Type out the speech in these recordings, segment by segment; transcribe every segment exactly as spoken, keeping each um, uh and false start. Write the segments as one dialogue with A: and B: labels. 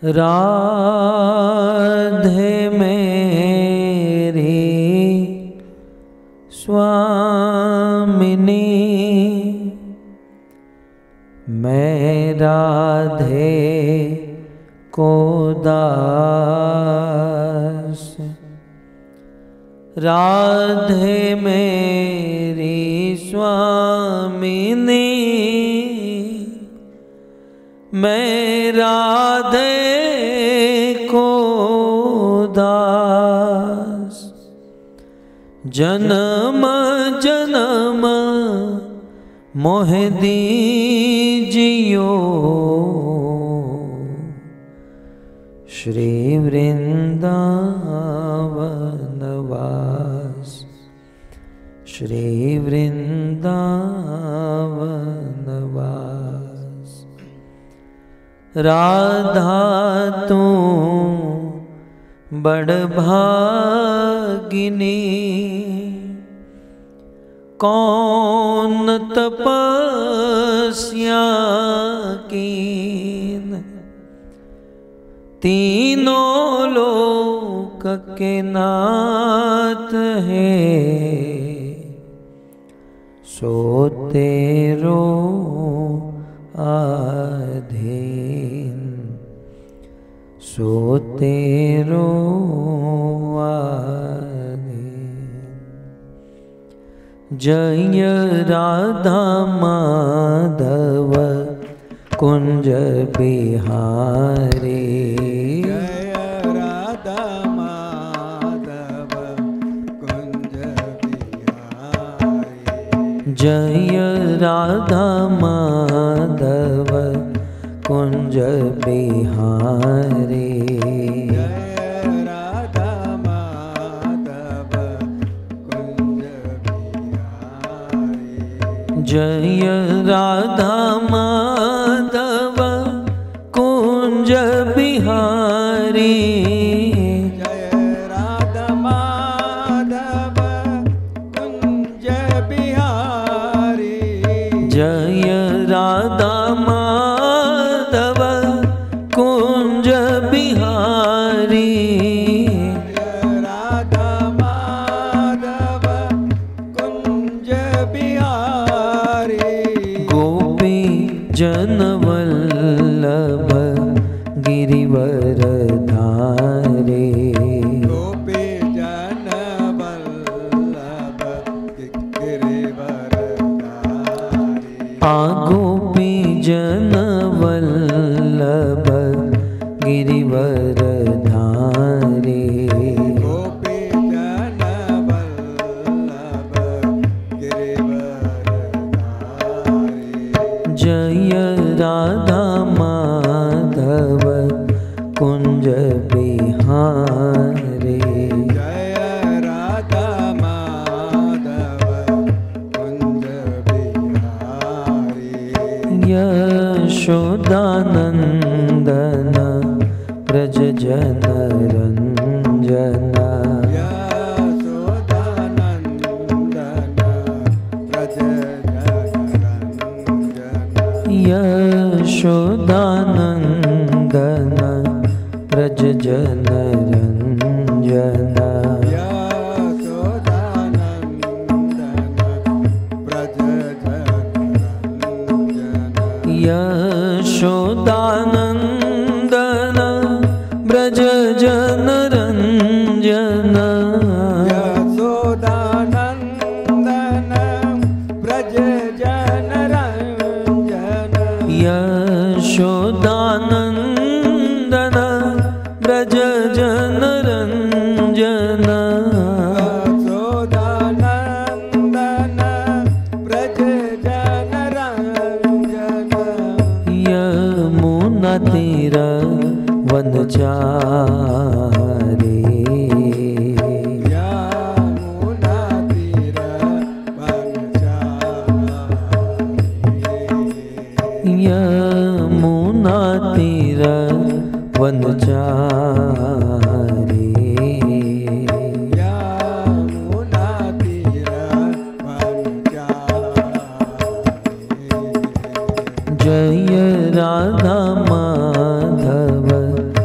A: राधे मेरी स्वामिनी, मैं राधे को दास। राधे मेरी स्वामिनी, मैं राधे को दास। जन्म जन्म मोह दीजियो, श्री वृंदावन वास, श्री वृंदावन वास। राधा तू बड़ भागिनी, कौन तपस्या कीन, तीनों लोक के नाथ है, सो तेरो आधीन, सो तेरो आधीन। जय राधा माधव कुंज बिहारी,
B: जय राधा माधव कुंज बिहारी,
A: जय राधा माधव कुंज बिहारी,
B: जय राधा माधव कुंज बिहारी,
A: जय राधा माधव कुंज बिहारी,
B: जय राधा माधव कुंज बिहारी,
A: जय राधा माधव कुंज बिहारी,
B: जय राधा माधव कुंज बिहारी।
A: गोपी जन वल्लभ गिरिवर धारे,
B: गोपी जन वल्लभ गिरिवर धारी,
A: आ गोपी जन वल्लभ गिरिवर धारे,
B: गोपी जन वल्लभ गिरिवर धारी,
A: जय राधा माधव कुंज बिहारी,
B: जय राधा माधव कुंज बिहारी,
A: यशोदानंदन व्रज जन रंजन,
B: यशोदानंदन व्रज जनरंजन,
A: यशोदानंदन व्रज जन रंजन,
B: यशोदानंदन व्रज जनरंजन,
A: यशोदानंदन व्रज जनरंजन,
B: यशोदानंदन व्रज जनरंजन,
A: यशोदानंदन व्रज जनरंजन, यमुना तीर वनचारी,
B: यमुना तीर वनचारी,
A: यमुना तीर वनचारी,
B: यमुना तीर वनचारी,
A: जय राधा माधव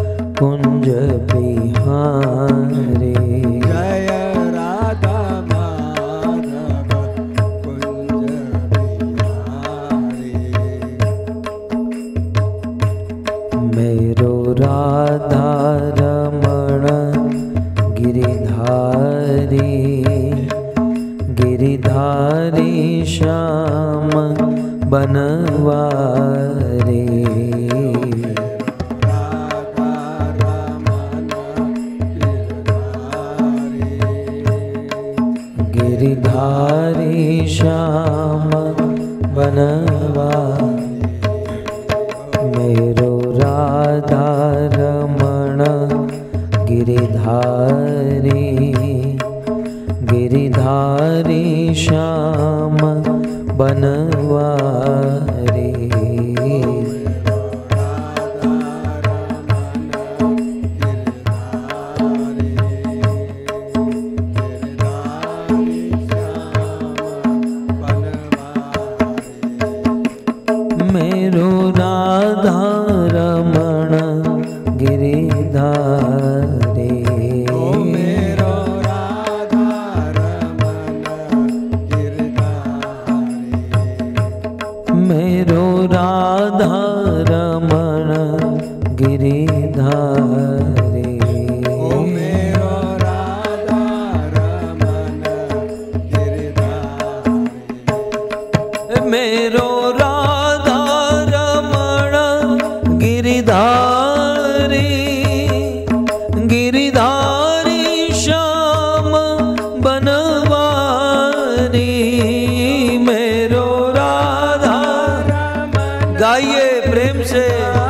A: श्याम बनवारी। गिरिधारी श्याम बनवारी। मेरो राधा रमण गिरिधारी। गिरिधारी श्याम बनवारी। मेरो राधा रमण गिरिधारी। मेरो राधा रमण गिरिधारी।
B: मेरो राधा रमण गिरिधारी।
A: मेरो राधा रमण गिरिधारी। गिरिधारी श्याम बनवारी। मेरो राधा गाइए प्रेम से।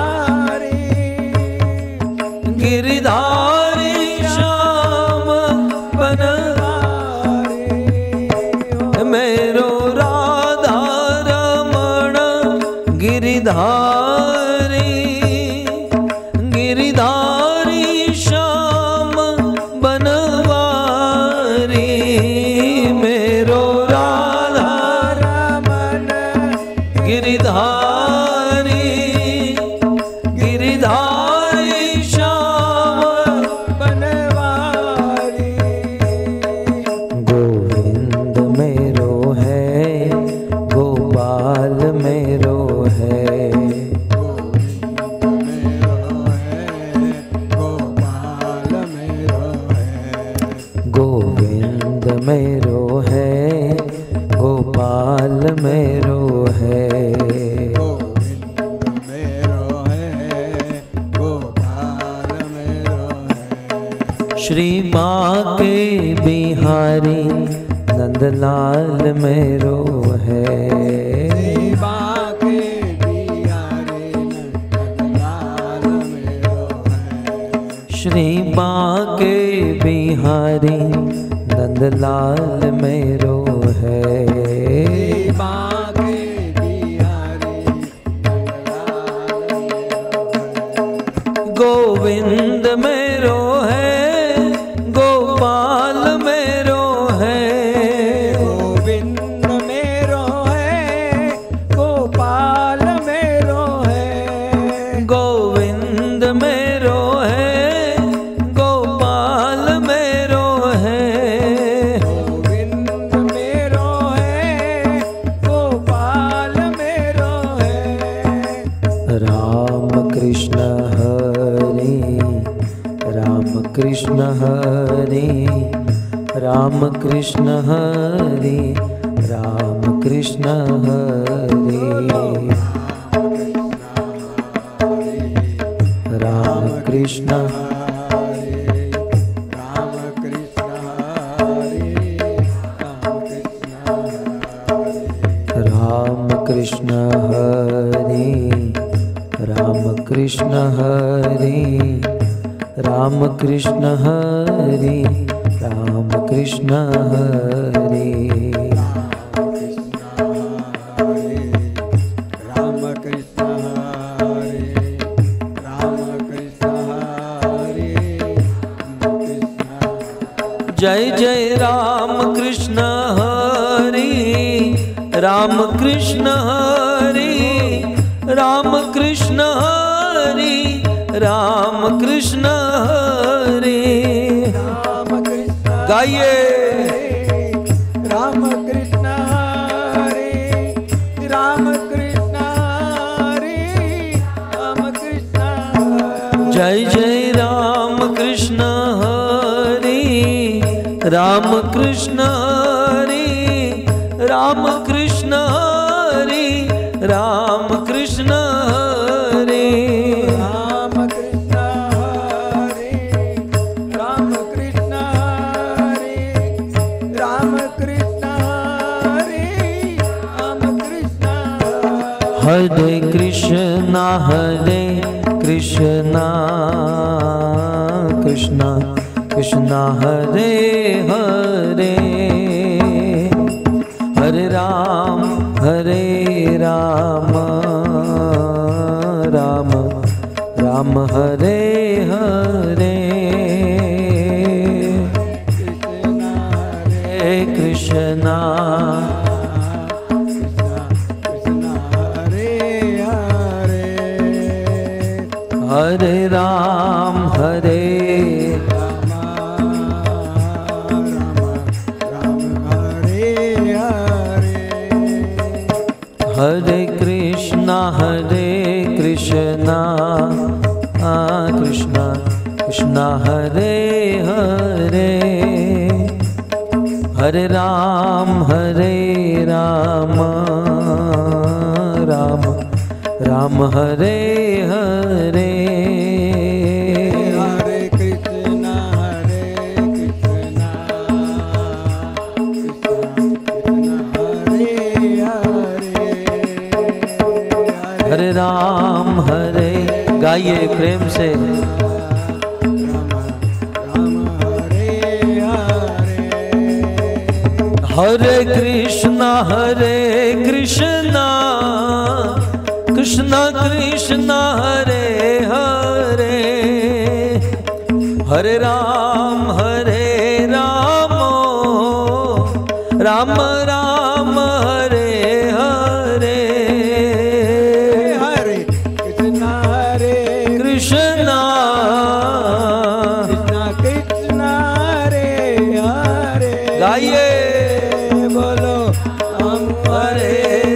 A: गिरिधारी श्याम बनवारी। मेरो राधा रमण गिरिधारी। गिरिधारी श्याम बनवारी। मेरो राधा
B: रमण
A: गिरिधारी। गिरिधारी श्याम
B: बनवारी।
A: गोविंद मेरो है गोपाल मेरो है।
B: गोविंद मेरो है गोपाल मेरो है।
A: गोविंद मेरो है गोपाल मेरो है। श्री माँ के बिहारी नंदलाल मेरो है। श्री माँ के बिहारी नंदलाल मेरो है। गोविंद मेरो है गोपाल मेरो है।
B: गोविंद मेरो है गोपाल मेरो है।
A: गोविंद मेरो है गोपाल मेरो है।
B: गोविंद मेरो है गोपाल मेरो है।
A: राम कृष्ण हरे राम कृष्ण हरे राम कृष्ण हरे राम कृष्ण हरे। राम कृष्ण
B: राम कृष्ण हरे राम कृष्ण हरे।
A: राम कृष्ण हरे राम कृष्ण हरे राम कृष्ण हरे।
B: राम कृष्ण हरे राम कृष्ण हरे
A: जय जय राम कृष्ण हरे राम कृष्ण हरे राम कृष्ण हरे राम कृष्ण हरे। गाइए
B: राम कृष्ण हरे राम कृष्ण हरे राम कृष्ण हरे।
A: जय जय राम कृष्ण हरे राम कृष्ण हरे राम कृष्ण हरे राम कृष्ण हरे
B: राम कृष्ण हरे राम कृष्ण हरे राम कृष्ण हरे राम कृष्ण
A: हरे कृष्णा हरे कृष्णा कृष्णा कृष्णा हरे हरे हरे राम हरे राम राम राम हरे हरे हरे कृष्णा हरे राम हरे हरे कृष्णा हरे कृष्णा कृष्णा कृष्णा हरे हरे हरे राम हरे राम राम राम हरे हरे
B: हरे कृष्णा हरे कृष्णा
A: हरे राम हरे गाइए प्रेम से हरे कृष्णा हरे कृष्णा कृष्णा कृष्णा हरे हरे हरे राम हरे राम राम राम हरे हरे
B: हरे कृष्णा हरे
A: कृष्णा
B: कृष्णा कृष्णा हरे हरे
A: गाइए
B: बोलो हम
A: हरे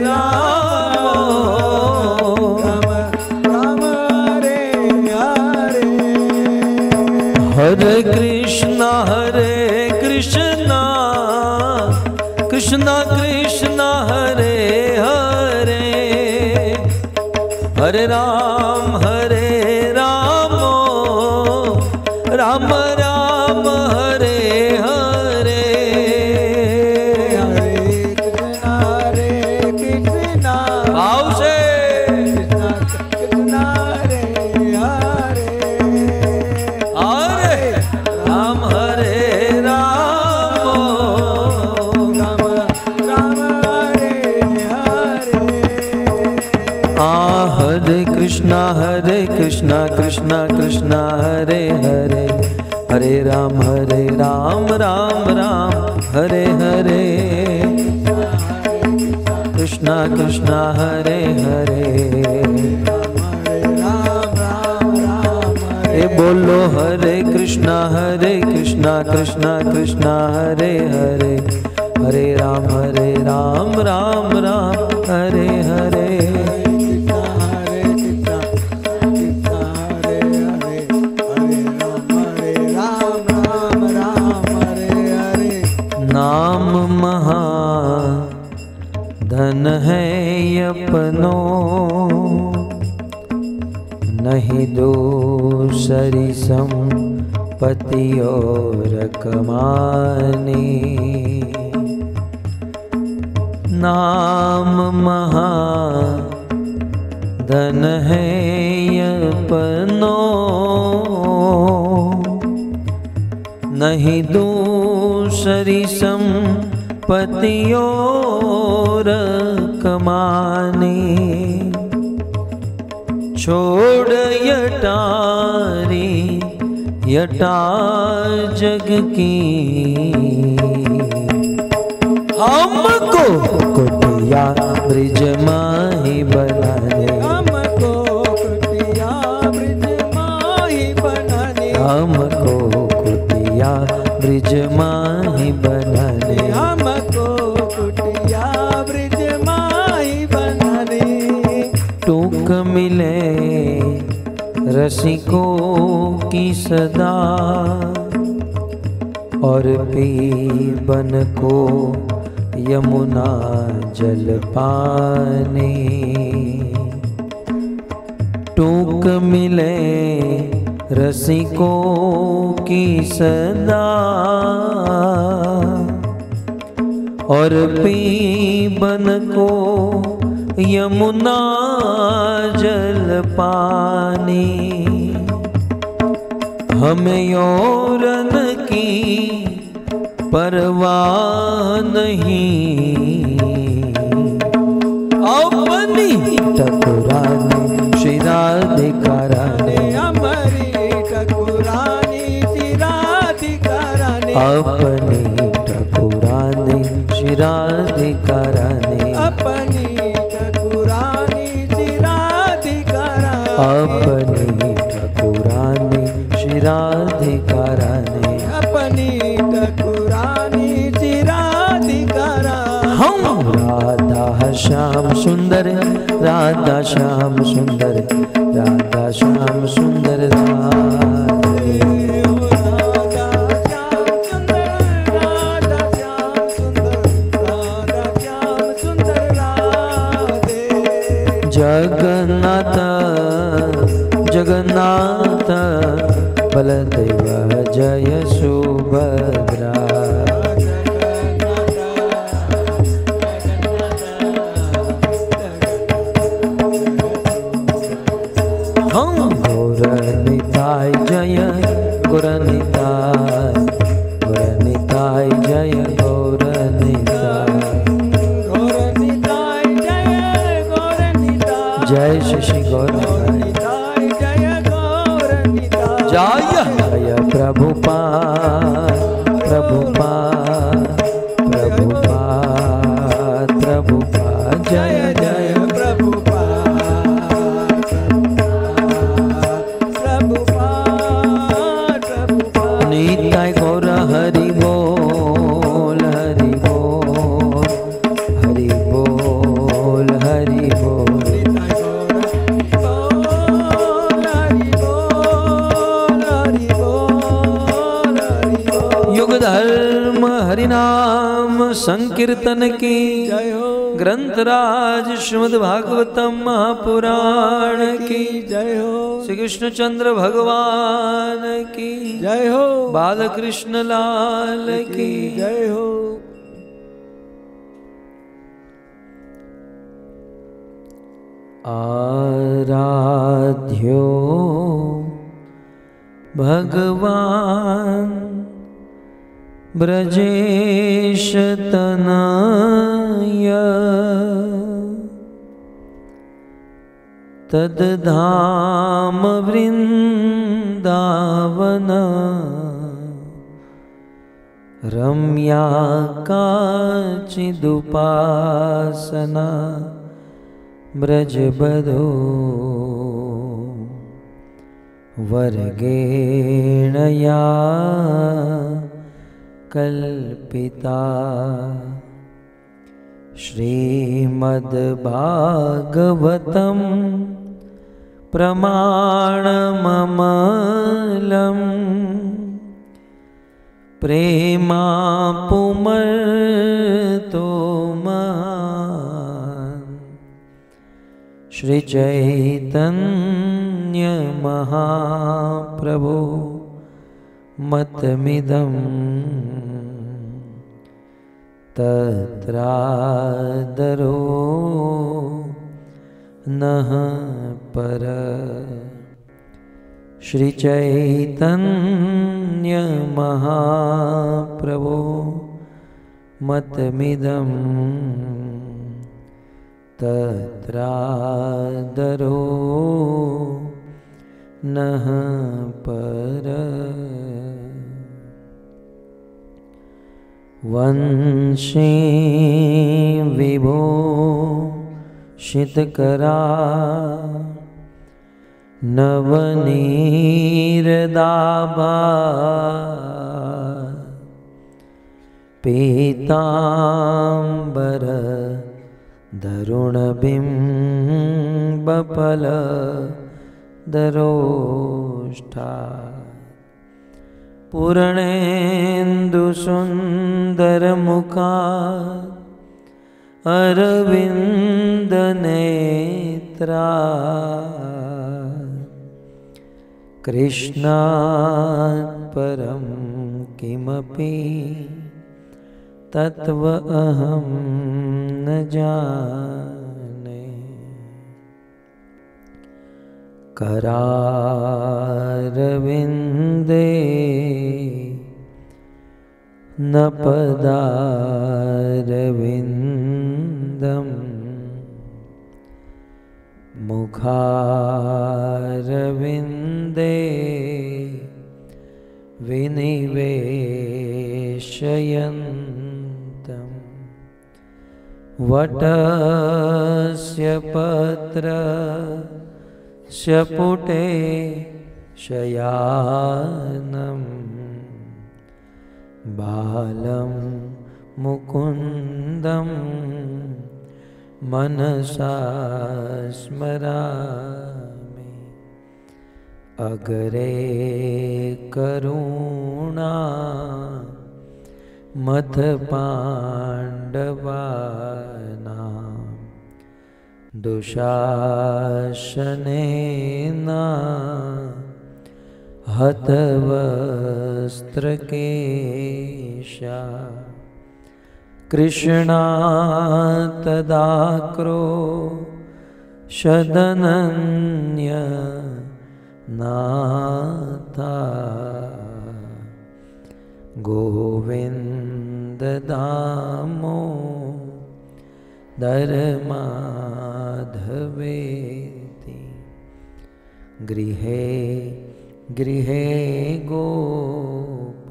A: हरे कृष्णा हरे कृष्णा कृष्णा कृष्णा हरे हरे हरे राम हरे राम राम राम हरे हरे
B: हरे कृष्णा हरे कृष्णा
A: भाव से
B: कृष्णा कृष्णा हरे हरे
A: हरे राम हरे राम
B: राम राम हरे हरे
A: आ हरे कृष्णा हरे कृष्णा कृष्णा कृष्णा हरे हरे हरे राम हरे राम राम राम हरे हरे कृष्णा कृष्णा हरे हरे ए बोलो हरे कृष्णा हरे कृष्णा कृष्णा कृष्णा हरे हरे हरे राम हरे राम राम राम हरे हरे नाम महाधन है अपनो नहीं दूसरी संपत्ति और कमानी नाम महाधन है अपनो नहीं दूसरी संपत्ति और कमानी छोड़ यटारी यटा जग की हमको कुटिया ब्रिज माही बना दे
B: हमको कुटिया ब्रिज माही बना दे
A: हमको कुटिया ब्रिज माही बना दे
B: हमको कुटिया ब्रिज माही बना दे
A: टूक मिले रसिकों की सदा और पीबन को यमुना जल पानी। टूक मिले रसिकों की सदा और पीबन को यमुना जल पानी। हमें यौरन की परवाह नहीं, अपनी ठकुरानी श्री राधिका रानी,
B: हमारी ठकुरानी श्री राधिका रानी,
A: अपनी ठकुरानी श्री राधिका रानी,
B: अपनी ठकुरानी श्री राधिका रानी,
A: अपनी ठकुरानी श्री राधिका रानी,
B: अपनी ठकुरानी श्री राधिका रानी।
A: हम राधा श्याम सुंदर, राधा श्याम सुंदर, राधा श्याम सुंदर राधे।
B: राधा श्याम सुंदर, राधा श्याम सुंदर, राधा श्याम सुंदर राधे।
A: जगन्नाथ जगन्नाथ बलदेव जय सुभद्रा। हम गौरनिताय जय गौरनिताय, गौरनिताय जय गौरनिताय,
B: गौरनिताय जय गौरनिताय,
A: जय श्री गौरनिताय,
B: जय गौरनिताय,
A: जय जय प्रभुपाद प्रभुपाद प्रभुपाद प्रभुपाद, जय जय
B: प्रभुपाद प्रभुपाद प्रभुपाद।
A: निताय गौर हरि बोल हरि बोल हरि बोल हरि बोल। युग धर्म हरिनाम संकीर्तन की
B: जय हो,
A: ग्रंथराज श्रीमद् भागवतम महापुराण की
B: जय हो,
A: श्री कृष्ण चंद्र भगवान की
B: जय हो,
A: बाल कृष्ण लाल की
B: जय हो।
A: आराध्यो भगवान ब्रजेश तनय तद्धाम वृंदावन रम्या काचिदुपासना ब्रजबधो वर्गेण या कल्पिता। श्रीमद् भागवतम प्रमाणममलम् प्रेमापुमर्तो महान्। श्री चैतन्य महाप्रभु मतमिदं तत्रादरो नः पर। श्री चैतन्य महाप्रभु मतमिदं तत्रादरो नः पर। वंशे विभो शितकरा नवनीरदाभा पीतांबर दरुणबिंबफल दरोष्ठा पूर्णेन्दुसुन्दरमुखा अरविंद नेत्रा कृष्णात् परं किमपि तत्व अहं न जाने। करारविन्दे न पदारविन्दम् मुखारविन्दे विनिवेशयन्तम् वटस्य पत्रस्य पुटे शयानम् बालं मुकुन्दं मनसा स्मरामि। अग्रे करुणा मथ पाण्डवानां दुशासनेन हतवस्त्रकेशा कृष्णा तदाक्रो शदनन्य नाथा गोविन्द दामो धर्माधवेति। गृहे गृहे गोप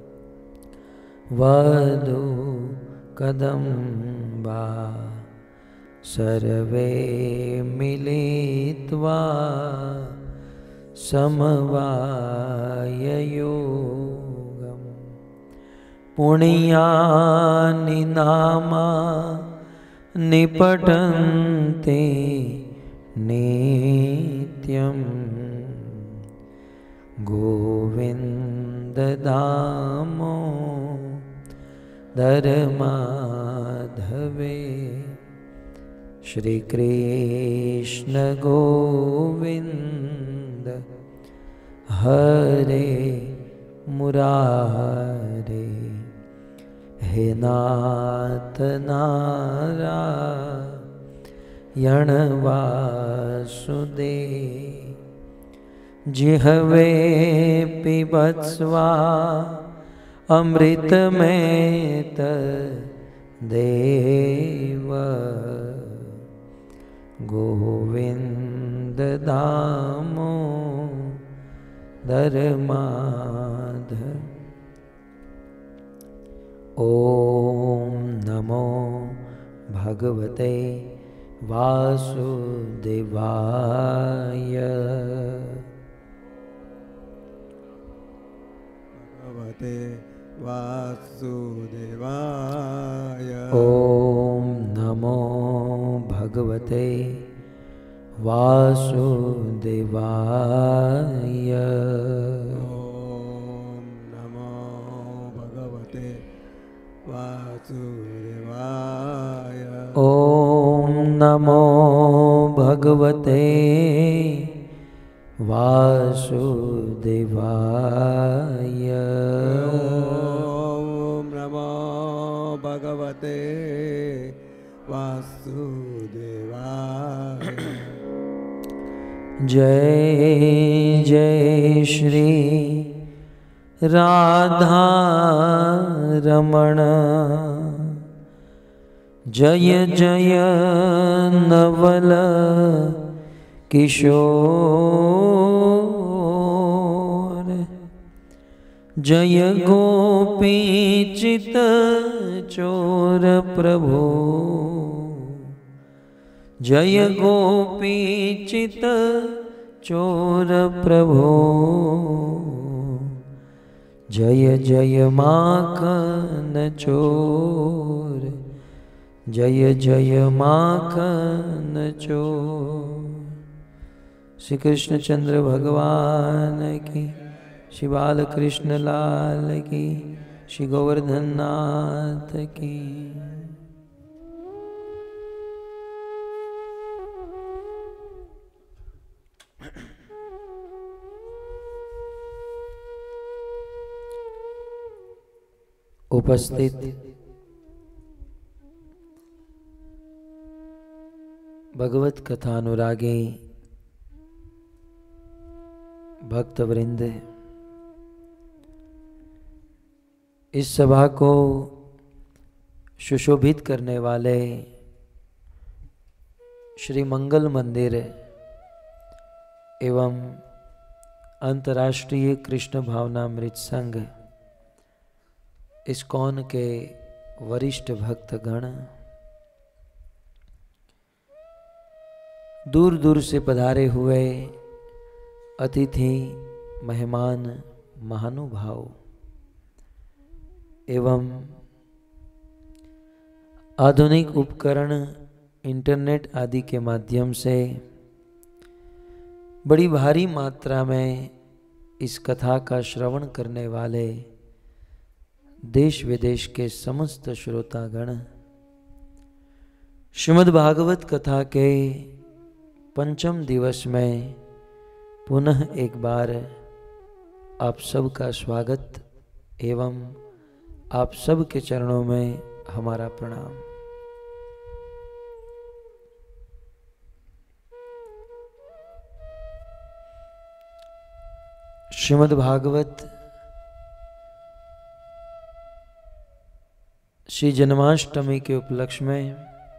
A: वधू कदम्बा सर्वे मिलित्वा समवाययोगम् पुण्यानि नामा निपठन्ते नित्यम् गोविन्द दामो धर्माधवे। श्री कृष्ण गोविंद हरे मुरारे हे नाथ नारायण वासुदेव। जिह्वे पिबत्स्वा अमृत में देव गोविंद दामो धर्माधव। ओम नमो भगवते वासुदेवाय।
B: भगवते वासुदेवाय।
A: ओम नमो भगवते वासुदेवाय।
B: ओम नमो भगवते वासुदेवाय।
A: ओम नमो भगवते वासुदेवाय।
B: ओम नमो भगवते वासुदेवाय।
A: जय जय श्री राधा रमण। जय जय नवल किशोर। जय गोपी चित चोर प्रभु। जय गोपी चित चोर प्रभु। जय जय माखन चोर। जय जय माखन चोर। श्री कृष्ण चंद्र भगवान की, श्री बाल कृष्ण लाल की, श्री गोवर्धन नाथ की। उपस्थित भगवत कथा अनुरागी भक्त वृंद, इस सभा को सुशोभित करने वाले श्री मंगल मंदिर एवं अंतर्राष्ट्रीय कृष्ण भावनामृत संघ इस्कॉन के वरिष्ठ भक्तगण, दूर दूर से पधारे हुए अतिथि मेहमान महानुभाव एवं आधुनिक उपकरण इंटरनेट आदि के माध्यम से बड़ी भारी मात्रा में इस कथा का श्रवण करने वाले देश विदेश के समस्त श्रोतागण, श्रीमद् भागवत कथा के पंचम दिवस में पुनः एक बार आप सबका स्वागत एवं आप सब के चरणों में हमारा प्रणाम। श्रीमद् भागवत श्री जन्माष्टमी के उपलक्ष्य में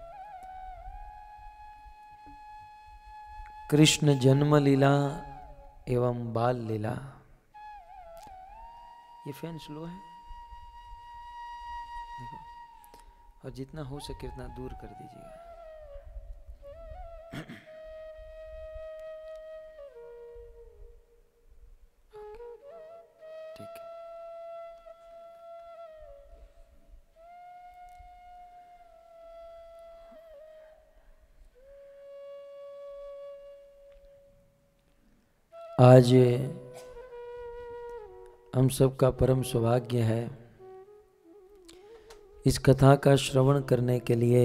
A: कृष्ण जन्म लीला एवं बाल लीला, ये फैन स्लो है देखो, और जितना हो सके उतना दूर कर दीजिएगा। ठीक है। आज हम सबका परम सौभाग्य है इस कथा का श्रवण करने के लिए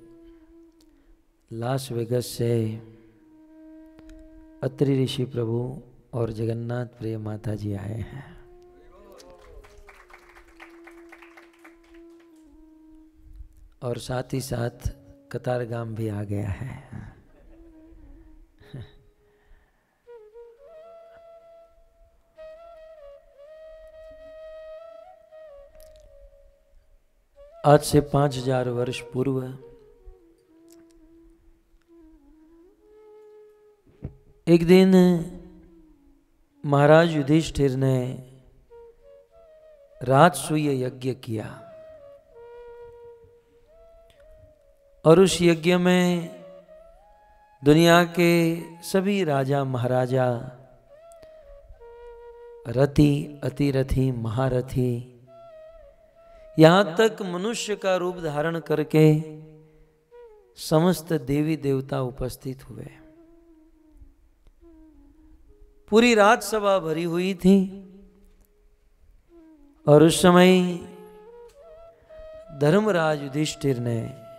A: लास वेगस से अत्रि ऋषि प्रभु और जगन्नाथ प्रिय माता जी आए हैं। और साथ ही साथ कतारगाम भी आ गया है। आज से पांच हजार वर्ष पूर्व एक दिन महाराज युधिष्ठिर ने राजसूय यज्ञ किया और उस यज्ञ में दुनिया के सभी राजा महाराजा, रथी, अतिरथी, महारथी, यहाँ तक मनुष्य का रूप धारण करके समस्त देवी देवता उपस्थित हुए। पूरी रात सभा भरी हुई थी और उस समय धर्मराज युधिष्ठिर ने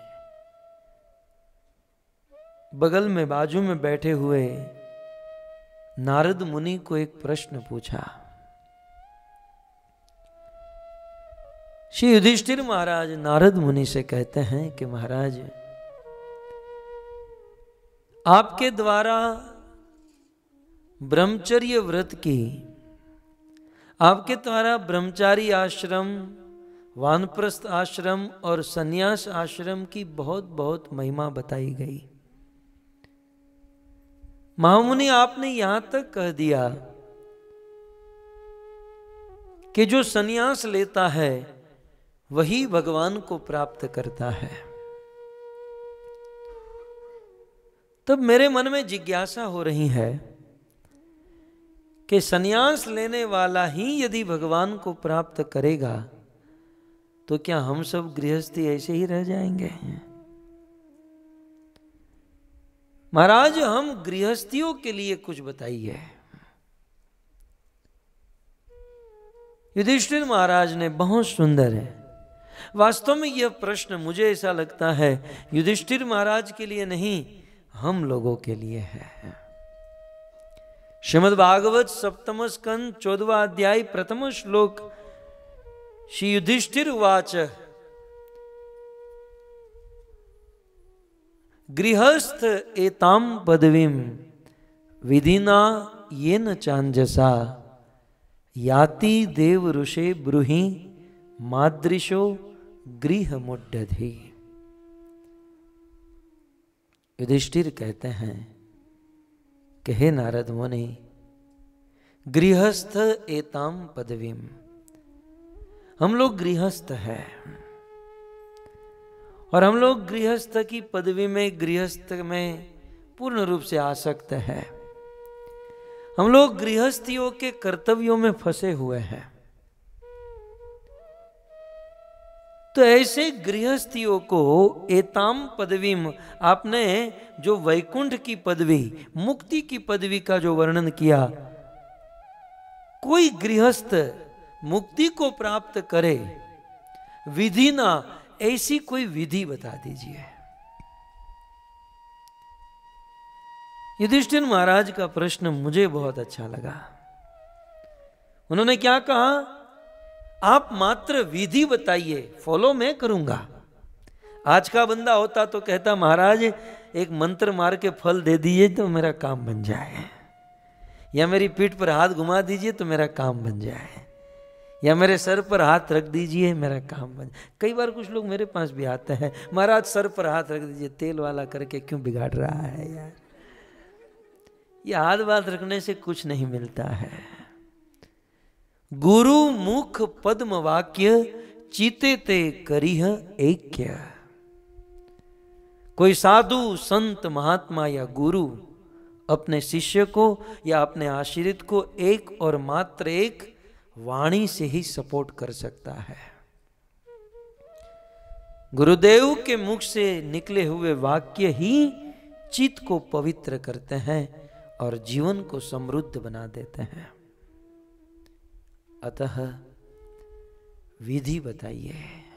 A: बगल में बाजू में बैठे हुए नारद मुनि को एक प्रश्न पूछा। श्री युधिष्ठिर महाराज नारद मुनि से कहते हैं कि महाराज, आपके द्वारा ब्रह्मचर्य व्रत की, आपके द्वारा ब्रह्मचारी आश्रम, वानप्रस्थ आश्रम और सन्यास आश्रम की बहुत बहुत महिमा बताई गई। महामुनि, आपने यहां तक कह दिया कि जो सन्यास लेता है वही भगवान को प्राप्त करता है। तब मेरे मन में जिज्ञासा हो रही है कि सन्यास लेने वाला ही यदि भगवान को प्राप्त करेगा तो क्या हम सब गृहस्थी ऐसे ही रह जाएंगे? महाराज, हम गृहस्थियों के लिए कुछ बताइए। युधिष्ठिर महाराज ने बहुत सुंदर है, वास्तव में यह प्रश्न मुझे ऐसा लगता है युधिष्ठिर महाराज के लिए नहीं, हम लोगों के लिए है। श्रीमद् भागवत सप्तम स्कंद चौदहवां अध्याय प्रथम श्लोक श्री युधिष्ठिर उवाच गृहस्थ एताम पदवीम विधिना येन चांजसा याति देव ऋषे ब्रूहि मादृशो गृह मुड्ढधि। युधिष्ठिर कहते हैं कि हे नारद मुनि, गृहस्थ एताम पदवीम, हम लोग गृहस्थ हैं और हम लोग गृहस्थ की पदवी में, गृहस्थ में पूर्ण रूप से आसक्त है। हम लोग गृहस्थियों के कर्तव्यों में फंसे हुए हैं। तो ऐसे गृहस्थियों को एताम पदवीम, आपने जो वैकुंठ की पदवी, मुक्ति की पदवी का जो वर्णन किया, कोई गृहस्थ मुक्ति को प्राप्त करे, विधि ना, ऐसी कोई विधि बता दीजिए। युधिष्ठिर महाराज का प्रश्न मुझे बहुत अच्छा लगा। उन्होंने क्या कहा, आप मात्र विधि बताइए, फॉलो मैं करूंगा। आज का बंदा होता तो कहता महाराज एक मंत्र मार के फल दे दीजिए तो मेरा काम बन जाए, या मेरी पीठ पर हाथ घुमा दीजिए तो मेरा काम बन जाए, या मेरे सर पर हाथ रख दीजिए मेरा काम बन जाए। कई बार कुछ लोग मेरे पास भी आते हैं, महाराज सर पर हाथ रख दीजिए, तेल वाला करके क्यों बिगाड़ रहा है यार, ये हाथ बात रखने से कुछ नहीं मिलता है। गुरु मुख पद्म वाक्य चीते ते करिह ऐक्य। कोई साधु संत महात्मा या गुरु अपने शिष्य को या अपने आश्रित को एक और मात्र एक वाणी से ही सपोर्ट कर सकता है। गुरुदेव के मुख से निकले हुए वाक्य ही चित्त को पवित्र करते हैं और जीवन को समृद्ध बना देते हैं। अतः विधि बताइए।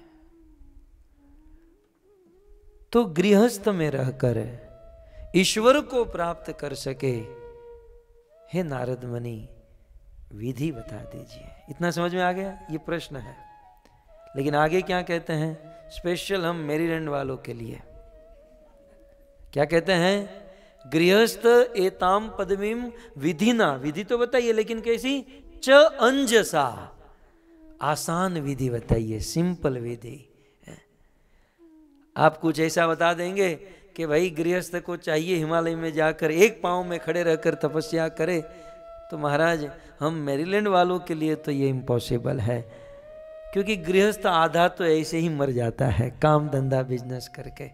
A: तो गृहस्थ में रहकर ईश्वर को प्राप्त कर सके, हे नारद मुनि विधि बता दीजिए। इतना समझ में आ गया, ये प्रश्न है। लेकिन आगे क्या कहते हैं, स्पेशल हम मेरीलैंड वालों के लिए क्या कहते हैं, गृहस्थ एताम पदवीम विधिना, विधि तो बताइए लेकिन कैसी, च अंजसा, आसान विधि बताइए, सिंपल विधि। आप कुछ ऐसा बता देंगे कि भाई गृहस्थ को चाहिए हिमालय में जाकर एक पांव में खड़े रहकर तपस्या करे, तो महाराज हम मैरीलैंड वालों के लिए तो ये इम्पॉसिबल है, क्योंकि गृहस्थ आधा तो ऐसे ही मर जाता है काम धंधा बिजनेस करके।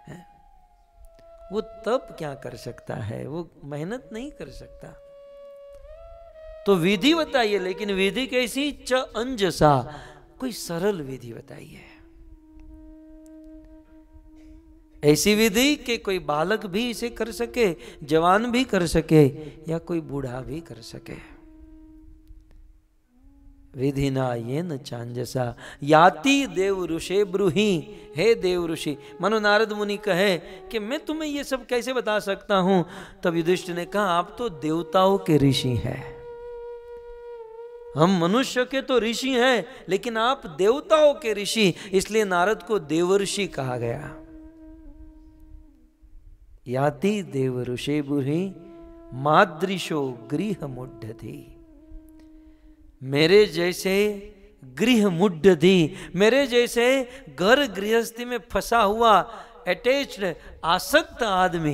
A: वो तप क्या कर सकता है, वो मेहनत नहीं कर सकता। तो विधि बताइए, लेकिन विधि कैसी, च अंजसा, कोई सरल विधि बताइए। ऐसी विधि कि कोई बालक भी इसे कर सके, जवान भी कर सके, या कोई बूढ़ा भी कर सके। विधिना येन चांजसा याति देव ऋषे ब्रूहि। हे देव ऋषि, मनो नारद मुनि कहे कि मैं तुम्हें ये सब कैसे बता सकता हूं। तब युधिष्ठिर ने कहा आप तो देवताओं के ऋषि हैं, हम मनुष्य के तो ऋषि हैं, लेकिन आप देवताओं के ऋषि, इसलिए नारद को देवर्षि कहा गया। याति देव ऋषे ब्रूहि मादृशो गृह मुड्ढधि। मेरे जैसे गृह मुड्ढधि, मेरे जैसे घर गृहस्थी में फंसा हुआ अटैच्ड आसक्त आदमी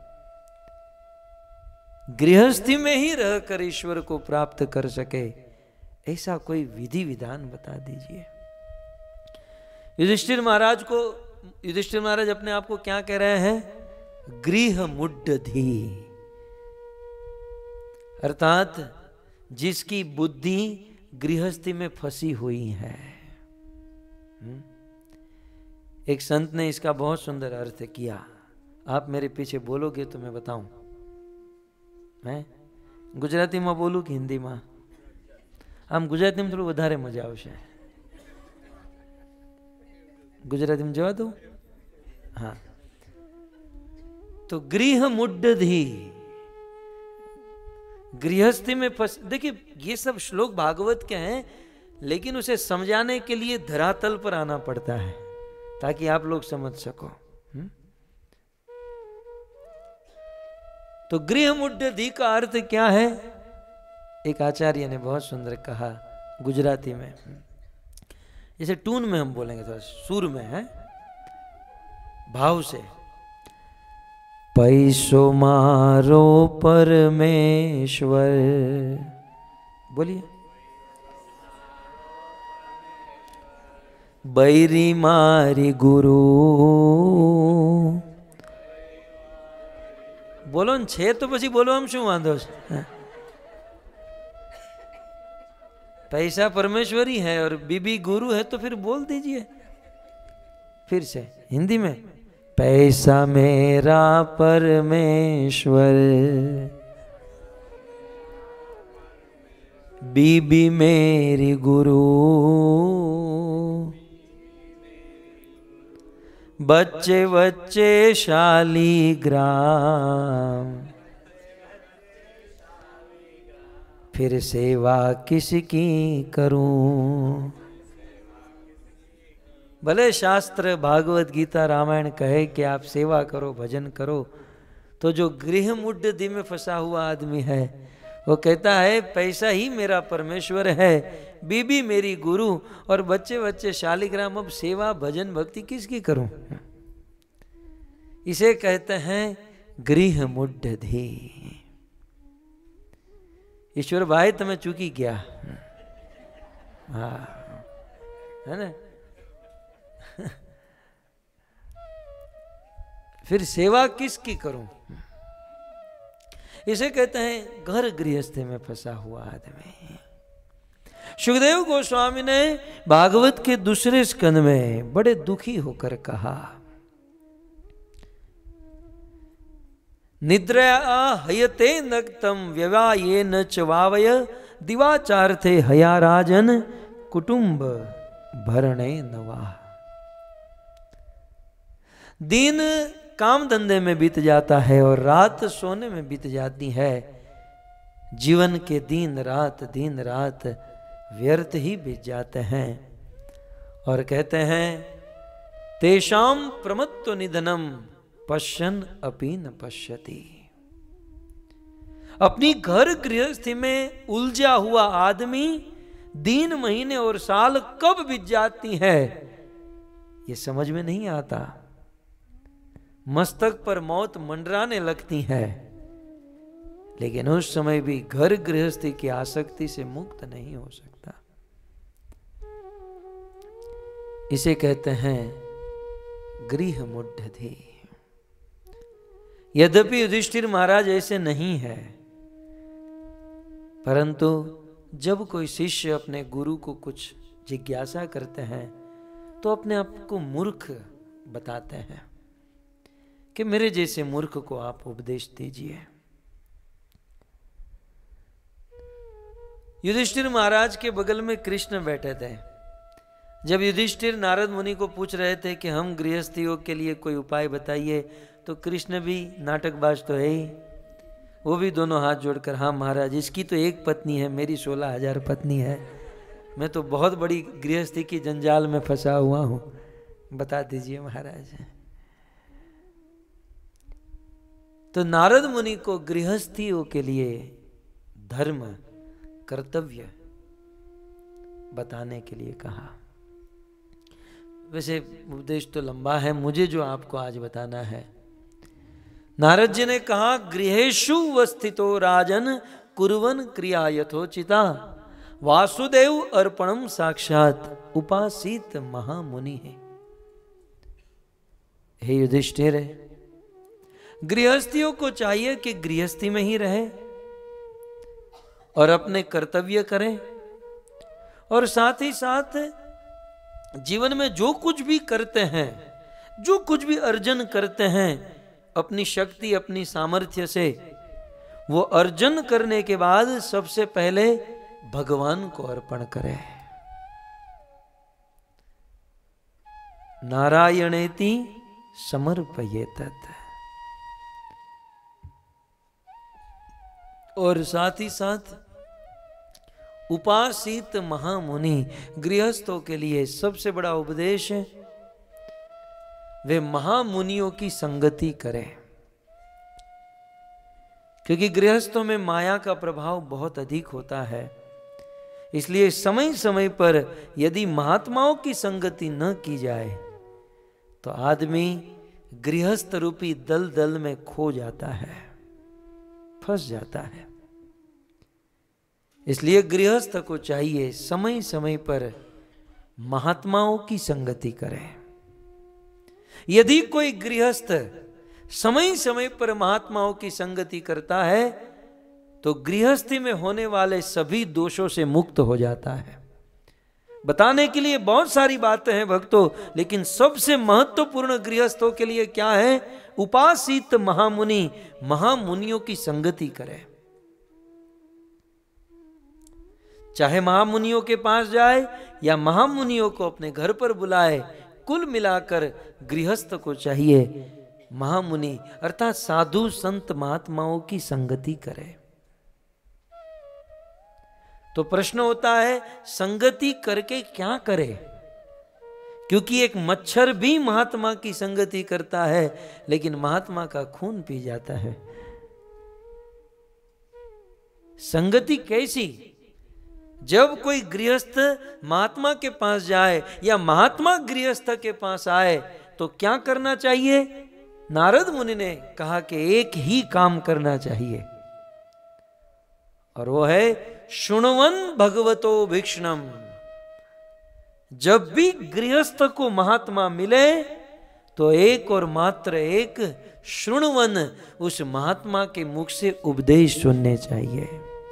A: गृहस्थी में ही रहकर ईश्वर को प्राप्त कर सके, ऐसा कोई विधि विधान बता दीजिए। युधिष्ठिर महाराज को, युधिष्ठिर महाराज अपने आप को क्या कह रहे हैं, गृह मुड्ढधि, अर्थात जिसकी बुद्धि गृहस्थी में फंसी हुई है। एक संत ने इसका बहुत सुंदर अर्थ किया, आप मेरे पीछे बोलोगे तो मैं बताऊं। मैं गुजराती में बोलूं कि हिंदी में? आम गुजराती में थोड़ा વધારે मजा आवशे, गुजराती में जवा दो। हाँ, तो गृह मुड्ढधि, गृहस्थी में फंस, देखिए ये सब श्लोक भागवत के हैं, लेकिन उसे समझाने के लिए धरातल पर आना पड़ता है ताकि आप लोग समझ सको। हुँ? तो गृह मुड्ढधि का अर्थ क्या है? एक आचार्य ने बहुत सुंदर कहा गुजराती में, जैसे टून में हम बोलेंगे, थोड़ा सुर में है, भाव से। पैसो मारो परमेश्वर, बोलिए। बैरी मारी गुरु, बोलो न छे तो પછી બોલો આમ શું વાંધો છે? पैसा परमेश्वरी है और बीबी गुरु है तो फिर बोल दीजिए फिर से हिंदी में, पैसा मेरा परमेश्वर, बीबी मेरी गुरु, बच्चे बच्चे शालीग्राम, फिर सेवा किसकी करूं। भले शास्त्र भागवत गीता रामायण कहे कि आप सेवा करो, भजन करो, तो जो गृह मुड्ढधि में फंसा हुआ आदमी है वो कहता है पैसा ही मेरा परमेश्वर है, बीबी मेरी गुरु और बच्चे बच्चे शालिग्राम, अब सेवा भजन भक्ति किसकी करूं। इसे कहते हैं गृह मुड्ढधि। ईश्वर भाई तुम्हें चूकी क्या? हाँ, है ना? फिर सेवा किसकी करूं? इसे कहते हैं घर गृहस्थी में फंसा हुआ आदमी। सुखदेव गोस्वामी ने भागवत के दूसरे स्कंद में बड़े दुखी होकर कहा, निद्रया हयते नक्तम व्यवाये न चवावय दिवाचार्थे हया राजन कुटुंब भरणे नवा। दिन काम धंधे में बीत जाता है और रात सोने में बीत जाती है। जीवन के दिन रात दिन रात व्यर्थ ही बीत जाते हैं। और कहते हैं तेषाम प्रमत्तो निधनम पश्यन अपि न पश्यति। अपनी घर गृहस्थी में उलझा हुआ आदमी दिन महीने और साल कब बीत जाती है ये समझ में नहीं आता। मस्तक पर मौत मंडराने लगती है, लेकिन उस समय भी घर गृहस्थी की आसक्ति से मुक्त नहीं हो सकता। इसे कहते हैं गृह मुड्ढधि। यद्यपि युधिष्ठिर महाराज ऐसे नहीं है, परंतु जब कोई शिष्य अपने गुरु को कुछ जिज्ञासा करते हैं तो अपने आप को मूर्ख बताते हैं कि मेरे जैसे मूर्ख को आप उपदेश दीजिए। युधिष्ठिर महाराज के बगल में कृष्ण बैठे थे। जब युधिष्ठिर नारद मुनि को पूछ रहे थे कि हम गृहस्थियों के लिए कोई उपाय बताइए, तो कृष्ण भी नाटकबाज तो है ही, वो भी दोनों हाथ जोड़कर, हाँ महाराज, इसकी तो एक पत्नी है, मेरी सोलह हजार पत्नी है, मैं तो बहुत बड़ी गृहस्थी की जंजाल में फंसा हुआ हूं, बता दीजिए महाराज। तो नारद मुनि को गृहस्थियों के लिए धर्म कर्तव्य बताने के लिए कहा। वैसे उपदेश तो लंबा है, मुझे जो आपको आज बताना है, नारद जी ने कहा गृहेषु वस्थितो राजन कुर्वन् क्रिया यथोचिता वासुदेव अर्पणम साक्षात उपासित महामुनि है। हे युधिष्ठिर, गृहस्थियों को चाहिए कि गृहस्थी में ही रहे और अपने कर्तव्य करें, और साथ ही साथ जीवन में जो कुछ भी करते हैं, जो कुछ भी अर्जन करते हैं अपनी शक्ति अपनी सामर्थ्य से, वो अर्जन करने के बाद सबसे पहले भगवान को अर्पण करें। नारायणेति समर्पयेतत्। और साथ ही साथ उपासित महामुनि, गृहस्थों के लिए सबसे बड़ा उपदेश है वे महामुनियों की संगति करें, क्योंकि गृहस्थों में माया का प्रभाव बहुत अधिक होता है। इसलिए समय समय पर यदि महात्माओं की संगति न की जाए तो आदमी गृहस्थ रूपी दल दल में खो जाता है, फंस जाता है। इसलिए गृहस्थ को चाहिए समय समय पर महात्माओं की संगति करें। यदि कोई गृहस्थ समय समय पर महात्माओं की संगति करता है तो गृहस्थी में होने वाले सभी दोषों से मुक्त हो जाता है। बताने के लिए बहुत सारी बातें हैं भक्तों, लेकिन सबसे महत्वपूर्ण गृहस्थों के लिए क्या है? उपासित महामुनि, महामुनियों की संगति करें। चाहे महामुनियों के पास जाए या महामुनियों को अपने घर पर बुलाए, कुल मिलाकर गृहस्थ को चाहिए महामुनि अर्थात साधु संत महात्माओं की संगति करे। तो प्रश्न होता है संगति करके क्या करे? क्योंकि एक मच्छर भी महात्मा की संगति करता है लेकिन महात्मा का खून पी जाता है। संगति कैसी? जब कोई गृहस्थ महात्मा के पास जाए या महात्मा गृहस्थ के पास आए तो क्या करना चाहिए? नारद मुनि ने कहा कि एक ही काम करना चाहिए और वो है शृण्वन् भगवतो भीक्ष्णम्। जब भी गृहस्थ को महात्मा मिले तो एक और मात्र एक शृण्वन्, उस महात्मा के मुख से उपदेश सुनने चाहिए।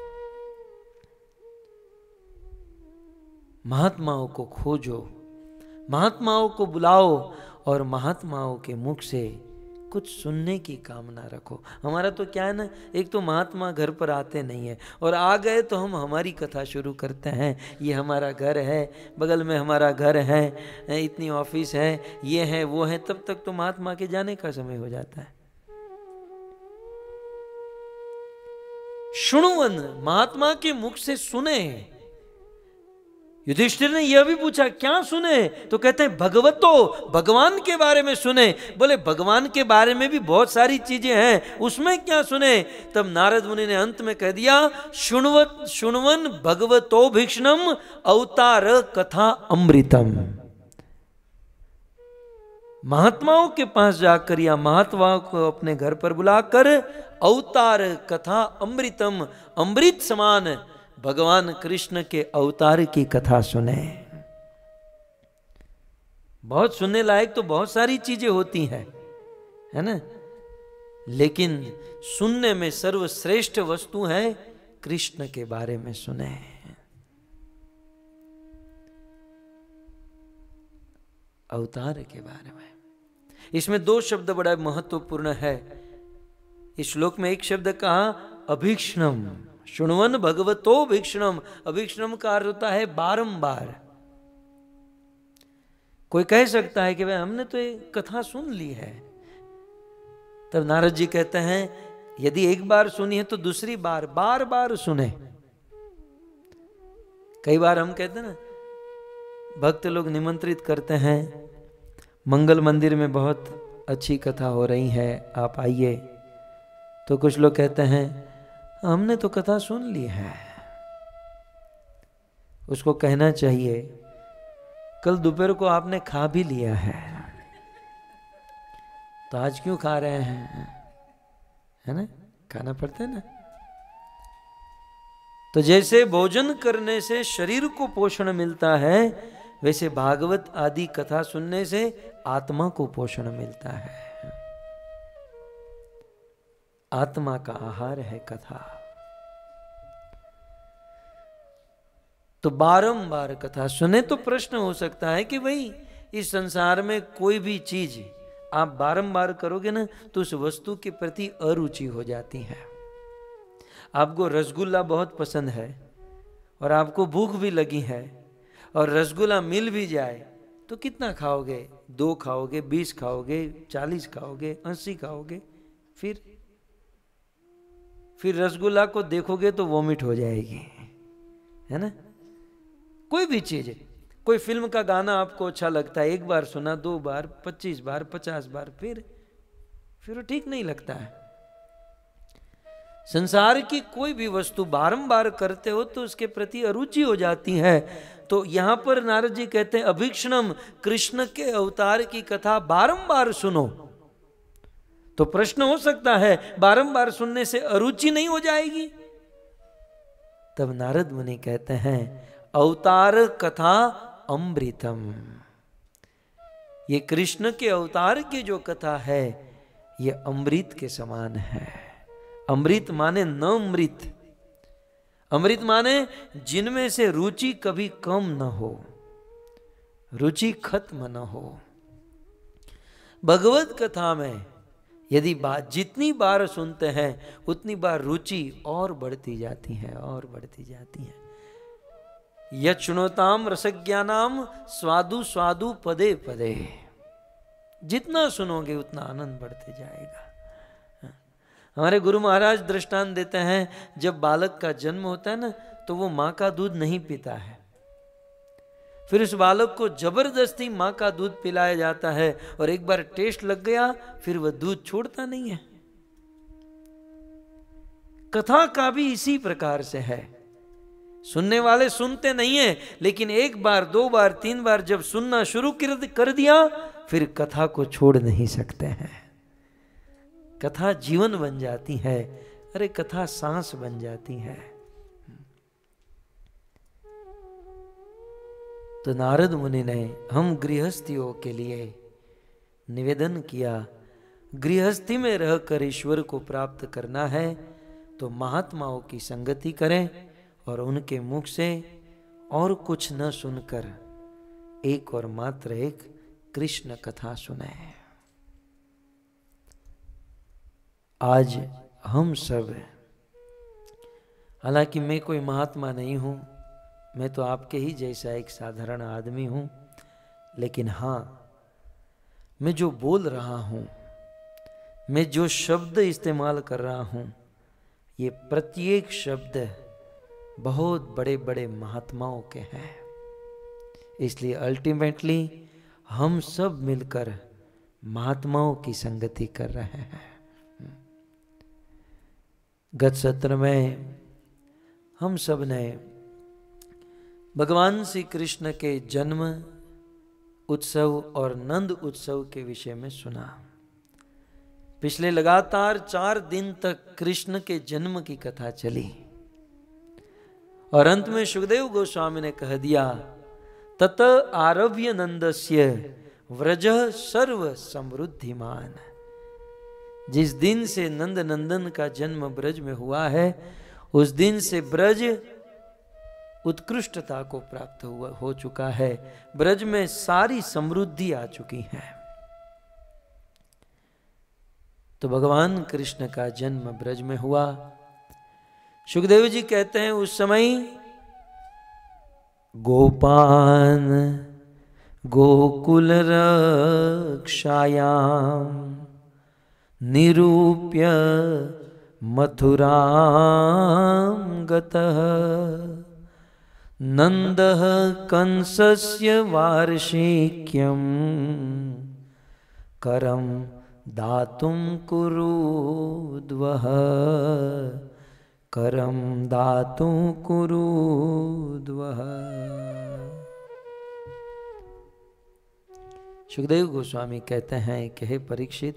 A: महात्माओं को खोजो, महात्माओं को बुलाओ और महात्माओं के मुख से कुछ सुनने की कामना रखो। हमारा तो क्या है ना, एक तो महात्मा घर पर आते नहीं है और आ गए तो हम हमारी कथा शुरू करते हैं। ये हमारा घर है, बगल में हमारा घर है, इतनी ऑफिस है, ये है वो है, तब तक तो महात्मा के जाने का समय हो जाता है। शृण्वन्, महात्मा के मुख से सुने। युधिष्ठिर ने यह भी पूछा क्या सुने? तो कहते हैं भगवतो, भगवान के बारे में सुने। बोले भगवान के बारे में भी बहुत सारी चीजें हैं, उसमें क्या सुने? तब नारद मुनि ने अंत में कह दिया शृण्वत् शृण्वन् भगवतो भीक्ष्णम् अवतार कथा अमृतम। महात्माओं के पास जाकर या महात्माओं को अपने घर पर बुलाकर अवतार कथा अमृतम, अमृत समान भगवान कृष्ण के अवतार की कथा सुने। बहुत सुनने लायक तो बहुत सारी चीजें होती हैं, है ना, लेकिन सुनने में सर्वश्रेष्ठ वस्तु है कृष्ण के बारे में सुने। अवतार के बारे में। इसमें दो शब्द बड़ा महत्वपूर्ण है। इस श्लोक में एक शब्द कहा अभीक्ष्णम, शृण्वन् भगवतो भीक्ष्णम्। अभीक्ष्णम् का अर्थ होता है बारंबार। कोई कह सकता है कि भाई हमने तो एक कथा सुन ली है। तब नारद जी कहते हैं यदि एक बार सुनी है तो दूसरी बार बार बार सुने। कई बार हम कहते हैं ना, भक्त लोग निमंत्रित करते हैं, मंगल मंदिर में बहुत अच्छी कथा हो रही है, आप आइए। तो कुछ लोग कहते हैं हमने तो कथा सुन ली है। उसको कहना चाहिए कल दोपहर को आपने खा भी लिया है, तो आज क्यों खा रहे हैं? है ना, खाना पड़ता है ना। तो जैसे भोजन करने से शरीर को पोषण मिलता है, वैसे भागवत आदि कथा सुनने से आत्मा को पोषण मिलता है। आत्मा का आहार है कथा। तो बारंबार कथा सुने। तो प्रश्न हो सकता है कि भाई इस संसार में कोई भी चीज आप बारंबार करोगे ना तो उस वस्तु के प्रति अरुचि हो जाती है। आपको रसगुल्ला बहुत पसंद है और आपको भूख भी लगी है और रसगुल्ला मिल भी जाए तो कितना खाओगे? दो खाओगे, बीस खाओगे, चालीस खाओगे, अस्सी खाओगे, फिर फिर रसगुल्ला को देखोगे तो वोमिट हो जाएगी, है ना। कोई भी चीज है, कोई फिल्म का गाना आपको अच्छा लगता है, एक बार सुना, दो बार, पच्चीस बार, पचास बार, फिर फिर वो ठीक नहीं लगता है। संसार की कोई भी वस्तु बारंबार करते हो तो उसके प्रति अरुचि हो जाती है। तो यहां पर नारद जी कहते हैं अभीक्ष्णम, कृष्ण के अवतार की कथा बारंबार सुनो। तो प्रश्न हो सकता है बारंबार सुनने से अरुचि नहीं हो जाएगी? तब नारद मुनि कहते हैं अवतार कथा अमृतम, ये कृष्ण के अवतार की जो कथा है ये अमृत के समान है। अमृत माने न अमृत, अमृत माने जिनमें से रुचि कभी कम न हो, रुचि खत्म न हो। भगवत कथा में यदि बात जितनी बार सुनते हैं उतनी बार रुचि और बढ़ती जाती है और बढ़ती जाती है। यच्छृणोताम रसज्ञानाम स्वादु स्वादु पदे पदे, जितना सुनोगे उतना आनंद बढ़ते जाएगा। हमारे गुरु महाराज दृष्टांत देते हैं, जब बालक का जन्म होता है ना तो वो माँ का दूध नहीं पीता है, फिर उस बालक को जबरदस्ती माँ का दूध पिलाया जाता है और एक बार टेस्ट लग गया फिर वह दूध छोड़ता नहीं है। कथा का भी इसी प्रकार से है। सुनने वाले सुनते नहीं है, लेकिन एक बार, दो बार, तीन बार जब सुनना शुरू कर दिया फिर कथा को छोड़ नहीं सकते हैं। कथा जीवन बन जाती है, अरे कथा सांस बन जाती है। तो नारद मुनि ने हम गृहस्थियों के लिए निवेदन किया, गृहस्थी में रहकर ईश्वर को प्राप्त करना है तो महात्माओं की संगति करें और उनके मुख से और कुछ न सुनकर एक और मात्र एक कृष्ण कथा सुने। आज हम सब, हालांकि मैं कोई महात्मा नहीं हूं, मैं तो आपके ही जैसा एक साधारण आदमी हूं, लेकिन हाँ, मैं जो बोल रहा हूं, मैं जो शब्द इस्तेमाल कर रहा हूं, ये प्रत्येक शब्द बहुत बड़े बड़े महात्माओं के हैं। इसलिए अल्टीमेटली हम सब मिलकर महात्माओं की संगति कर रहे हैं। गत सत्र में हम सब ने भगवान श्री कृष्ण के जन्म उत्सव और नंद उत्सव के विषय में सुना। पिछले लगातार चार दिन तक कृष्ण के जन्म की कथा चली और अंत में सुखदेव गोस्वामी ने कह दिया, तत आरभ्य नंदस्य व्रज सर्व समृद्धिमान। जिस दिन से नंद नंदन का जन्म ब्रज में हुआ है, उस दिन से ब्रज उत्कृष्टता को प्राप्त हुआ हो चुका है। ब्रज में सारी समृद्धि आ चुकी है। तो भगवान कृष्ण का जन्म ब्रज में हुआ। सुखदेव जी कहते हैं उस समय गोपान गोकुल रक्षायाम निरूप्य मथुरां गतः नंदः कंसस्य वार्षिक्यं करं दातुं कुरुद्वः करं दातुं कुरुद्वः। सुखदेव गोस्वामी कहते हैं कि हे परीक्षित,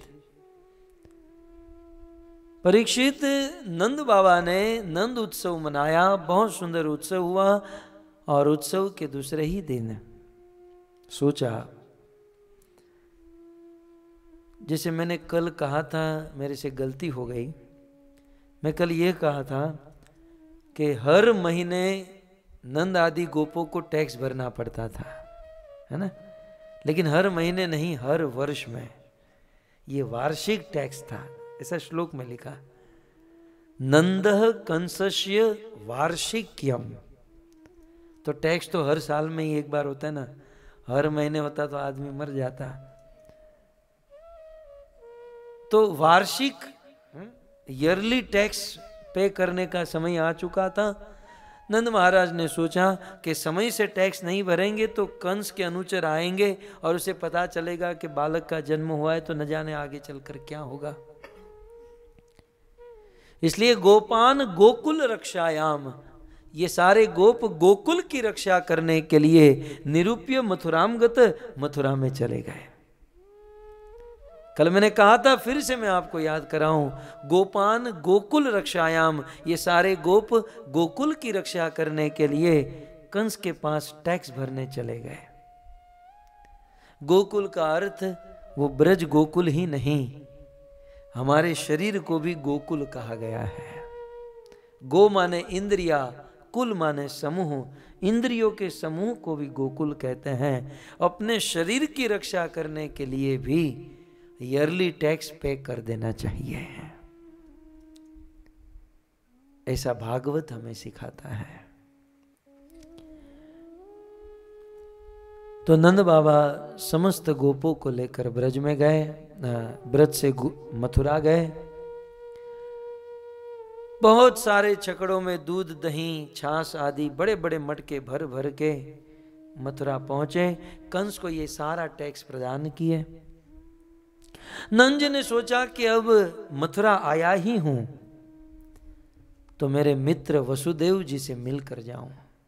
A: परीक्षित नंद बाबा ने नंद उत्सव मनाया, बहुत सुंदर उत्सव हुआ और उत्सव के दूसरे ही दिन सोचा, जैसे मैंने कल कहा था, मेरे से गलती हो गई, मैं कल ये कहा था कि हर महीने नंद आदि गोपों को टैक्स भरना पड़ता था, है ना, लेकिन हर महीने नहीं, हर वर्ष में। ये वार्षिक टैक्स था, ऐसा श्लोक में लिखा, नंदः कंसस्य वार्षिक्यम। तो टैक्स तो हर साल में ही एक बार होता है ना, हर महीने होता तो आदमी मर जाता। तो वार्षिक ईयरली टैक्स पे करने का समय आ चुका था। नंद महाराज ने सोचा कि समय से टैक्स नहीं भरेंगे तो कंस के अनुचर आएंगे और उसे पता चलेगा कि बालक का जन्म हुआ है, तो न जाने आगे चलकर क्या होगा। इसलिए गोपान गोकुल रक्षायाम, ये सारे गोप गोकुल की रक्षा करने के लिए निरूप्य मथुरामगत मथुरा में चले गए। कल मैंने कहा था, फिर से मैं आपको याद कराऊं, गोपान गोकुल रक्षायाम, ये सारे गोप गोकुल की रक्षा करने के लिए कंस के पास टैक्स भरने चले गए। गोकुल का अर्थ वो ब्रज गोकुल ही नहीं, हमारे शरीर को भी गोकुल कहा गया है। गो माने इंद्रिया, कुल माने समूह, इंद्रियों के समूह को भी गोकुल कहते हैं। अपने शरीर की रक्षा करने के लिए भी ईयरली टैक्स पे कर देना चाहिए, ऐसा भागवत हमें सिखाता है। तो नंद बाबा समस्त गोपों को लेकर ब्रज में गए, ब्रज से मथुरा गए। बहुत सारे छकड़ों में दूध, दही, छाछ आदि बड़े बड़े मटके भर भर के मथुरा पहुंचे। कंस को ये सारा टैक्स प्रदान किए। नंद जी ने सोचा कि अब मथुरा आया ही हूं तो मेरे मित्र वसुदेव जी से मिलकर जाऊं।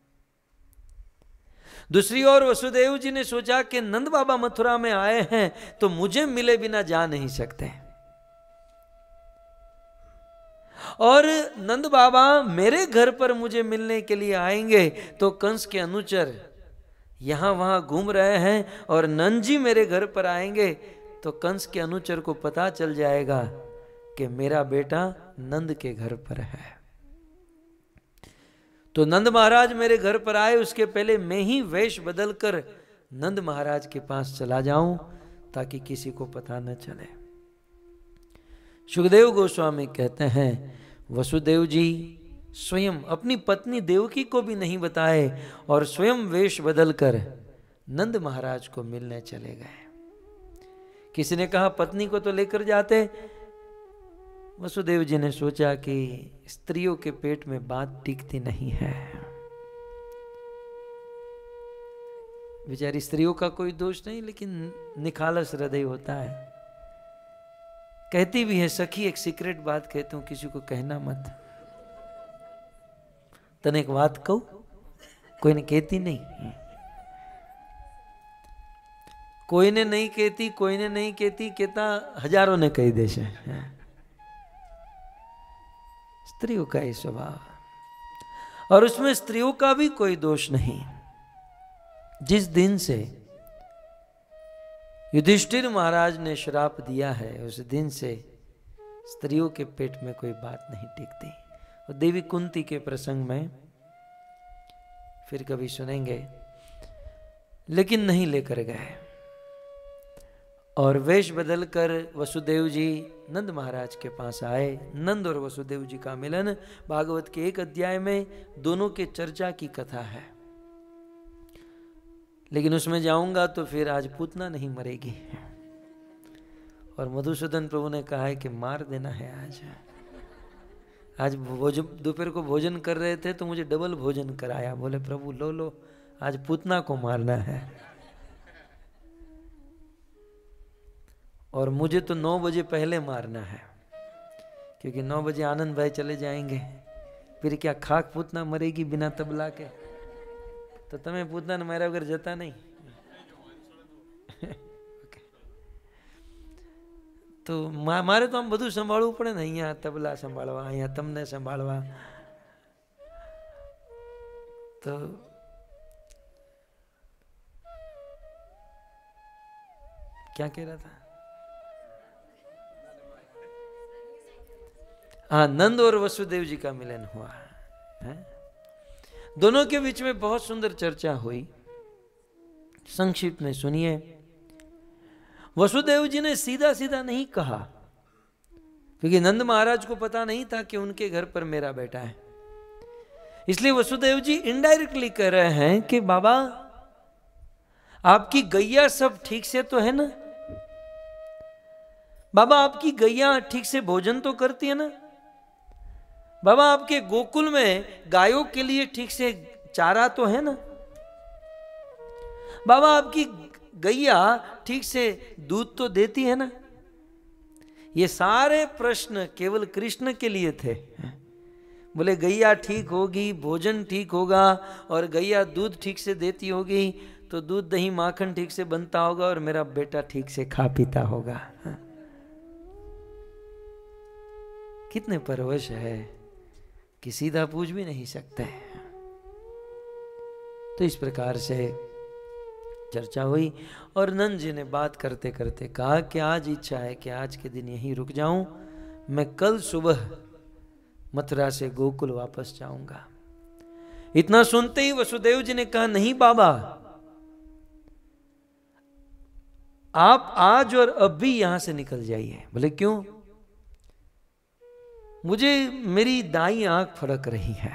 A: दूसरी ओर वसुदेव जी ने सोचा कि नंद बाबा मथुरा में आए हैं तो मुझे मिले बिना जा नहीं सकते, और नंद बाबा मेरे घर पर मुझे मिलने के लिए आएंगे तो कंस के अनुचर यहां वहां घूम रहे हैं और नंद जी मेरे घर पर आएंगे तो कंस के अनुचर को पता चल जाएगा कि मेरा बेटा नंद के घर पर है। तो नंद महाराज मेरे घर पर आए, उसके पहले मैं ही वेश बदलकर नंद महाराज के पास चला जाऊं ताकि किसी को पता न चले। सुखदेव गोस्वामी कहते हैं, वसुदेव जी स्वयं अपनी पत्नी देवकी को भी नहीं बताए और स्वयं वेश बदलकर नंद महाराज को मिलने चले गए। किसी ने कहा पत्नी को तो लेकर जाते। वसुदेव जी ने सोचा कि स्त्रियों के पेट में बात टिकती नहीं है। बेचारी स्त्रियों का कोई दोष नहीं, लेकिन निखालस हृदय होता है। कहती भी है, सखी एक सीक्रेट बात कहती हूं, किसी को कहना मत। तने एक बात कहूं, कोई ने कहती नहीं, कोई ने नहीं कहती, कोई ने नहीं कहती, कहता हजारों ने कही दे से। स्त्रियों का ही स्वभाव, और उसमें स्त्रियों का भी कोई दोष नहीं। जिस दिन से युधिष्ठिर महाराज ने श्राप दिया है उस दिन से स्त्रियों के पेट में कोई बात नहीं टिकती। और देवी कुंती के प्रसंग में फिर कभी सुनेंगे, लेकिन नहीं लेकर गए। और वेश बदलकर वसुदेव जी नंद महाराज के पास आए। नंद और वसुदेव जी का मिलन भागवत के एक अध्याय में दोनों के चर्चा की कथा है, लेकिन उसमें जाऊंगा तो फिर आज पूतना नहीं मरेगी। और मधुसूदन प्रभु ने कहा है कि मार देना है आज। आज भोजन दोपहर को भोजन कर रहे थे तो मुझे डबल भोजन कराया। बोले प्रभु लो लो, आज पूतना को मारना है। और मुझे तो नौ बजे पहले मारना है, क्योंकि नौ बजे आनंद भाई चले जाएंगे। फिर क्या खाक पूतना मरेगी बिना तबला के? तो तमें पूतना ने मारा वगैरह जता नहीं। तो मारे तो आम બધું સંભાળવું પડે ને, અહીંયા તબલા સંભાળવા, અહીંયા તમને સંભાળવા। તો क्या कह रहा था? हाँ, नंद और वसुदेव जी का मिलन हुआ है। दोनों के बीच में बहुत सुंदर चर्चा हुई, संक्षिप्त में सुनिए। वसुदेव जी ने सीधा सीधा नहीं कहा, क्योंकि नंद महाराज को पता नहीं था कि उनके घर पर मेरा बेटा है। इसलिए वसुदेव जी इनडायरेक्टली कह रहे हैं कि बाबा आपकी गैया सब ठीक से तो है ना? बाबा आपकी गैया ठीक से भोजन तो करती है ना? बाबा आपके गोकुल में गायों के लिए ठीक से चारा तो है ना? बाबा आपकी गैया ठीक से दूध तो देती है ना? ये सारे प्रश्न केवल कृष्ण के लिए थे। बोले गैया ठीक होगी, भोजन ठीक होगा, और गैया दूध ठीक से देती होगी तो दूध दही माखन ठीक से बनता होगा और मेरा बेटा ठीक से खा पीता होगा। कितने परवश है कि सीधा पूछ भी नहीं सकते। तो इस प्रकार से चर्चा हुई और नंद जी ने बात करते करते कहा कि आज इच्छा है कि आज के दिन यहीं रुक जाऊं, मैं कल सुबह मथुरा से गोकुल वापस जाऊंगा। इतना सुनते ही वसुदेव जी ने कहा नहीं बाबा, आप आज और अब भी यहां से निकल जाइए। बोले क्यों? मुझे मेरी दाई आंख फड़क रही है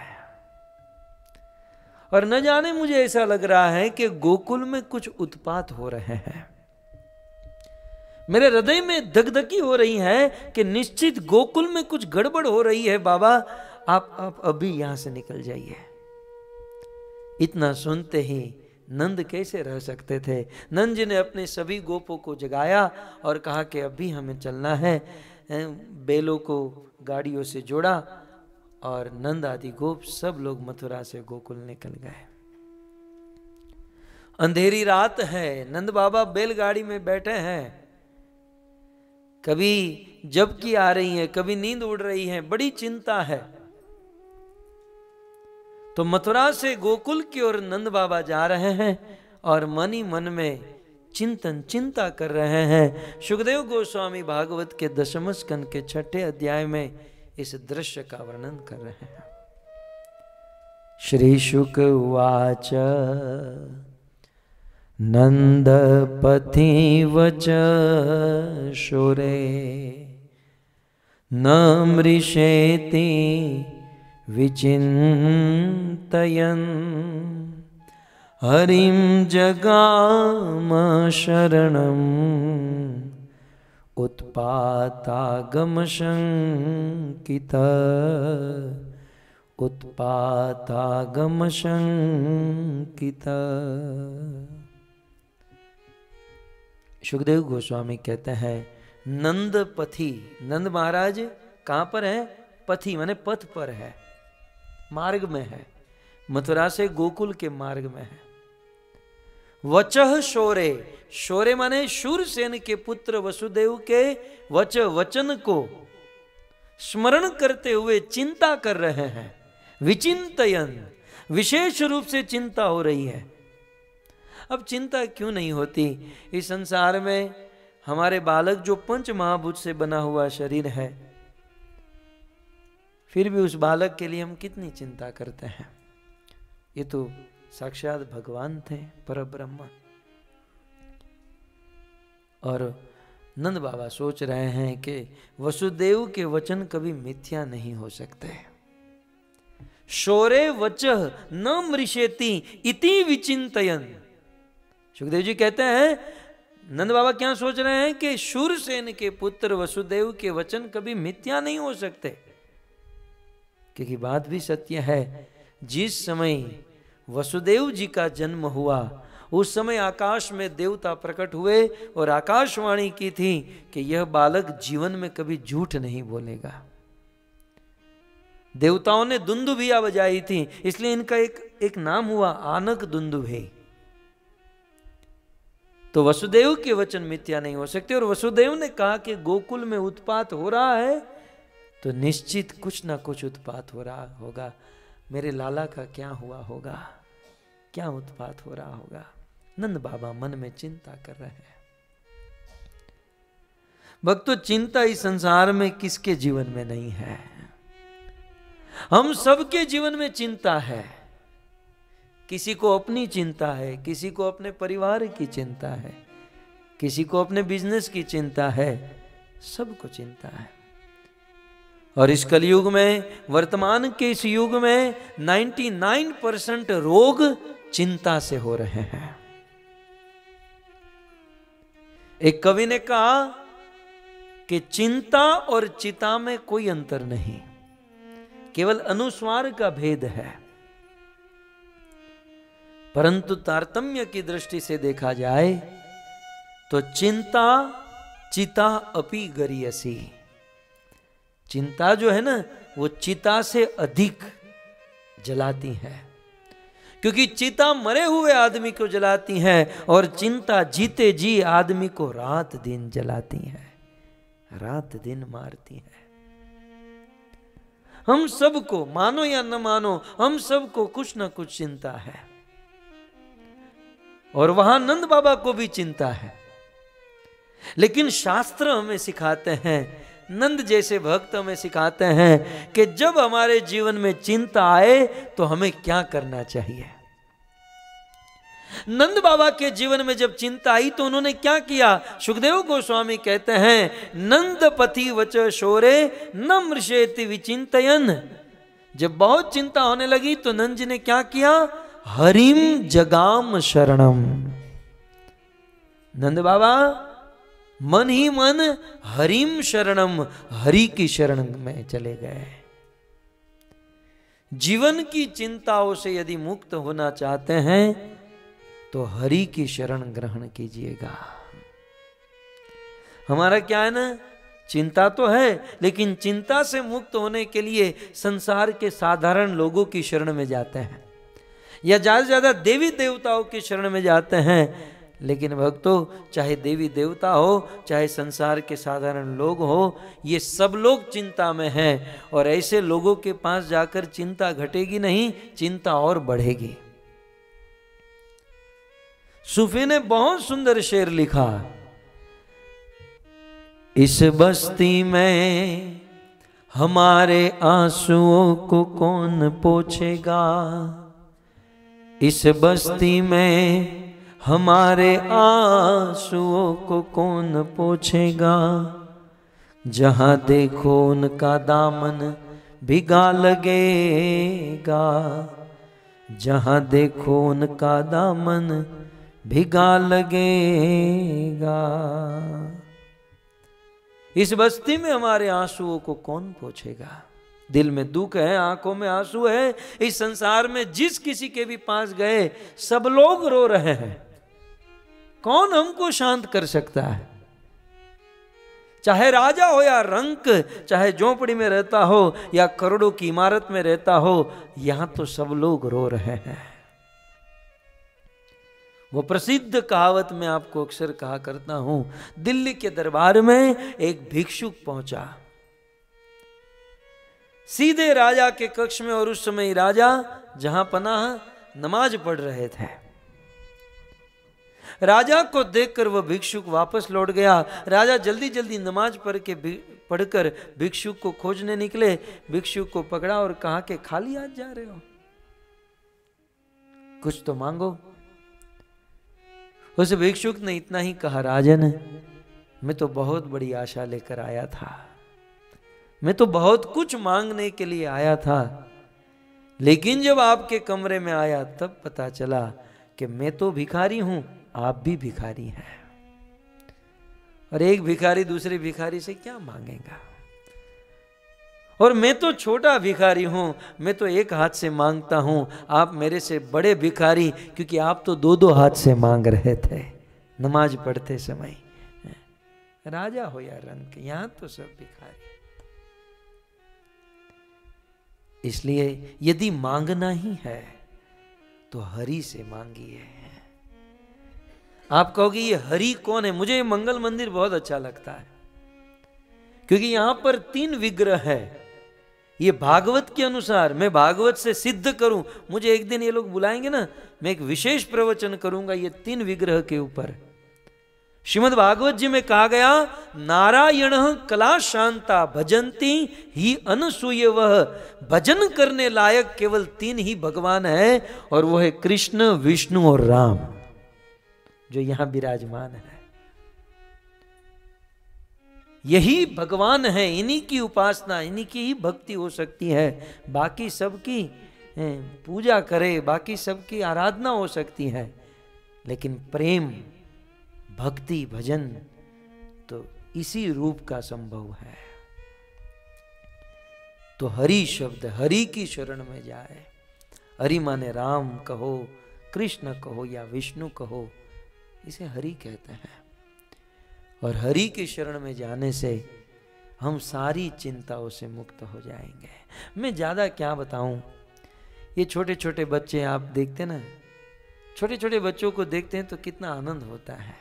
A: और न जाने मुझे ऐसा लग रहा है कि गोकुल में कुछ उत्पात हो रहे हैं। मेरे हृदय में धकधकी हो रही है कि निश्चित गोकुल में कुछ गड़बड़ हो रही है। बाबा आप आप अभी यहां से निकल जाइए। इतना सुनते ही नंद कैसे रह सकते थे? नंद जी ने अपने सभी गोपों को जगाया और कहा कि अभी हमें चलना है। बैलों को गाड़ियों से जोड़ा और नंद आदि गोप सब लोग मथुरा से गोकुल निकल गए। अंधेरी रात है, नंद बाबा बैलगाड़ी में बैठे हैं, कभी झपकी आ रही है, कभी नींद उड़ रही है, बड़ी चिंता है। तो मथुरा से गोकुल की ओर नंद बाबा जा रहे हैं और मन ही मन में चिंतन चिंता कर रहे हैं। सुखदेव गोस्वामी भागवत के दशम स्कंद के छठे अध्याय में इस दृश्य का वर्णन कर रहे हैं। श्री शुक उवाच नंदपति वच शोरे न मृषेति विचिन्तयन् हरिं जगाम शरणम् उत्पातागम शंकित उत्पातागम शंकित। सुखदेव गोस्वामी कहते हैं नंद पथी, नंद महाराज कहां पर है? पथी माने पथ पर है, मार्ग में है, मथुरा से गोकुल के मार्ग में है। वचह शोरे, शोरे माने शूरसेन के पुत्र वसुदेव के वच वचन को स्मरण करते हुए चिंता कर रहे हैं। विचिंतयन, विशेष रूप से चिंता हो रही है। अब चिंता क्यों नहीं होती? इस संसार में हमारे बालक जो पंच महाभूत से बना हुआ शरीर है, फिर भी उस बालक के लिए हम कितनी चिंता करते हैं। ये तो साक्षात भगवान थे, परब्रह्म। और नंद बाबा सोच रहे हैं कि वसुदेव के वचन कभी मिथ्या नहीं हो सकते। शोरे वचः न मृषेति इति विचिंतयन्। सुखदेव जी कहते हैं नंद बाबा क्या सोच रहे हैं कि शूरसेन के पुत्र वसुदेव के वचन कभी मिथ्या नहीं हो सकते। क्योंकि बात भी सत्य है, जिस समय वसुदेव जी का जन्म हुआ उस समय आकाश में देवता प्रकट हुए और आकाशवाणी की थी कि यह बालक जीवन में कभी झूठ नहीं बोलेगा। देवताओं ने दुंदुभिया बजाई थी, इसलिए इनका एक एक नाम हुआ आनक दुंदुभे। तो वसुदेव के वचन मिथ्या नहीं हो सकते। और वसुदेव ने कहा कि गोकुल में उत्पात हो रहा है तो निश्चित कुछ ना कुछ उत्पात हो रहा होगा। मेरे लाला का क्या हुआ होगा, क्या उत्पात हो रहा होगा। नंद बाबा मन में चिंता कर रहे हैं। भक्तों, चिंता इस संसार में किसके जीवन में नहीं है? हम सबके जीवन में चिंता है। किसी को अपनी चिंता है, किसी को अपने परिवार की चिंता है, किसी को अपने बिजनेस की चिंता है, सबको चिंता है। और इस कलयुग में, वर्तमान के इस युग में निन्यानवे परसेंट रोग चिंता से हो रहे हैं। एक कवि ने कहा कि चिंता और चिता में कोई अंतर नहीं, केवल अनुस्वार का भेद है, परंतु तारतम्य की दृष्टि से देखा जाए तो चिंता चिता अपि गरियसी, चिंता जो है ना वो चिता से अधिक जलाती है, क्योंकि चिता मरे हुए आदमी को जलाती है और चिंता जीते जी आदमी को रात दिन जलाती है, रात दिन मारती है। हम सबको, मानो या न मानो, हम सबको कुछ न कुछ चिंता है, और वहां नंद बाबा को भी चिंता है। लेकिन शास्त्र हमें सिखाते हैं, नंद जैसे भक्त हमें सिखाते हैं कि जब हमारे जीवन में चिंता आए तो हमें क्या करना चाहिए। नंद बाबा के जीवन में जब चिंता आई तो उन्होंने क्या किया? सुखदेव गोस्वामी कहते हैं, नंद पति वच शोरे न मृषेति विचिंतयन। जब बहुत चिंता होने लगी तो नंद जी ने क्या किया? हरिम जगाम शरणम। नंद बाबा मन ही मन हरिम शरणम, हरि की शरण में चले गए। जीवन की चिंताओं से यदि मुक्त होना चाहते हैं तो हरि की शरण ग्रहण कीजिएगा। हमारा क्या है ना, चिंता तो है, लेकिन चिंता से मुक्त होने के लिए संसार के साधारण लोगों की शरण में जाते हैं, या ज्यादा से ज्यादा देवी देवताओं की शरण में जाते हैं। लेकिन भक्तों, चाहे देवी देवता हो, चाहे संसार के साधारण लोग हो, ये सब लोग चिंता में हैं, और ऐसे लोगों के पास जाकर चिंता घटेगी नहीं, चिंता और बढ़ेगी। सूफी ने बहुत सुंदर शेर लिखा, इस बस्ती में हमारे आंसुओं को कौन पोंछेगा, इस बस्ती में हमारे आंसुओं को कौन पोंछेगा, जहां देखो उनका दामन भिगा लगेगा, जहां देखो उनका दामन भिगा लगेगा। इस बस्ती में हमारे आंसुओं को कौन पोंछेगा। दिल में दुख है, आंखों में आंसू है, इस संसार में जिस किसी के भी पास गए सब लोग रो रहे हैं, कौन हमको शांत कर सकता है। चाहे राजा हो या रंक, चाहे झोंपड़ी में रहता हो या करोड़ों की इमारत में रहता हो, यहां तो सब लोग रो रहे हैं। वो प्रसिद्ध कहावत मैं आपको अक्सर कहा करता हूं, दिल्ली के दरबार में एक भिक्षुक पहुंचा सीधे राजा के कक्ष में, और उस समय राजा जहां पनाह नमाज पढ़ रहे थे। राजा को देखकर वह भिक्षुक वापस लौट गया। राजा जल्दी जल्दी नमाज पढ़ के पढ़कर भिक्षुक को खोजने निकले। भिक्षुक को पकड़ा और कहा कि खाली हाथ जा रहे हो, कुछ तो मांगो। उस भिक्षुक ने इतना ही कहा, राजन मैं तो बहुत बड़ी आशा लेकर आया था, मैं तो बहुत कुछ मांगने के लिए आया था, लेकिन जब आपके कमरे में आया तब पता चला कि मैं तो भिखारी हूं, आप भी भिखारी हैं, और एक भिखारी दूसरे भिखारी से क्या मांगेगा। और मैं तो छोटा भिखारी हूं, मैं तो एक हाथ से मांगता हूं, आप मेरे से बड़े भिखारी, क्योंकि आप तो दो दो हाथ से मांग रहे थे नमाज पढ़ते समय। राजा हो या रंक, यहां तो सब भिखारी। इसलिए यदि मांगना ही है तो हरि से मांगिए। आप कहोगे ये हरि कौन है? मुझे ये मंगल मंदिर बहुत अच्छा लगता है, क्योंकि यहां पर तीन विग्रह है। ये भागवत के अनुसार, मैं भागवत से सिद्ध करूं, मुझे एक दिन ये लोग बुलाएंगे ना, मैं एक विशेष प्रवचन करूंगा ये तीन विग्रह के ऊपर। श्रीमद् भागवत जी में कहा गया, नारायण कला शांता भजंती ही अनसूय, वह भजन करने लायक केवल तीन ही भगवान है, और वो है कृष्ण, विष्णु और राम, जो यहां विराजमान है। यही भगवान है, इन्हीं की उपासना, इन्हीं की ही भक्ति हो सकती है। बाकी सबकी पूजा करे, बाकी सबकी आराधना हो सकती है, लेकिन प्रेम, भक्ति, भजन तो इसी रूप का संभव है। तो हरि शब्द, हरि की शरण में जाए। हरि माने राम कहो, कृष्ण कहो या विष्णु कहो, इसे हरि कहते हैं। और हरि की शरण में जाने से हम सारी चिंताओं से मुक्त हो जाएंगे। मैं ज्यादा क्या बताऊं, ये छोटे छोटे बच्चे आप देखते ना, छोटे छोटे बच्चों को देखते हैं तो कितना आनंद होता है।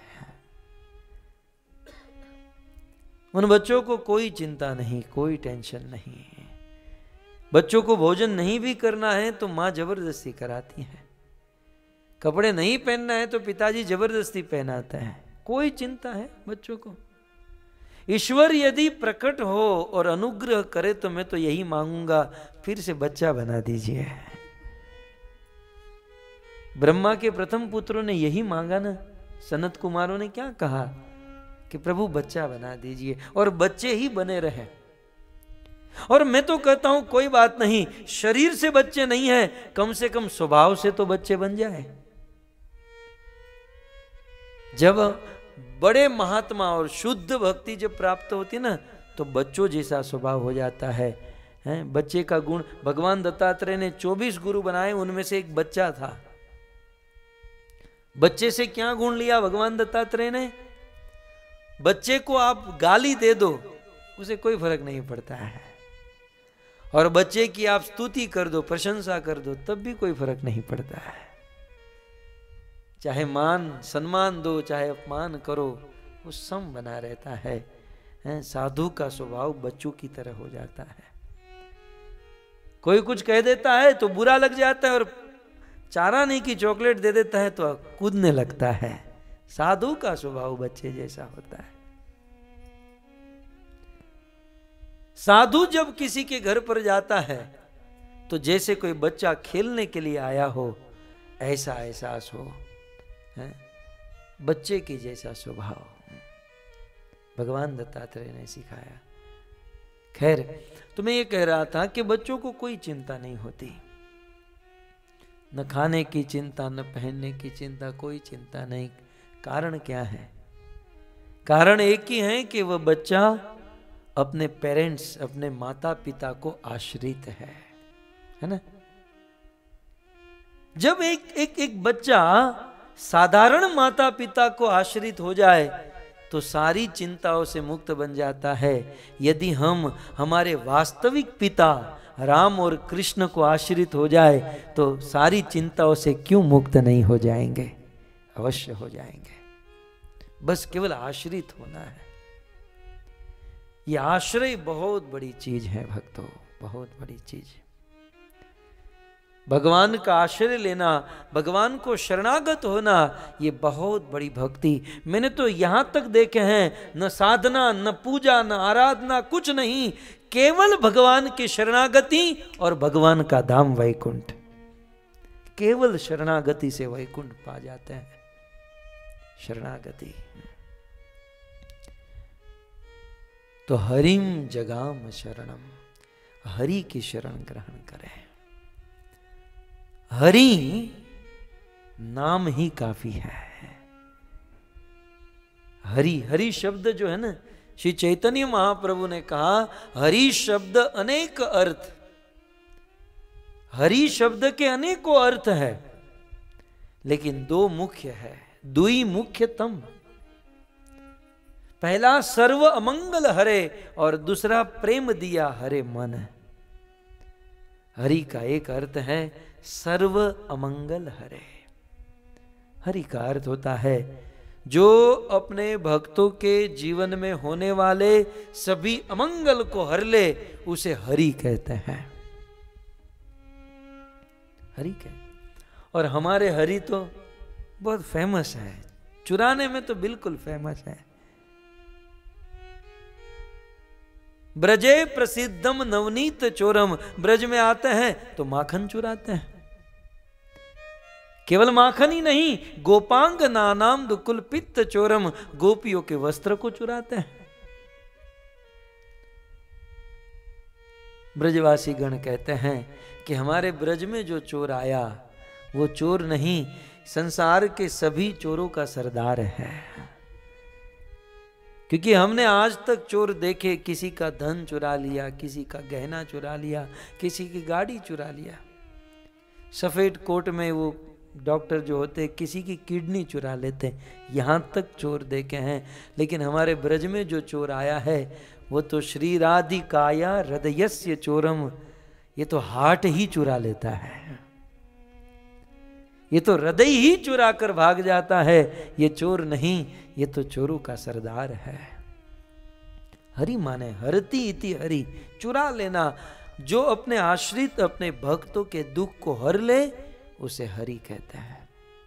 A: उन बच्चों को कोई चिंता नहीं, कोई टेंशन नहीं। बच्चों को भोजन नहीं भी करना है तो माँ जबरदस्ती कराती है, कपड़े नहीं पहनना है तो पिताजी जबरदस्ती पहनाते हैं। कोई चिंता है बच्चों को। ईश्वर यदि प्रकट हो और अनुग्रह करे तो मैं तो यही मांगूंगा, फिर से बच्चा बना दीजिए। ब्रह्मा के प्रथम पुत्रों ने यही मांगा ना। सनत कुमारों ने क्या कहा कि प्रभु बच्चा बना दीजिए, और बच्चे ही बने रहे। और मैं तो कहता हूं कोई बात नहीं, शरीर से बच्चे नहीं है, कम से कम स्वभाव से तो बच्चे बन जाए। जब बड़े महात्मा और शुद्ध भक्ति जब प्राप्त होती ना, तो बच्चों जैसा स्वभाव हो जाता है, हैं? बच्चे का गुण, भगवान दत्तात्रेय ने चौबीस गुरु बनाए, उनमें से एक बच्चा था। बच्चे से क्या गुण लिया भगवान दत्तात्रेय ने? बच्चे को आप गाली दे दो, उसे कोई फर्क नहीं पड़ता है, और बच्चे की आप स्तुति कर दो, प्रशंसा कर दो, तब भी कोई फर्क नहीं पड़ता है। चाहे मान सम्मान दो, चाहे अपमान करो, वो सम बना रहता है, है? साधु का स्वभाव बच्चों की तरह हो जाता है। कोई कुछ कह देता है तो बुरा लग जाता है, और चारा नहीं की चॉकलेट दे देता है तो कूदने लगता है। साधु का स्वभाव बच्चे जैसा होता है। साधु जब किसी के घर पर जाता है तो जैसे कोई बच्चा खेलने के लिए आया हो, ऐसा एहसास हो, है? बच्चे की जैसा स्वभाव भगवान दत्तात्रेय ने सिखाया। खैर, तो मैं ये कह रहा था कि बच्चों को कोई चिंता नहीं होती, न खाने की चिंता, न पहनने की चिंता, कोई चिंता नहीं। कारण क्या है? कारण एक ही है कि वह बच्चा अपने पेरेंट्स, अपने माता पिता को आश्रित है, है ना? जब एक एक एक बच्चा साधारण माता पिता को आश्रित हो जाए तो सारी चिंताओं से मुक्त बन जाता है। यदि हम हमारे वास्तविक पिता राम और कृष्ण को आश्रित हो जाए तो सारी चिंताओं से क्यों मुक्त नहीं हो जाएंगे? अवश्य हो जाएंगे। बस केवल आश्रित होना है। ये आश्रय बहुत बड़ी चीज है भक्तों, बहुत बड़ी चीज। भगवान का आश्रय लेना, भगवान को शरणागत होना, ये बहुत बड़ी भक्ति। मैंने तो यहां तक देखे हैं, न साधना, न पूजा, न आराधना, कुछ नहीं, केवल भगवान की शरणागति और भगवान का धाम वैकुंठ। केवल शरणागति से वैकुंठ पा जाते हैं। शरणागति। तो हरिम जगाम शरणम, हरि की शरण ग्रहण करें। हरि नाम ही काफी है। हरि, हरि शब्द जो है ना, श्री चैतन्य महाप्रभु ने कहा हरि शब्द अनेक अर्थ। हरि शब्द के अनेकों अर्थ है, लेकिन दो मुख्य है, दुई मुख्यतम। पहला सर्व अमंगल हरे और दूसरा प्रेम दिया हरे मन। हरि का एक अर्थ है सर्व अमंगल हरे। हरि का अर्थ होता है जो अपने भक्तों के जीवन में होने वाले सभी अमंगल को हर ले, उसे हरि कहते हैं। हरि के और हमारे हरि तो बहुत फेमस है, चुराने में तो बिल्कुल फेमस है। ब्रजे प्रसिद्धम नवनीत चोरम, ब्रज में आते हैं तो माखन चुराते हैं। केवल माखन ही नहीं, गोपांग नानाम दुकुल पित्त चोरम, गोपियों के वस्त्र को चुराते हैं। ब्रजवासी गण कहते हैं कि हमारे ब्रज में जो चोर आया वो चोर नहीं, संसार के सभी चोरों का सरदार है। क्योंकि हमने आज तक चोर देखे, किसी का धन चुरा लिया, किसी का गहना चुरा लिया, किसी की गाड़ी चुरा लिया। सफेद कोट में वो डॉक्टर जो होते किसी की किडनी चुरा लेते, यहाँ तक चोर देखे हैं। लेकिन हमारे ब्रज में जो चोर आया है वो तो श्री राधिकाया हृदयस्य चोरम, ये तो हार्ट ही चुरा लेता है, ये तो हृदय ही चुरा कर भाग जाता है। ये चोर नहीं, ये तो चोरों का सरदार है। हरि माने हरति इति हरि, चुरा लेना। जो अपने आश्रित अपने भक्तों के दुख को हर ले उसे हरि कहते हैं।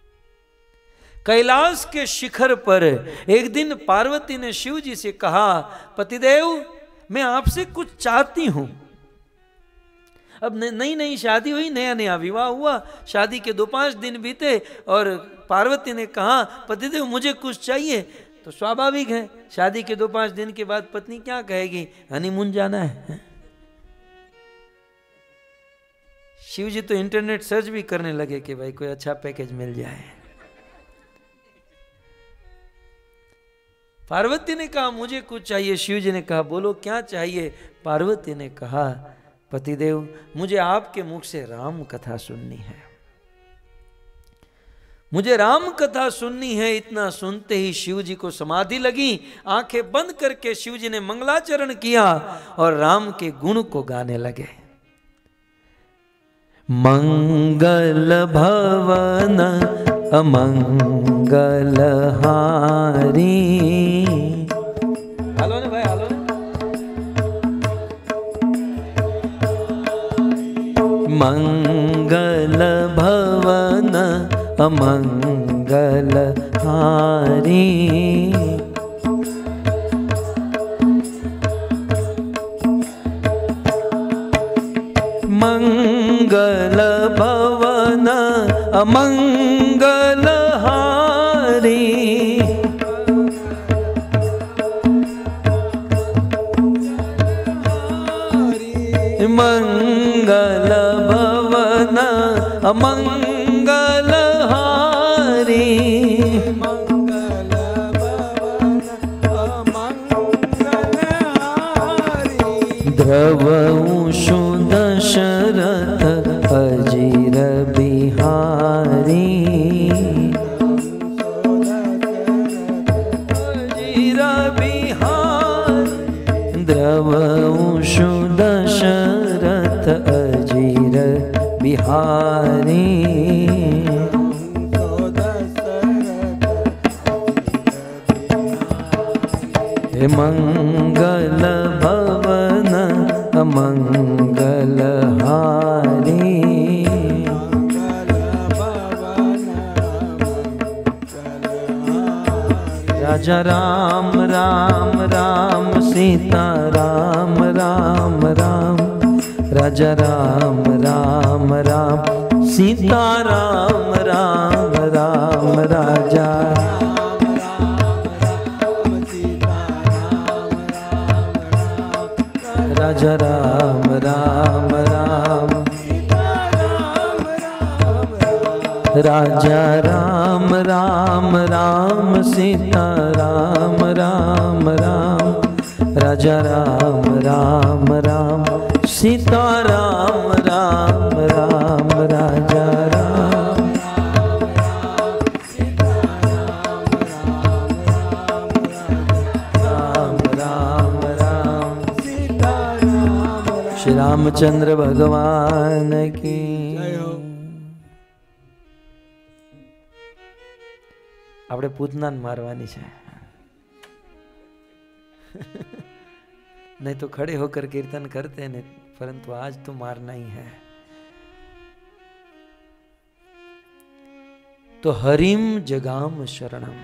A: कैलाश के शिखर पर एक दिन पार्वती ने शिव जी से कहा, पतिदेव मैं आपसे कुछ चाहती हूं। अब नई नई शादी हुई, नया नया विवाह हुआ, शादी के दो पांच दिन बीते और पार्वती ने कहा पतिदेव मुझे कुछ चाहिए। तो स्वाभाविक है, शादी के दो पांच दिन के बाद पत्नी क्या कहेगी, हनीमून जाना है। शिव जी तो इंटरनेट सर्च भी करने लगे कि भाई कोई अच्छा पैकेज मिल जाए। पार्वती ने कहा मुझे कुछ चाहिए। शिव जी ने कहा बोलो क्या चाहिए। पार्वती ने कहा पतिदेव मुझे आपके मुख से राम कथा सुननी है, मुझे राम कथा सुननी है। इतना सुनते ही शिव जी को समाधि लगी। आंखें बंद करके शिव जी ने मंगलाचरण किया और राम के गुण को गाने लगे। मंगल भवन अमंगल हारी। हेलो ने भाई, हेलो ने। मंगल भवन अमंगल हारी, मंगल भवन अमंगल हारी, मंगल भवन अमंगल हारी,
B: मंगल भवन अमंगल हारी।
A: द्रवऊषु दशरथ अजीर बिहारी, अजीर बिहारी, द्रवऊषु दशरथ अजीर बिहारी, मंगल भवन अमंगल हारी, राजा राम राम राम सीता राम राम राम, राजा राम राम राम सीता राम राम राम, राजा राजा राम राम राम, राजा राम राम राम सीता राम राम राम, राजा राम राम राम सीता राम राम राम, राजा राम राम राम राम सीता राम। श्री रामचंद्र भगवान की। આપણે પૂતનાને મારવાની છે, नहीं तो खड़े होकर कीर्तन करते हैं, परंतु आज तो मारना ही है। तो हरिम जगाम शरणम।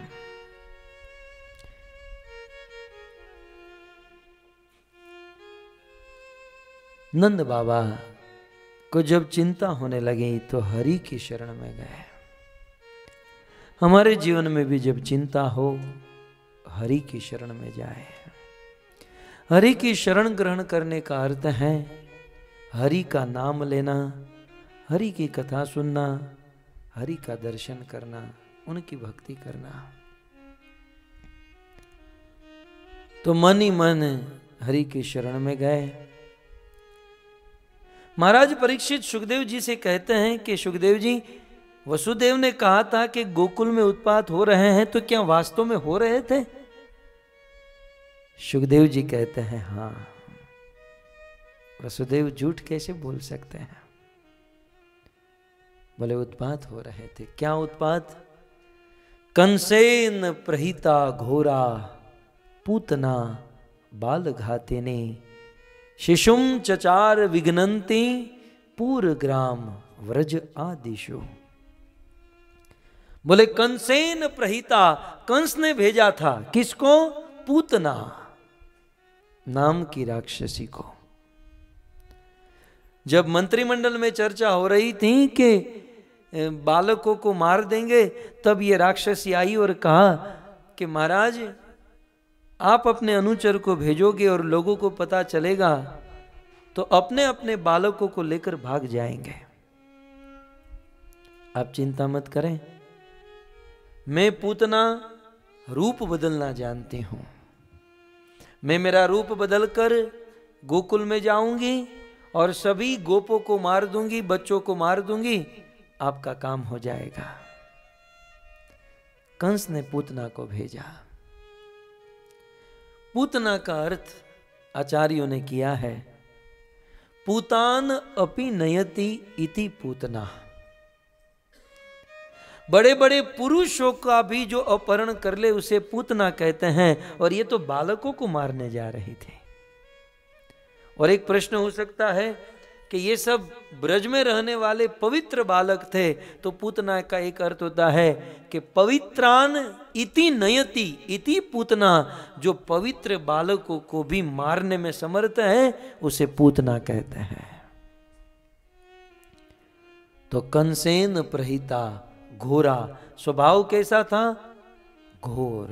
A: नंद बाबा को जब चिंता होने लगी तो हरि की शरण में गए। हमारे जीवन में भी जब चिंता हो हरि की शरण में जाए। हरि की शरण ग्रहण करने का अर्थ है हरि का नाम लेना, हरि की कथा सुनना, हरि का दर्शन करना, उनकी भक्ति करना। तो मन ही मन हरि की शरण में गए। महाराज परीक्षित सुखदेव जी से कहते हैं कि सुखदेव जी, वसुदेव ने कहा था कि गोकुल में उत्पात हो रहे हैं, तो क्या वास्तव में हो रहे थे? सुखदेव जी कहते हैं हाँ। वसुदेव झूठ कैसे बोल सकते हैं? बोले उत्पात हो रहे थे। क्या उत्पात? कंसेन प्रहिता घोरा पूतना बाल घातिनी शिशुम चचार विघ्नंती पूर ग्राम व्रज आदिशु। बोले कंसेन प्रहिता, कंस ने भेजा था किसको? पूतना नाम की राक्षसी को। जब मंत्रिमंडल में चर्चा हो रही थी कि बालकों को मार देंगे, तब ये राक्षसी आई और कहा कि महाराज आप अपने अनुचर को भेजोगे और लोगों को पता चलेगा तो अपने अपने बालकों को लेकर भाग जाएंगे। आप चिंता मत करें, मैं पूतना रूप बदलना जानती हूं। मैं मेरा रूप बदलकर गोकुल में जाऊंगी और सभी गोपों को मार दूंगी, बच्चों को मार दूंगी, आपका काम हो जाएगा। कंस ने पूतना को भेजा। पूतना का अर्थ आचार्यों ने किया है पूतान अपि नयति इति पूतना। बड़े बड़े पुरुषों का भी जो अपहरण कर ले उसे पूतना कहते हैं, और ये तो बालकों को मारने जा रही थी। और एक प्रश्न हो सकता है कि ये सब ब्रज में रहने वाले पवित्र बालक थे, तो पूतना का एक अर्थ होता है कि पवित्रान इति नयति इति पूतना, जो पवित्र बालकों को भी मारने में समर्थ है उसे पूतना कहते हैं। तो कंसेन प्रहिता घोरा, स्वभाव कैसा था? घोर।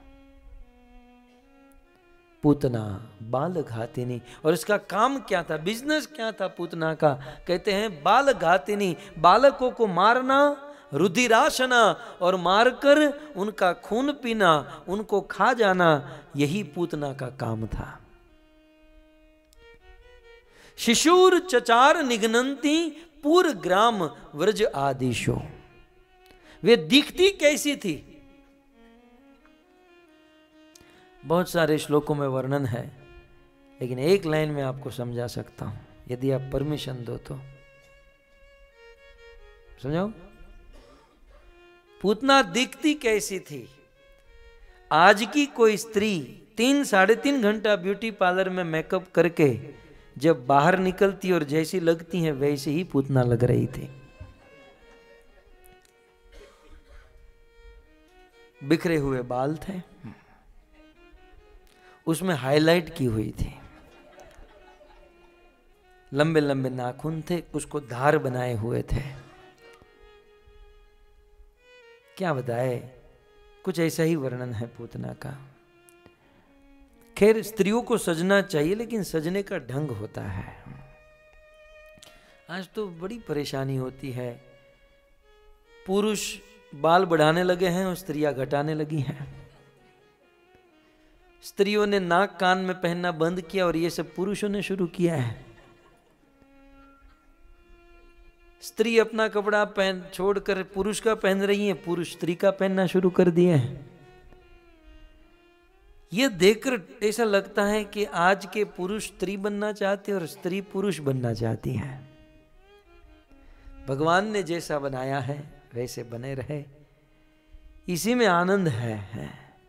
A: पूतना बाल घातिनी, और इसका काम क्या था? बिजनेस क्या था पूतना का? कहते हैं बाल घातिनी, बालकों को मारना, रुधिराशना, और मारकर उनका खून पीना, उनको खा जाना, यही पूतना का काम था। शिशुर चचार निघ्नंती पूर ग्राम व्रज आदिशो। वे दिखती कैसी थी? बहुत सारे श्लोकों में वर्णन है, लेकिन एक लाइन में आपको समझा सकता हूं, यदि आप परमिशन दो तो। समझाओ, पूतना दिखती कैसी थी? आज की कोई स्त्री तीन साढ़े तीन घंटा ब्यूटी पार्लर में मेकअप करके जब बाहर निकलती और जैसी लगती है वैसे ही पूतना लग रही थी। बिखरे हुए बाल थे, उसमें हाईलाइट की हुई थी, लंबे लंबे नाखून थे, उसको धार बनाए हुए थे। क्या बताए, कुछ ऐसा ही वर्णन है पूतना का। खैर, स्त्रियों को सजना चाहिए, लेकिन सजने का ढंग होता है। आज तो बड़ी परेशानी होती है, पुरुष बाल बढ़ाने लगे हैं और स्त्रियां घटाने लगी हैं। स्त्रियों ने नाक कान में पहनना बंद किया और ये सब पुरुषों ने शुरू किया है। स्त्री अपना कपड़ा पहन छोड़कर पुरुष का पहन रही है, पुरुष स्त्री का पहनना शुरू कर दिए हैं। यह देखकर ऐसा लगता है कि आज के पुरुष स्त्री बनना चाहते हैं और स्त्री पुरुष बनना चाहती है। भगवान ने जैसा बनाया है वैसे बने रहे, इसी में आनंद है, है।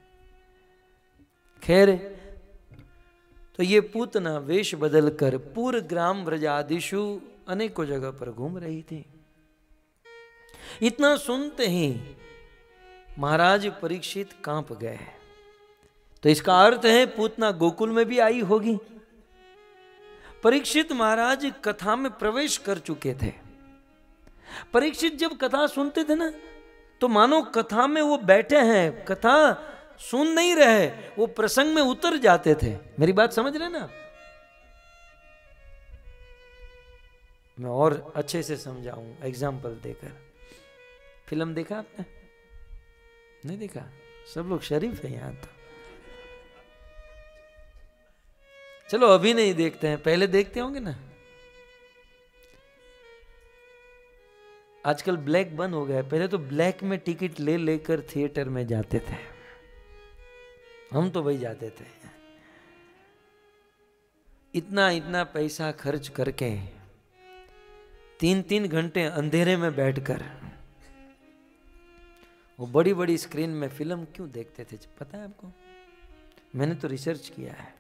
A: खैर, तो ये पूतना वेश बदलकर पूर्व ग्राम व्रजादिशु अनेकों जगह पर घूम रही थी। इतना सुनते ही महाराज परीक्षित कांप गए। तो इसका अर्थ है पूतना गोकुल में भी आई होगी। परीक्षित महाराज कथा में प्रवेश कर चुके थे। परीक्षित जब कथा सुनते थे ना, तो मानो कथा में वो बैठे हैं, कथा सुन नहीं रहे, वो प्रसंग में उतर जाते थे। मेरी बात समझ रहे ना? मैं और अच्छे से समझाऊं एग्जाम्पल देकर। फिल्म देखा आपने? नहीं देखा? सब लोग शरीफ है यहां तो। चलो अभी नहीं देखते हैं, पहले देखते होंगे ना। आजकल ब्लैक बंद हो गया है, पहले तो ब्लैक में टिकट ले लेकर थिएटर में जाते थे, हम तो वही जाते थे। इतना इतना पैसा खर्च करके तीन तीन घंटे अंधेरे में बैठकर वो बड़ी बड़ी स्क्रीन में फिल्म क्यों देखते थे पता है आपको? मैंने तो रिसर्च किया है।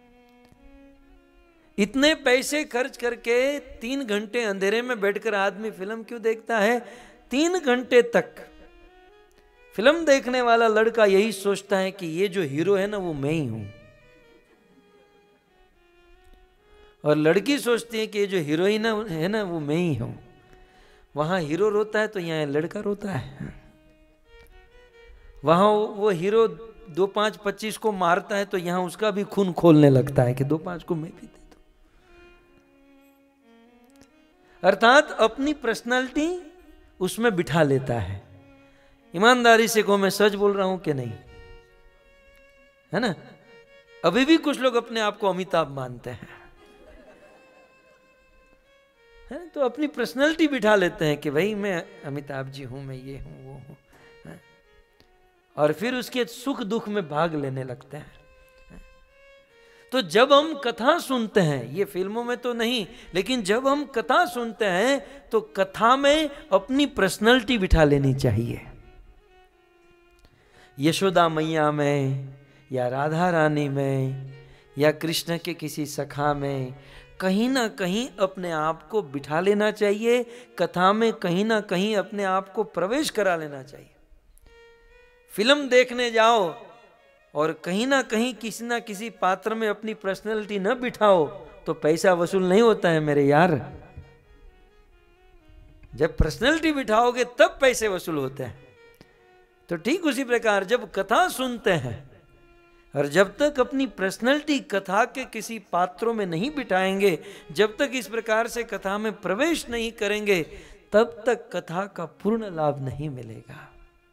A: इतने पैसे खर्च करके तीन घंटे अंधेरे में बैठकर आदमी फिल्म क्यों देखता है? तीन घंटे तक फिल्म देखने वाला लड़का यही सोचता है कि ये जो हीरो है ना वो मैं ही हूं, और लड़की सोचती है कि ये जो हीरोइन है ना वो मैं ही हूं। वहां हीरो रोता है तो यहाँ लड़का रोता है, वहां वो हीरो दो पांच पच्चीस को मारता है तो यहां उसका भी खून खोलने लगता है कि दो पांच को मैं भी दे दूं। अर्थात अपनी पर्सनालिटी उसमें बिठा लेता है। ईमानदारी से को मैं सच बोल रहा हूं कि नहीं, है ना? अभी भी कुछ लोग अपने आप को अमिताभ मानते हैं, है? तो अपनी पर्सनालिटी बिठा लेते हैं कि भाई मैं अमिताभ जी हूं, मैं ये हूं वो हूं, है? और फिर उसके सुख दुख में भाग लेने लगते हैं। तो जब हम कथा सुनते हैं, ये फिल्मों में तो नहीं, लेकिन जब हम कथा सुनते हैं तो कथा में अपनी पर्सनालिटी बिठा लेनी चाहिए। यशोदा मैया में या राधा रानी में या कृष्ण के किसी सखा में कहीं ना कहीं अपने आप को बिठा लेना चाहिए। कथा में कहीं ना कहीं अपने आप को प्रवेश करा लेना चाहिए। फिल्म देखने जाओ और कहीं ना कहीं किसी ना किसी पात्र में अपनी पर्सनैलिटी न बिठाओ तो पैसा वसूल नहीं होता है मेरे यार। जब पर्सनैलिटी बिठाओगे तब पैसे वसूल होते हैं। तो ठीक उसी प्रकार जब कथा सुनते हैं और जब तक अपनी पर्सनैलिटी कथा के किसी पात्रों में नहीं बिठाएंगे, जब तक इस प्रकार से कथा में प्रवेश नहीं करेंगे, तब तक कथा का पूर्ण लाभ नहीं मिलेगा।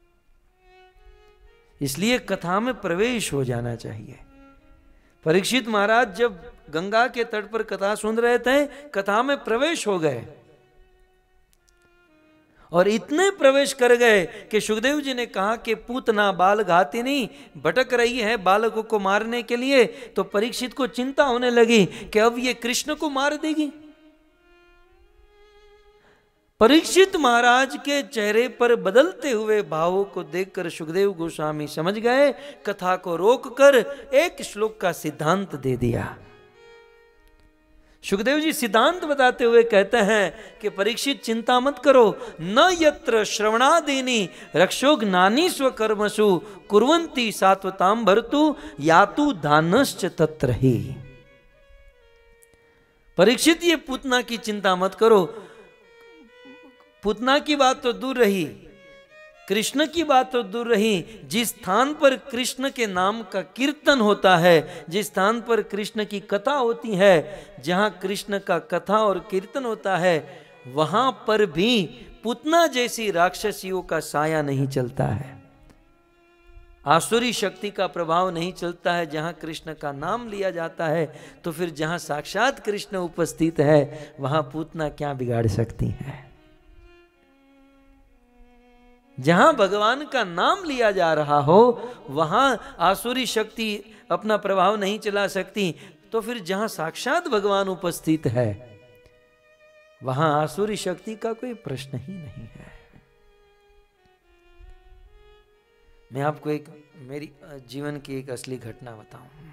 A: इसलिए कथा में प्रवेश हो जाना चाहिए। परीक्षित महाराज जब गंगा के तट पर कथा सुन रहे थे, कथा में प्रवेश हो गए और इतने प्रवेश कर गए कि सुखदेव जी ने कहा कि पूतना बाल घातिनी भटक रही है बालकों को मारने के लिए। तो परीक्षित को चिंता होने लगी कि अब ये कृष्ण को मार देगी। परीक्षित महाराज के चेहरे पर बदलते हुए भावों को देखकर सुखदेव गोस्वामी समझ गए, कथा को रोककर एक श्लोक का सिद्धांत दे दिया। सुखदेव जी सिद्धांत बताते हुए कहते हैं कि परीक्षित चिंता मत करो, न यत्र श्रवणादीनि रक्षोघ्नानि स्वकर्मसु कुर्वन्ति सात्वतां भर्तु यातु दानश्च तत्र ही। परीक्षित ये पूतना की चिंता मत करो। पूतना की बात तो दूर रही, कृष्ण की बात तो दूर रही, जिस स्थान पर कृष्ण के नाम का कीर्तन होता है, जिस स्थान पर कृष्ण की कथा होती है, जहां कृष्ण का कथा और कीर्तन होता है, वहां पर भी पूतना जैसी राक्षसियों का साया नहीं चलता है, आसुरी शक्ति का प्रभाव नहीं चलता है। जहां कृष्ण का नाम लिया जाता है तो फिर जहां साक्षात कृष्ण उपस्थित है वहां पूतना क्या बिगाड़ सकती है। जहां भगवान का नाम लिया जा रहा हो वहां आसुरी शक्ति अपना प्रभाव नहीं चला सकती। तो फिर जहां साक्षात भगवान उपस्थित है वहां आसुरी शक्ति का कोई प्रश्न ही नहीं है। मैं आपको एक मेरी जीवन की एक असली घटना बताऊं।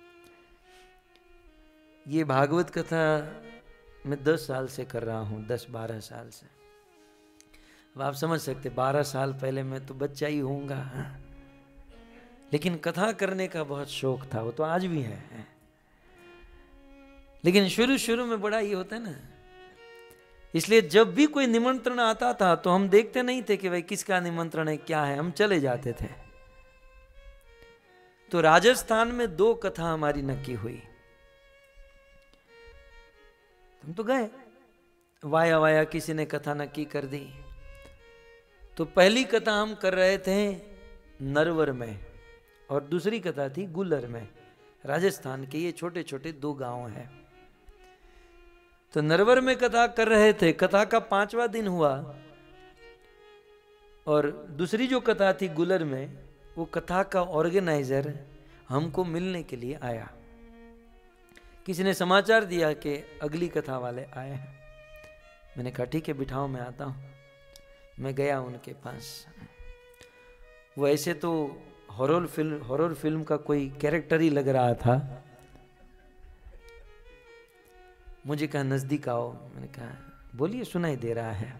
A: ये भागवत कथा मैं दस साल से कर रहा हूं, दस बारह साल से। अब आप समझ सकते, बारह साल पहले मैं तो बच्चा ही होऊंगा, लेकिन कथा करने का बहुत शौक था, वो तो आज भी है। लेकिन शुरू शुरू में बड़ा ये होता है ना, इसलिए जब भी कोई निमंत्रण आता था तो हम देखते नहीं थे कि भाई किसका निमंत्रण है, क्या है, हम चले जाते थे। तो राजस्थान में दो कथा हमारी नक्की हुई, हम तो गए, वाया वाया किसी ने कथा नक्की कर दी। तो पहली कथा हम कर रहे थे नरवर में और दूसरी कथा थी गुलर में। राजस्थान के ये छोटे छोटे दो गांव हैं। तो नरवर में कथा कर रहे थे, कथा का पांचवा दिन हुआ और दूसरी जो कथा थी गुलर में, वो कथा का ऑर्गेनाइजर हमको मिलने के लिए आया। किसी ने समाचार दिया कि अगली कथा वाले आए हैं। मैंने कहा ठीक है बिठाओ, मैं आता हूँ। मैं गया उनके पास। वो ऐसे तो हॉरर फिल्म हॉरर फिल्म का कोई कैरेक्टर ही लग रहा था। मुझे कहा नजदीक आओ। मैंने कहा बोलिए, सुनाई दे रहा है।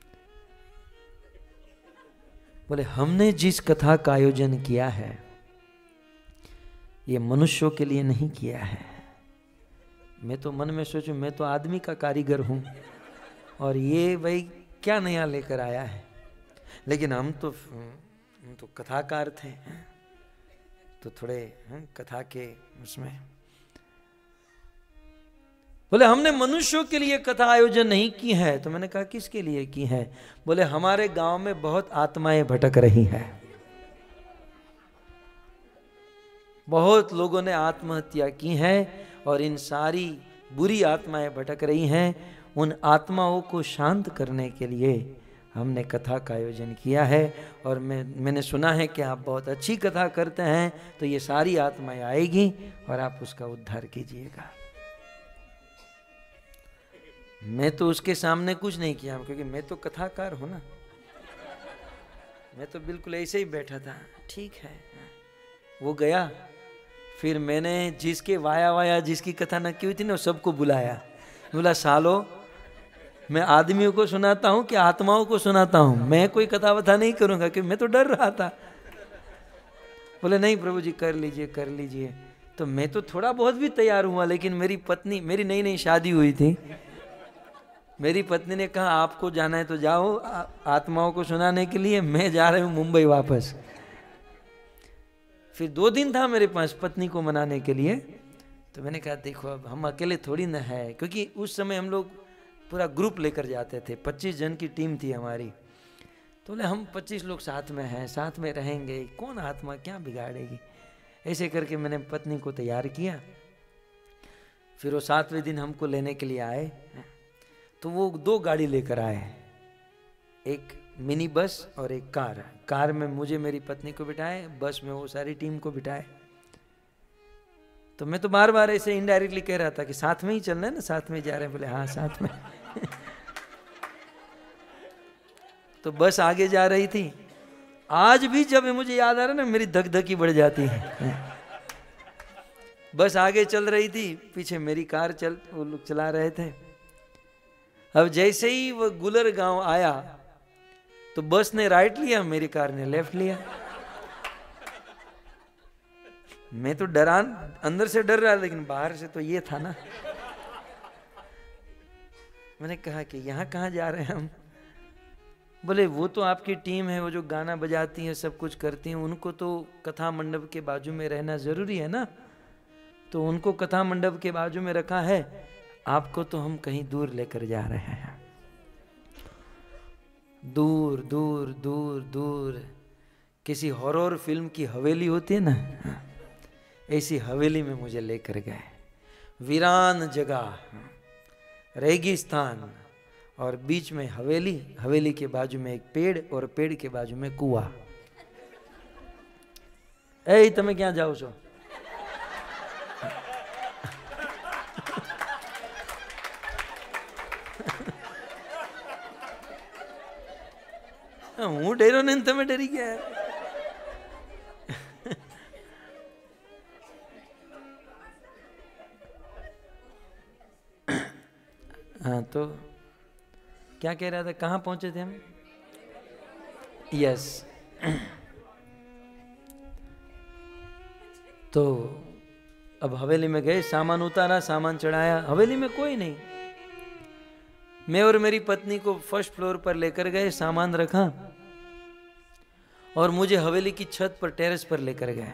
A: बोले हमने जिस कथा का आयोजन किया है ये मनुष्यों के लिए नहीं किया है। मैं तो मन में सोचूं मैं तो आदमी का कारीगर हूं और ये भाई क्या नया लेकर आया है। लेकिन हम तो हम तो कथाकार थे, तो थोड़े कथा के उसमें। बोले हमने मनुष्यों के लिए कथा आयोजन नहीं की है। तो मैंने कहा किसके लिए की है? बोले हमारे गांव में बहुत आत्माएं भटक रही हैं, बहुत लोगों ने आत्महत्या की है और इन सारी बुरी आत्माएं भटक रही हैं। उन आत्माओं को शांत करने के लिए हमने कथा का आयोजन किया है और मैं मैंने सुना है कि आप बहुत अच्छी कथा करते हैं, तो ये सारी आत्माएं आएगी और आप उसका उद्धार कीजिएगा। मैं तो उसके सामने कुछ नहीं किया क्योंकि मैं तो कथाकार हूं ना। मैं तो बिल्कुल ऐसे ही बैठा था। ठीक है, वो गया। फिर मैंने जिसके वाया वाया जिसकी कथा न की हुई थी ना, सबको बुलाया। बोला सालो, मैं आदमियों को सुनाता हूं कि आत्माओं को सुनाता हूं? मैं कोई कथा वथा नहीं करूंगा क्योंकि मैं तो डर रहा था। बोले नहीं प्रभु जी कर लीजिए कर लीजिए। तो मैं तो थोड़ा बहुत भी तैयार हुआ, लेकिन मेरी पत्नी, मेरी नई नई शादी हुई थी, मेरी पत्नी ने कहा आपको जाना है तो जाओ आत्माओं को सुनाने के लिए, मैं जा रही हूँ मुंबई वापस। फिर दो दिन था मेरे पास पत्नी को मनाने के लिए। तो मैंने कहा देखो अब हम अकेले थोड़ी ना है, क्योंकि उस समय हम लोग पूरा ग्रुप लेकर जाते थे, पच्चीस जन की टीम थी हमारी। तो बोले हम पच्चीस लोग साथ में हैं, साथ में रहेंगे, कौन आत्मा क्या बिगाड़ेगी। ऐसे करके मैंने पत्नी को तैयार किया। फिर वो सातवें दिन हमको लेने के लिए आए। तो वो दो गाड़ी लेकर आए, एक मिनी बस और एक कार। कार में मुझे मेरी पत्नी को बिठाए, बस में वो सारी टीम को बिठाए। तो मैं तो बार बार ऐसे इनडायरेक्टली कह रहा था कि साथ में ही चलना है ना, साथ में जा रहे हैं। बोले हाँ साथ में। तो बस आगे जा रही थी। आज भी जब मुझे याद आ रहा है ना, मेरी धक धकी बढ़ जाती है। बस आगे चल रही थी, पीछे मेरी कार चल वो लोग चला रहे थे। अब जैसे ही वो गुलर गांव आया तो बस ने राइट लिया, मेरी कार ने लेफ्ट लिया। मैं तो डरान अंदर से डर रहा, लेकिन बाहर से तो ये था ना। मैंने कहा कि यहाँ कहाँ जा रहे हैं हम? बोले वो तो आपकी टीम है, वो जो गाना बजाती है सब कुछ करती हैं, उनको तो कथा मंडप के बाजू में रहना जरूरी है ना, तो उनको कथा मंडप के बाजू में रखा है, आपको तो हम कहीं दूर लेकर जा रहे हैं। दूर दूर दूर दूर, किसी हॉरर फिल्म की हवेली होती है ना, ऐसी हवेली में मुझे लेकर गए। वीरान जगह, रेगिस्तान, और बीच में हवेली, हवेली के बाजू में एक पेड़ और पेड़ के बाजू में कुआं। ए तमे क्या जाओ छो? हूँ डरो नहीं, तमे डरी गया है। हाँ तो क्या कह रहा था, कहाँ पहुंचे थे हम? यस। तो अब हवेली में गए, सामान उतारा, सामान चढ़ाया। हवेली में कोई नहीं। मैं और मेरी पत्नी को फर्स्ट फ्लोर पर लेकर गए, सामान रखा और मुझे हवेली की छत पर, टेरेस पर लेकर गए।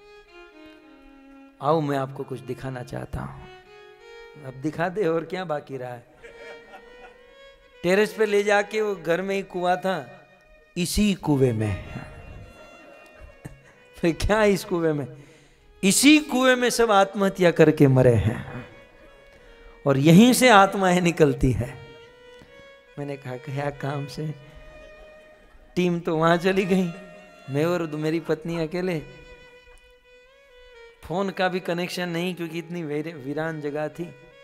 A: आओ मैं आपको कुछ दिखाना चाहता हूं। अब दिखा दे, और क्या बाकी रहा है। टेरेस पे ले जाके, वो घर में ही कुआं था, इसी कुएं में। फिर क्या इस कुएं में? इसी कुएं में सब आत्महत्या करके मरे हैं और यहीं से आत्माएं निकलती है। मैंने कहा क्या काम से, टीम तो वहां चली गई, मैं और मेरी पत्नी अकेले। फोन का भी कनेक्शन नहीं क्योंकि इतनी वीरान जगह थी।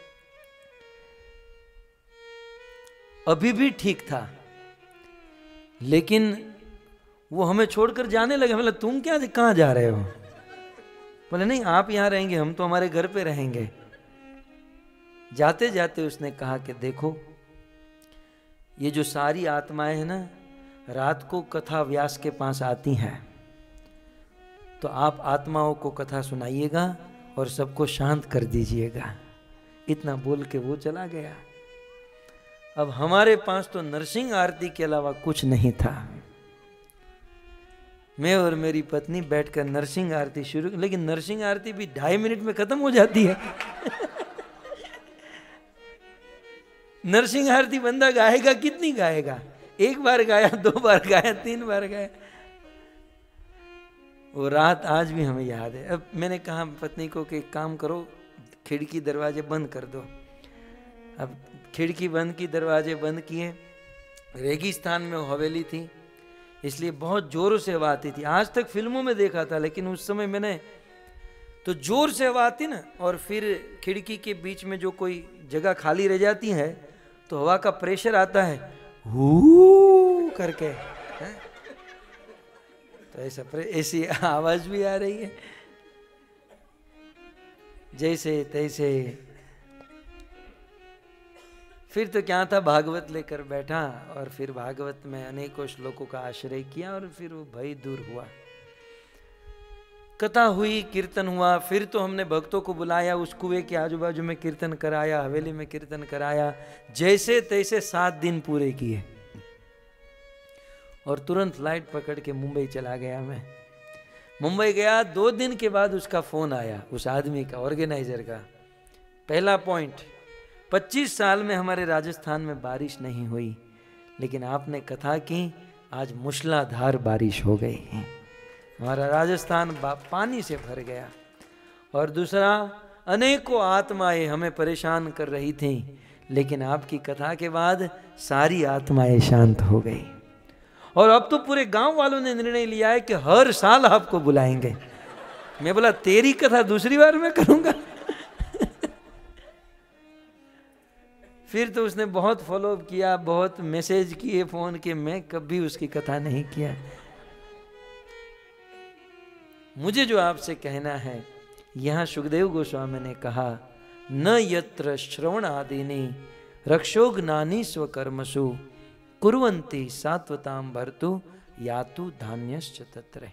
A: अभी भी ठीक था, लेकिन वो हमें छोड़कर जाने लगे। मतलब तुम क्या कहाँ जा रहे हो? बोले नहीं आप यहां रहेंगे, हम तो हमारे घर पे रहेंगे। जाते जाते उसने कहा कि देखो ये जो सारी आत्माएं हैं ना, रात को कथा व्यास के पास आती हैं, तो आप आत्माओं को कथा सुनाइएगा और सबको शांत कर दीजिएगा। इतना बोल के वो चला गया। अब हमारे पास तो नरसिंह आरती के अलावा कुछ नहीं था। मैं और मेरी पत्नी बैठकर नरसिंह आरती शुरू, लेकिन नरसिंह आरती भी ढाई मिनट में खत्म हो जाती है। नरसिंह आरती बंदा गाएगा कितनी गाएगा? एक बार गाया, दो बार गाया, तीन बार गाया। वो रात आज भी हमें याद है। अब मैंने कहा पत्नी को कि काम करो, खिड़की दरवाजे बंद कर दो। अब खिड़की बंद की, दरवाजे बंद किए। रेगिस्तान में हवेली थी, इसलिए बहुत जोरों से हवा आती थी। आज तक फिल्मों में देखा था, लेकिन उस समय मैंने तो जोर से हवा आती ना, और फिर खिड़की के बीच में जो कोई जगह खाली रह जाती है तो हवा का प्रेशर आता है, हू करके है? तो ऐसा ऐसी आवाज भी आ रही है। जैसे तैसे फिर तो क्या था, भागवत लेकर बैठा और फिर भागवत में अनेकों श्लोकों का आश्रय किया और फिर वो भय दूर हुआ। कथा हुई, कीर्तन हुआ। फिर तो हमने भक्तों को बुलाया, उस कुएं के आजू बाजू में कीर्तन कराया, हवेली में कीर्तन कराया। जैसे तैसे सात दिन पूरे किए और तुरंत फ्लाइट पकड़ के मुंबई चला गया। मैं मुंबई गया, दो दिन के बाद उसका फोन आया, उस आदमी का, ऑर्गेनाइजर का। पहला पॉइंट, पच्चीस साल में हमारे राजस्थान में बारिश नहीं हुई, लेकिन आपने कथा की, आज मूसलाधार बारिश हो गई। हमारा राजस्थान पानी से भर गया। और दूसरा, अनेकों आत्माएं हमें परेशान कर रही थीं, लेकिन आपकी कथा के बाद सारी आत्माएं शांत हो गई। और अब तो पूरे गांव वालों ने निर्णय लिया है कि हर साल आपको बुलाएंगे। मैं बोला तेरी कथा दूसरी बार मैं करूंगा। फिर तो उसने बहुत फॉलो किया, बहुत मैसेज किए फोन के, मैं कभी उसकी कथा नहीं किया। मुझे जो आपसे कहना है, यहाँ सुखदेव गोस्वामी ने कहा, न यत्र श्रवण आदिनी रक्षोग्नानी स्वकर्मसु कुर्वन्ति सात्वताम भर्तु यातु धान्यश्च तत्र।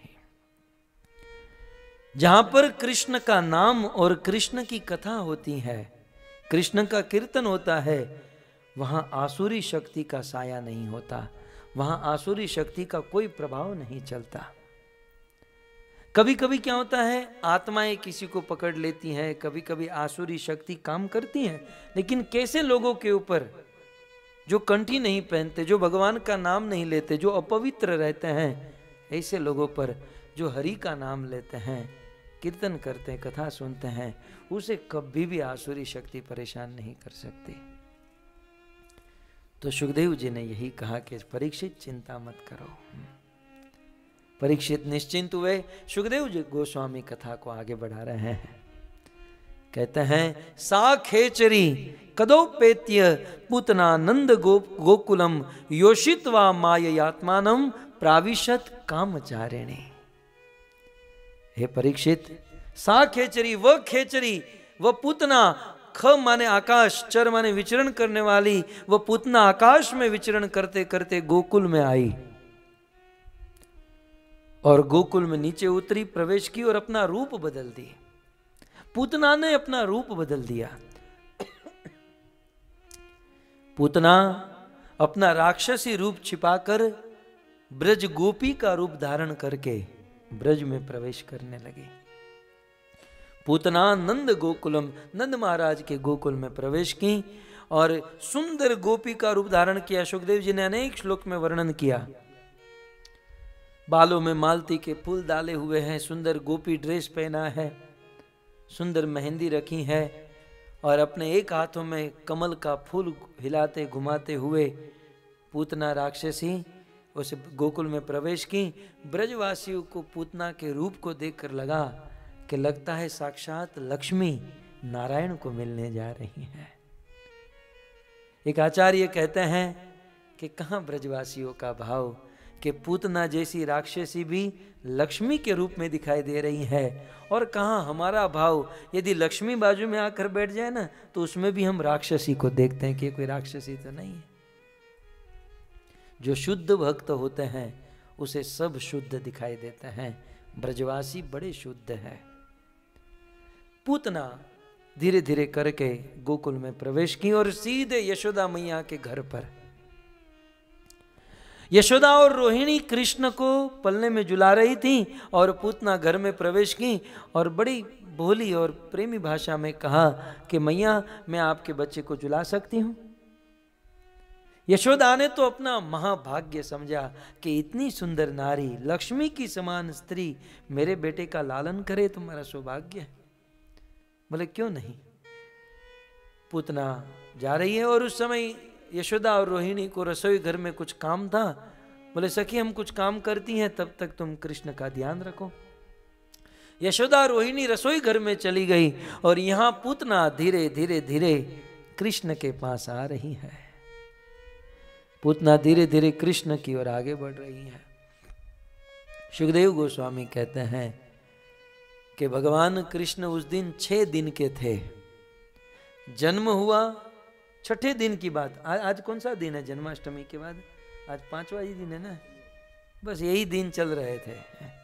A: जहां पर कृष्ण का नाम और कृष्ण की कथा होती है, कृष्ण का कीर्तन होता है, वहां आसुरी शक्ति का साया नहीं होता, वहां आसुरी शक्ति का कोई प्रभाव नहीं चलता। कभी कभी क्या होता है, आत्माएं किसी को पकड़ लेती हैं, कभी कभी आसुरी शक्ति काम करती हैं, लेकिन कैसे लोगों के ऊपर जो कंठी नहीं पहनते, जो भगवान का नाम नहीं लेते, जो अपवित्र रहते हैं, ऐसे लोगों पर जो हरि का नाम लेते हैं, कीर्तन करते हैं, कथा सुनते हैं, उसे कभी भी आसुरी शक्ति परेशान नहीं कर सकती। तो सुखदेव जी ने यही कहा कि परीक्षित चिंता मत करो। परीक्षित निश्चिंत हुए। सुखदेव जी गोस्वामी कथा को आगे बढ़ा रहे हैं। कहते हैं, सा खेचरी कदोपेत्य पूतना नंद गो गोकुलम योषित्वा माययात्मानम प्राविशत कामचारिणी। हे परीक्षित, सा खेचरी, वह खेचरी, वह पूतना, ख माने आकाश, चर माने विचरण करने वाली, वह पूतना आकाश में विचरण करते करते गोकुल में आई और गोकुल में नीचे उतरी, प्रवेश की और अपना रूप बदल दी। पूतना ने अपना रूप बदल दिया। पूतना अपना राक्षसी रूप छिपाकर ब्रज गोपी का रूप धारण करके ब्रज में प्रवेश करने लगी। पूतना नंद गोकुलम, नंद महाराज के गोकुल में प्रवेश की और सुंदर गोपी का रूप धारण किया। सुखदेव जी ने अनेक श्लोक में वर्णन किया। बालों में मालती के फूल डाले हुए हैं, सुंदर गोपी ड्रेस पहना है, सुंदर मेहंदी रखी है और अपने एक हाथों में कमल का फूल हिलाते घुमाते हुए पूतना राक्षसी उस गोकुल में प्रवेश की। ब्रजवासियों को पूतना के रूप को देखकर लगा कि लगता है साक्षात लक्ष्मी नारायण को मिलने जा रही है। एक आचार्य कहते हैं कि कहाँ ब्रजवासियों का भाव कि पूतना जैसी राक्षसी भी लक्ष्मी के रूप में दिखाई दे रही है, और कहाँ हमारा भाव यदि लक्ष्मी बाजू में आकर बैठ जाए ना तो उसमें भी हम राक्षसी को देखते हैं कि कोई राक्षसी तो नहीं है। जो शुद्ध भक्त होते हैं उसे सब शुद्ध दिखाई देते हैं। ब्रजवासी बड़े शुद्ध है। पूतना धीरे धीरे करके गोकुल में प्रवेश की और सीधे यशोदा मैया के घर पर। यशोदा और रोहिणी कृष्ण को पल्ले में झुला रही थी और पूतना घर में प्रवेश की और बड़ी भोली और प्रेमी भाषा में कहा कि मैया मैं आपके बच्चे को झुला सकती हूं। यशोदा ने तो अपना महाभाग्य समझा कि इतनी सुंदर नारी, लक्ष्मी की समान स्त्री मेरे बेटे का लालन करे तो मेरा सौभाग्य है। बोले क्यों नहीं। पूतना जा रही है और उस समय यशोदा और रोहिणी को रसोई घर में कुछ काम था। बोले सखी हम कुछ काम करती हैं, तब तक तुम कृष्ण का ध्यान रखो। यशोदा रोहिणी रसोई घर में चली गई और यहां पूतना धीरे धीरे धीरे कृष्ण के पास आ रही है। पूतना धीरे धीरे कृष्ण की ओर आगे बढ़ रही है। सुखदेव गोस्वामी कहते हैं कि भगवान कृष्ण उस दिन छह दिन के थे। जन्म हुआ छठे दिन की बात। आ, आज कौन सा दिन है जन्माष्टमी के बाद? आज पांचवा ही दिन है ना। बस यही दिन चल रहे थे।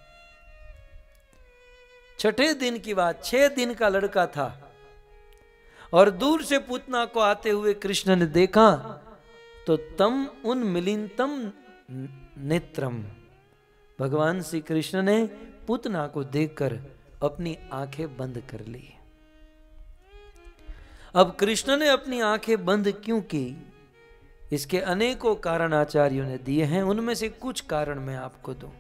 A: छठे दिन की बात, छह दिन का लड़का था और दूर से पूतना को आते हुए कृष्ण ने देखा तो तम उन मिलिंतम नेत्रम, भगवान श्री कृष्ण ने पूतना को देखकर अपनी आंखें बंद कर ली। अब कृष्ण ने अपनी आंखें बंद क्यों की, इसके अनेकों कारण आचार्यों ने दिए हैं। उनमें से कुछ कारण मैं आपको दूं।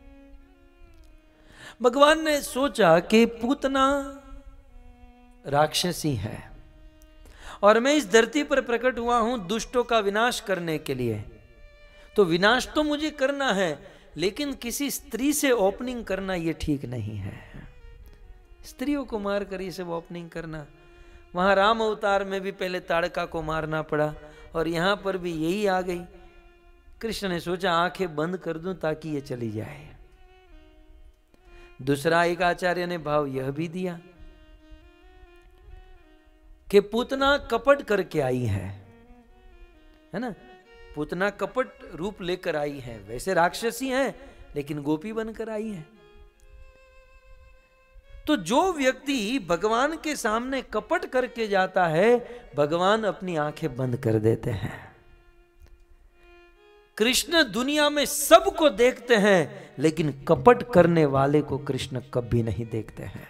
A: भगवान ने सोचा कि पूतना राक्षसी है और मैं इस धरती पर प्रकट हुआ हूं दुष्टों का विनाश करने के लिए, तो विनाश तो मुझे करना है, लेकिन किसी स्त्री से ओपनिंग करना यह ठीक नहीं है। स्त्रियों को मारकर ये सब ओपनिंग करना, वहां राम अवतार में भी पहले ताड़का को मारना पड़ा और यहां पर भी यही आ गई। कृष्ण ने सोचा आंखें बंद कर दूं ताकि ये चली जाए। दूसरा एक आचार्य ने भाव यह भी दिया कि पूतना कपट करके आई है, है ना। पूतना कपट रूप लेकर आई है, वैसे राक्षसी है लेकिन गोपी बनकर आई है। तो जो व्यक्ति भगवान के सामने कपट करके जाता है, भगवान अपनी आंखें बंद कर देते हैं। कृष्ण दुनिया में सबको देखते हैं, लेकिन कपट करने वाले को कृष्ण कभी नहीं देखते हैं।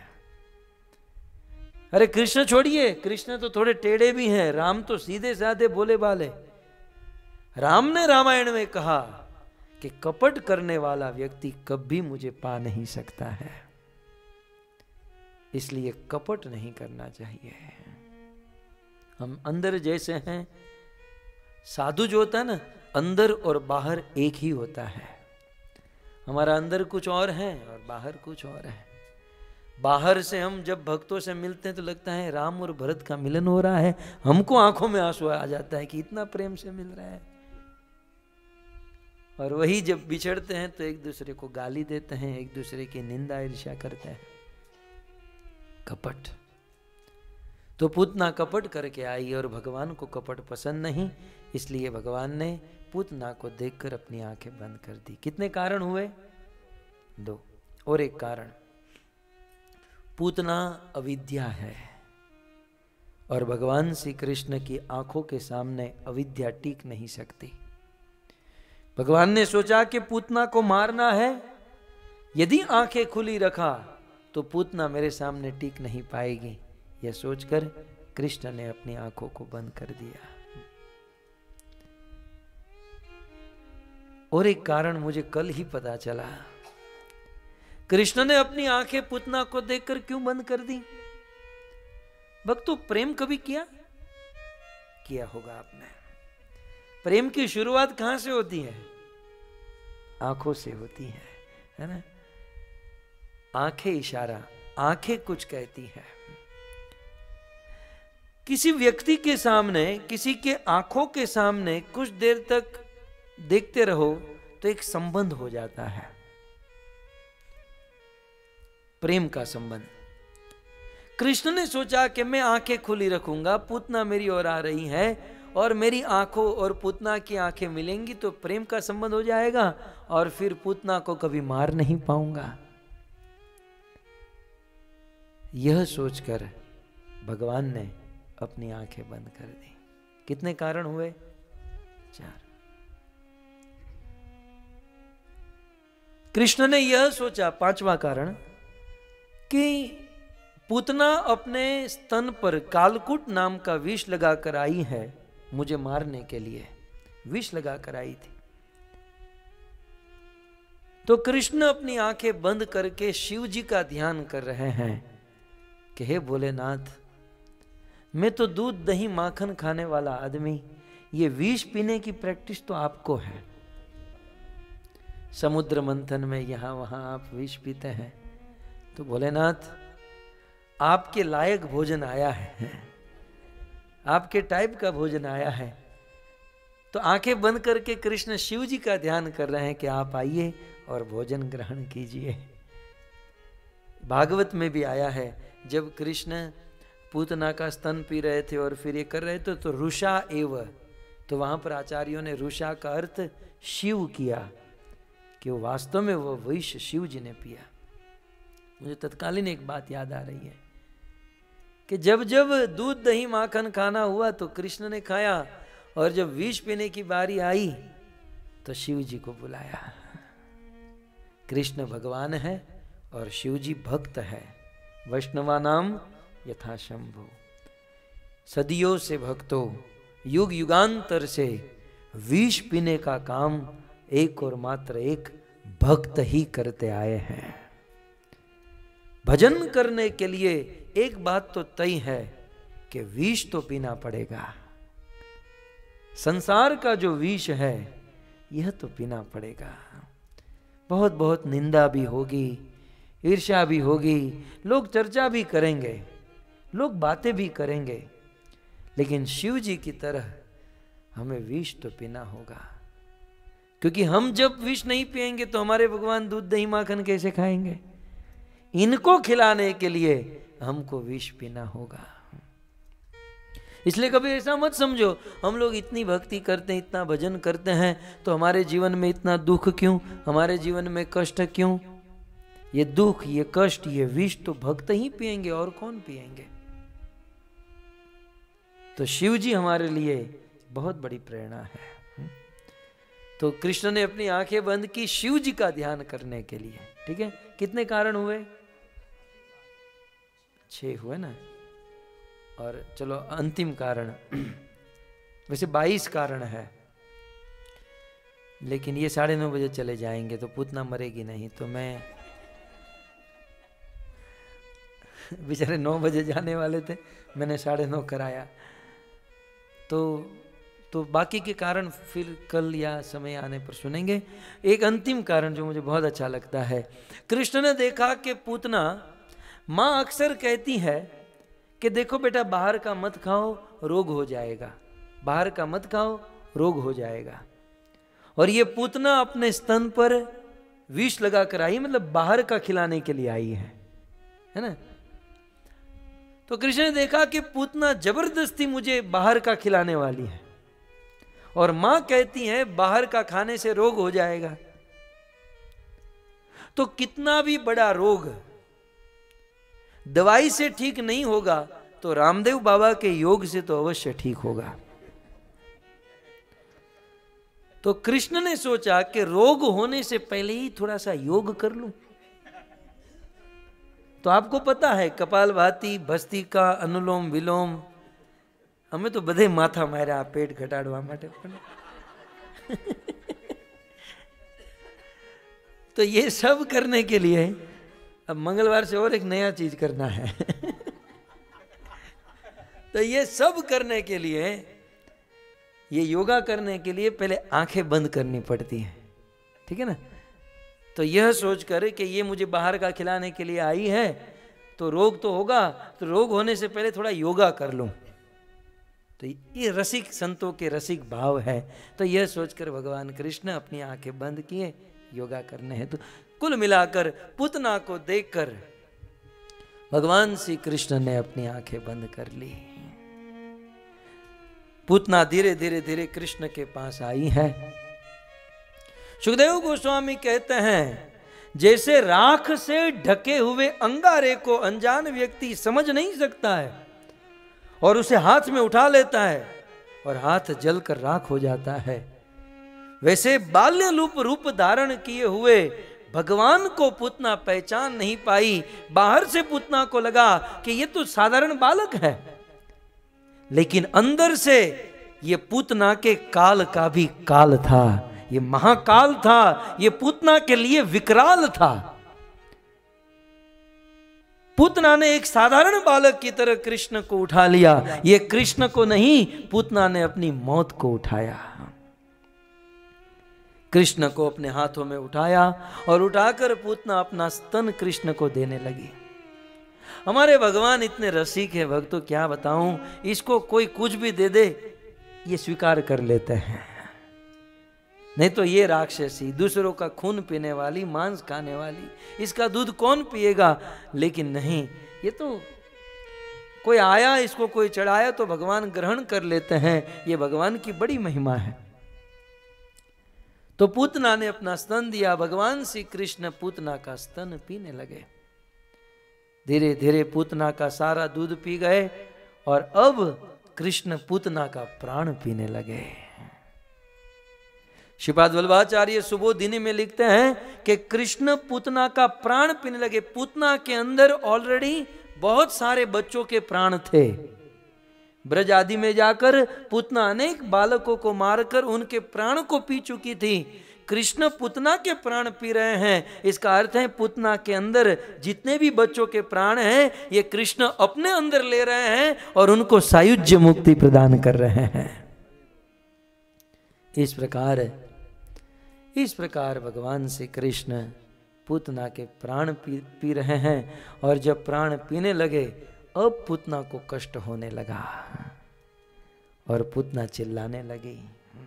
A: अरे कृष्ण छोड़िए, कृष्ण तो थोड़े टेढ़े भी हैं, राम तो सीधे साधे बोले वाले। राम ने रामायण में कहा कि कपट करने वाला व्यक्ति कभी मुझे पा नहीं सकता है, इसलिए कपट नहीं करना चाहिए। हम अंदर जैसे हैं, साधु जो होता है ना, अंदर और बाहर एक ही होता है। हमारा अंदर कुछ और है और बाहर कुछ और है। बाहर से हम जब भक्तों से मिलते हैं तो लगता है राम और भरत का मिलन हो रहा है, हमको आंखों में आंसू आ जाता है कि इतना प्रेम से मिल रहा है। और वही जब बिछड़ते हैं तो एक दूसरे को गाली देते हैं, एक दूसरे की निंदा ईर्ष्या करते हैं। कपट। तो पूतना कपट करके आई और भगवान को कपट पसंद नहीं, इसलिए भगवान ने पूतना को देखकर अपनी आंखें बंद कर दी। कितने कारण हुए? दो। और एक कारण, पूतना अविद्या है और भगवान श्री कृष्ण की आंखों के सामने अविद्या टिक नहीं सकती। भगवान ने सोचा कि पूतना को मारना है, यदि आंखें खुली रखा तो पूतना मेरे सामने टिक नहीं पाएगी। यह सोचकर कृष्ण ने अपनी आंखों को बंद कर दिया। और एक कारण मुझे कल ही पता चला, कृष्ण ने अपनी आंखें पूतना को देखकर क्यों बंद कर दी? भक्तों, प्रेम कभी किया किया होगा आपने। प्रेम की शुरुआत कहां से होती है? आंखों से होती है, है ना? आंखें इशारा, आंखें कुछ कहती है। किसी व्यक्ति के सामने, किसी के आंखों के सामने कुछ देर तक देखते रहो तो एक संबंध हो जाता है, प्रेम का संबंध। कृष्ण ने सोचा कि मैं आंखें खुली रखूंगा, पूतना मेरी ओर आ रही है और मेरी आंखों और पूतना की आंखें मिलेंगी तो प्रेम का संबंध हो जाएगा और फिर पूतना को कभी मार नहीं पाऊंगा। यह सोचकर भगवान ने अपनी आंखें बंद कर दी। कितने कारण हुए? चार। कृष्ण ने यह सोचा, पांचवा कारण, कि पूतना अपने स्तन पर कालकूट नाम का विष लगाकर आई है मुझे मारने के लिए, विष लगाकर आई थी। तो कृष्ण अपनी आंखें बंद करके शिव जी का ध्यान कर रहे हैं कि हे भोलेनाथ, मैं तो दूध दही माखन खाने वाला आदमी, ये विष पीने की प्रैक्टिस तो आपको है। समुद्र मंथन में यहां वहां आप विष पीते हैं, तो भोलेनाथ आपके लायक भोजन आया है, आपके टाइप का भोजन आया है। तो आंखें बंद करके कृष्ण शिव जी का ध्यान कर रहे हैं कि आप आइए और भोजन ग्रहण कीजिए। भागवत में भी आया है, जब कृष्ण पूतना का स्तन पी रहे थे और फिर ये कर रहे थे तो रुषा एव, तो वहां पर आचार्यों ने रुषा का अर्थ शिव किया कि वो वास्तव में वो विष शिव जी ने पिया। मुझे तत्कालीन एक बात याद आ रही है कि जब जब दूध दही माखन खाना हुआ तो कृष्ण ने खाया, और जब विष पीने की बारी आई तो शिव जी को बुलाया। कृष्ण भगवान है और शिव जी भक्त है। वैष्णवानाम यथा शंभु, सदियों से भक्तों, युग युगांतर से विष पीने का काम एक और मात्र एक भक्त ही करते आए हैं। भजन करने के लिए एक बात तो तय है कि विष तो पीना पड़ेगा। संसार का जो विष है यह तो पीना पड़ेगा। बहुत बहुत निंदा भी होगी, ईर्ष्या भी होगी, लोग चर्चा भी करेंगे, लोग बातें भी करेंगे, लेकिन शिव जी की तरह हमें विष तो पीना होगा। क्योंकि हम जब विष नहीं पिएंगे तो हमारे भगवान दूध दही माखन कैसे खाएंगे? इनको खिलाने के लिए हमको विष पीना होगा। इसलिए कभी ऐसा मत समझो हम लोग इतनी भक्ति करते हैं, इतना भजन करते हैं, तो हमारे जीवन में इतना दुख क्यों, हमारे जीवन में कष्ट क्यों? ये दुख, ये कष्ट, ये विष तो भक्त ही पिएंगे, और कौन पिएंगे? तो शिव जी हमारे लिए बहुत बड़ी प्रेरणा है। तो कृष्ण ने अपनी आंखें बंद की शिव जी का ध्यान करने के लिए। ठीक है, कितने कारण हुए? छह हुए ना। और चलो अंतिम कारण, वैसे बाईस कारण है, लेकिन ये साढ़े नौ बजे चले जाएंगे तो पूतना मरेगी नहीं। तो मैं बेचारे नौ बजे जाने वाले थे, मैंने साढ़े नौ कराया। तो तो बाकी के कारण फिर कल या समय आने पर सुनेंगे। एक अंतिम कारण जो मुझे बहुत अच्छा लगता है, कृष्ण ने देखा कि पूतना, माँ अक्सर कहती है कि देखो बेटा बाहर का मत खाओ रोग हो जाएगा, बाहर का मत खाओ रोग हो जाएगा। और ये पूतना अपने स्तन पर विष लगा कर आई, मतलब बाहर का खिलाने के लिए आई है, है ना। तो कृष्ण ने देखा कि पूतना जबरदस्ती मुझे बाहर का खिलाने वाली है, और मां कहती है बाहर का खाने से रोग हो जाएगा। तो कितना भी बड़ा रोग दवाई से ठीक नहीं होगा तो रामदेव बाबा के योग से तो अवश्य ठीक होगा। तो कृष्ण ने सोचा कि रोग होने से पहले ही थोड़ा सा योग कर लूं। तो आपको पता है कपालभाति, भस्त्रिका, अनुलोम विलोम, हमें तो बधे माथा मार्या पेट घटाड़वा माटे। तो ये सब करने के लिए अब मंगलवार से और एक नया चीज करना है। तो ये सब करने के लिए, ये योगा करने के लिए पहले आंखें बंद करनी पड़ती है, ठीक है ना। तो यह सोचकर कि ये मुझे बाहर का खिलाने के लिए आई है तो रोग तो होगा, तो रोग होने से पहले थोड़ा योगा कर लूं। तो ये रसिक संतों के रसिक भाव है। तो यह सोचकर भगवान कृष्ण अपनी आंखें बंद किए, योगा करने हैं। तो कुल मिलाकर पूतना को देखकर भगवान श्री कृष्ण ने अपनी आंखें बंद कर ली। पूतना धीरे धीरे धीरे कृष्ण के पास आई है। सुखदेव गोस्वामी कहते हैं, जैसे राख से ढके हुए अंगारे को अनजान व्यक्ति समझ नहीं सकता है और उसे हाथ में उठा लेता है और हाथ जलकर राख हो जाता है, वैसे बाल्य रूप रूप धारण किए हुए भगवान को पूतना पहचान नहीं पाई। बाहर से पूतना को लगा कि ये तो साधारण बालक है, लेकिन अंदर से ये पूतना के काल का भी काल था, ये महाकाल था, ये पूतना के लिए विकराल था। पूतना ने एक साधारण बालक की तरह कृष्ण को उठा लिया, ये कृष्ण को नहीं, पूतना ने अपनी मौत को उठाया। कृष्ण को अपने हाथों में उठाया और उठाकर पूतना अपना स्तन कृष्ण को देने लगी। हमारे भगवान इतने रसिक है भक्तों, क्या बताऊं, इसको कोई कुछ भी दे दे ये स्वीकार कर लेते हैं। नहीं तो ये राक्षसी, दूसरों का खून पीने वाली, मांस खाने वाली, इसका दूध कौन पिएगा। लेकिन नहीं, ये तो कोई आया, इसको कोई चढ़ाया तो भगवान ग्रहण कर लेते हैं। ये भगवान की बड़ी महिमा है। तो पूतना ने अपना स्तन दिया, भगवान श्री कृष्ण पूतना का स्तन पीने लगे। धीरे धीरे पूतना का सारा दूध पी गए और अब कृष्ण पूतना का प्राण पीने लगे। श्रीपाद वल्लभाचार्य सुबोधिनी में लिखते हैं कि कृष्ण पूतना का प्राण पीने लगे। पूतना के अंदर ऑलरेडी बहुत सारे बच्चों के प्राण थे। ब्रज आदि में जाकर पूतना अनेक बालकों को मारकर उनके प्राण को पी चुकी थी। कृष्ण पूतना के प्राण पी रहे हैं। इसका अर्थ है पूतना के अंदर जितने भी बच्चों के प्राण हैं, ये कृष्ण अपने अंदर ले रहे हैं और उनको सायुज्य मुक्ति प्रदान कर रहे हैं। इस प्रकार इस प्रकार भगवान श्री कृष्ण पूतना के प्राण पी, पी रहे हैं। और जब प्राण पीने लगे, अब पूतना को कष्ट होने लगा और पूतना चिल्लाने लगी,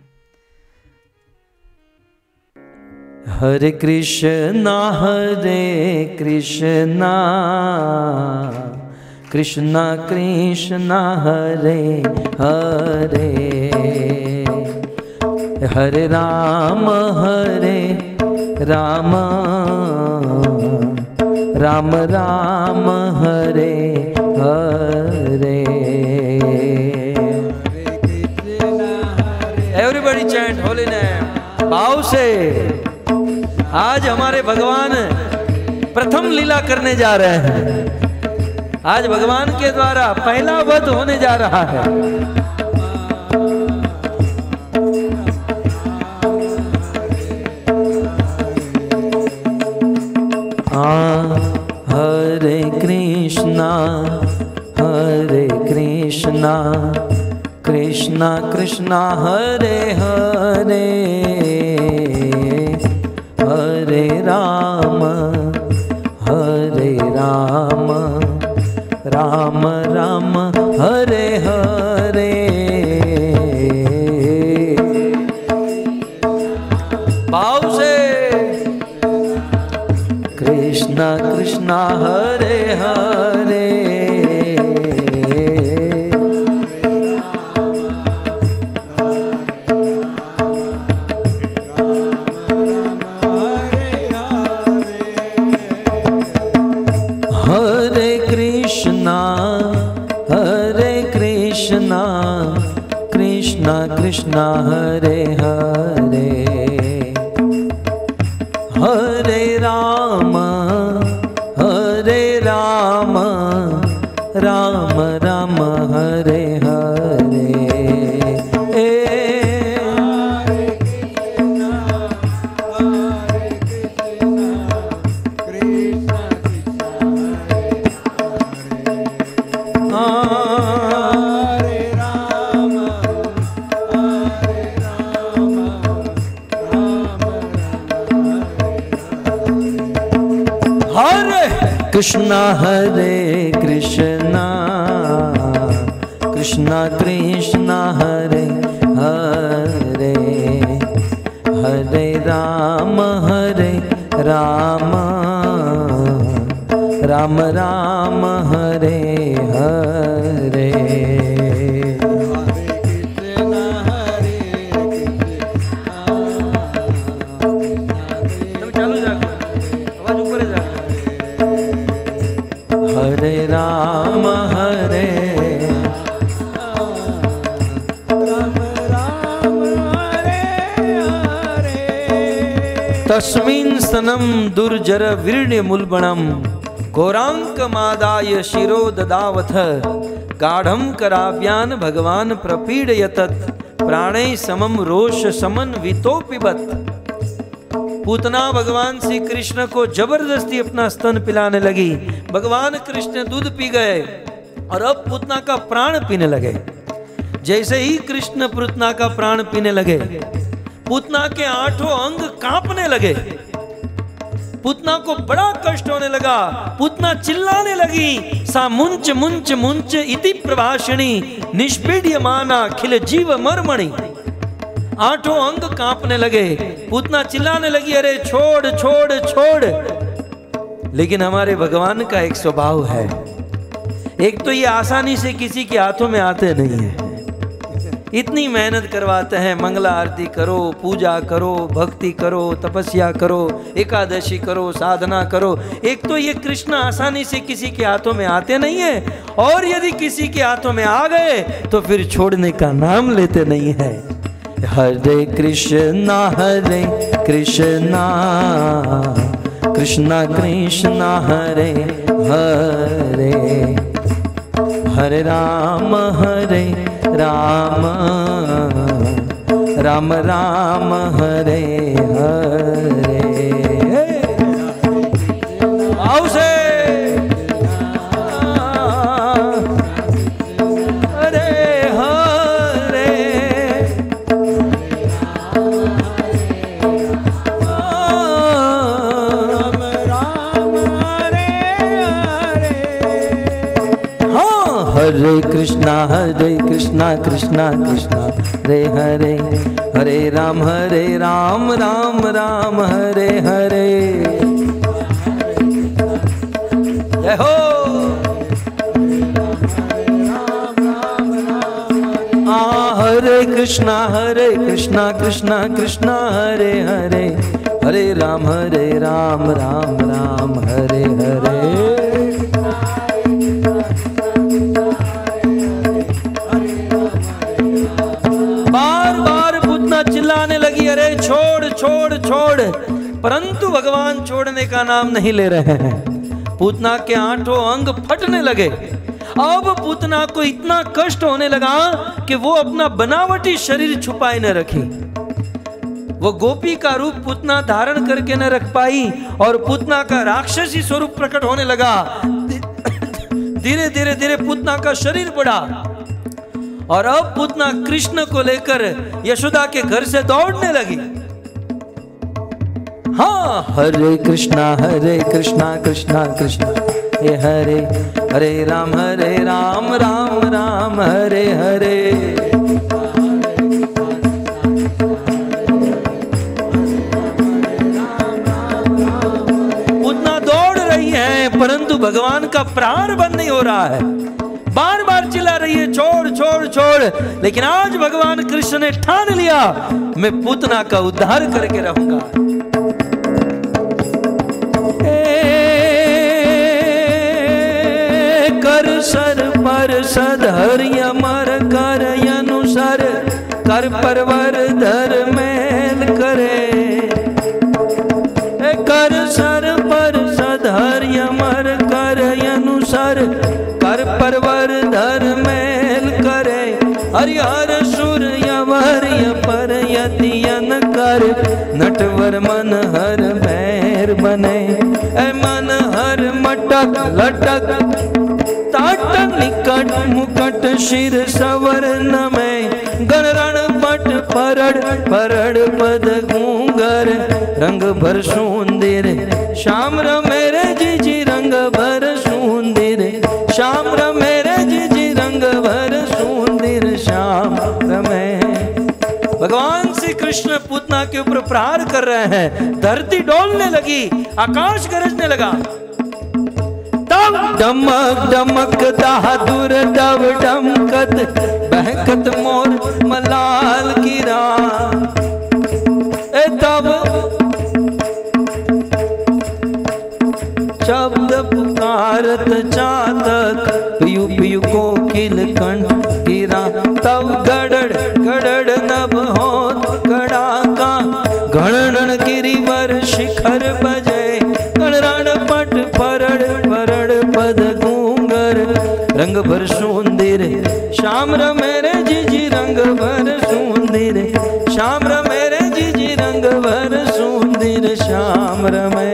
A: Hare Krishna Hare Krishna Krishna Krishna Hare Hare, Hare Ram Hare Ram Ram Ram Hare Hare. Everybody chant holy name भाव से। आज हमारे भगवान प्रथम लीला करने जा रहे हैं। आज भगवान के द्वारा पहला वध होने जा रहा है। हरे कृष्णा हरे कृष्णा कृष्णा कृष्णा हरे हरे, हरे राम हरे राम राम राम हरे हरे। भाव से कृष्णा कृष्णा हरे हरे, हरे कृष्णा हरे कृष्णा कृष्णा कृष्णा हरे हरे, हरे राम हरे राम राम राम हरे हरे। कृष्णा हरे कृष्णा कृष्णा कृष्णा हरे हरे, हरे राम हरे राम राम राम हरे हरे। हरे राम हरे
B: राम राम हरे हरे।
A: तस्मिन् स्तनं दुर्जर वीर्य मुल्बणम घोरांक मादाय शिरो ददावथ, गाढ़ं कराव्यान भगवान प्रपीडयतत्, प्राणे समम रोष समन वितो पिबत। पूतना भगवान श्री कृष्ण को जबरदस्ती अपना स्तन पिलाने लगी। भगवान कृष्ण दूध पी गए और अब पूतना का प्राण पीने लगे। जैसे ही कृष्ण पूतना का प्राण पीने लगे, पूतना के आठों अंग कांपने लगे। पूतना को बड़ा कष्ट होने लगा। पूतना चिल्लाने लगी, सा मुंच मुंच मुंच इति प्रभाषिणी निष्पीड्यमाना खिल जीव मर्मणि। आठों अंग कांपने लगे। पूतना चिल्लाने लगी, अरे छोड़ छोड़ छोड़। लेकिन हमारे भगवान का एक स्वभाव है, एक तो ये आसानी से किसी के हाथों में आते नहीं है। इतनी मेहनत करवाते हैं, मंगला आरती करो, पूजा करो, भक्ति करो, तपस्या करो, एकादशी करो, साधना करो। एक तो ये कृष्ण आसानी से किसी के हाथों में आते नहीं है, और यदि किसी के हाथों में आ गए तो फिर छोड़ने का नाम लेते नहीं है। हरे कृष्णा हरे कृष्णा कृष्णा कृष्णा हरे हरे, हरे राम हरे राम राम राम हरे हरे। आओ से हरे हरे,
B: राम राम हरे हरे।
A: हाँ, हरे कृष्णा हरे कृष्णा कृष्णा कृष्णा हरे हरे, हरे राम हरे राम राम राम हरे हरे। जय हो। आ हरे कृष्णा हरे कृष्णा कृष्णा कृष्णा हरे हरे, हरे राम हरे राम राम राम हरे हरे। बार बार पूतना चिल्लाने लगी, अरे छोड़ छोड़ छोड़, परंतु भगवान छोड़ने का नाम नहीं ले रहे हैं। पूतना के आठों अंग फटने लगे। अब पूतना को इतना कष्ट होने लगा कि वो अपना बनावटी शरीर छुपाए न रखी। वो गोपी का रूप पूतना धारण करके न रख पाई और पूतना का राक्षसी स्वरूप प्रकट होने लगा। धीरे धीरे धीरे पूतना का शरीर बढ़ा और अब पूतना कृष्ण को लेकर यशोदा के घर से दौड़ने लगी। हाँ, हरे कृष्णा हरे कृष्णा कृष्णा कृष्णा हे हरे, हरे राम हरे राम राम राम हरे हरे। पूतना दौड़ रही है, परंतु भगवान का प्राण बंद नहीं हो रहा है। बार बार चिल्ला रही है, छोड़ छोड़ छोड़। लेकिन आज भगवान कृष्ण ने ठान लिया, मैं पूतना का उद्धार करके रहूंगा। कर सर पर सधर्य मर कर अनुसर, कर परवर धर मेल करे। कर सर पर सधर्य मर कर अनुसर, कर परवर धर मेल करे। हरिहर सूर्य वर्य पर यतियन कर, नटवर मन हर बैर बने। ऐ मन हर मटक लटक ताट निकट मुकट शिर सवर्ण में। गणरण पट परड़ परड़ पद घूंगर, रंग भर सुंदर श्याम मेरे जी जी रंग भर श्याम रमे रे जी जी रंग भर सुंदर श्याम रमे। भगवान श्री कृष्ण पूतना के ऊपर प्रहार कर रहे हैं, धरती डोलने लगी, आकाश गरजने लगा। तब डमक डमक दादुर डब डमकत बहकत मोर मलाल की राह। ए तब शब्द पुकारत चातक पियु पियु कोकिल कंठ गिरा। तब गड़ड़ गड़ड़ नभ होत कड़ाका गणन गिरिवर शिखर बजे। गणरण पट परड़ परड़ पद गूंगर रंग भर सुंदर श्याम रमे रे जी जी रंग भर सुंदर श्याम रमे रे जी जी रंग भर सुंदर श्याम रमे।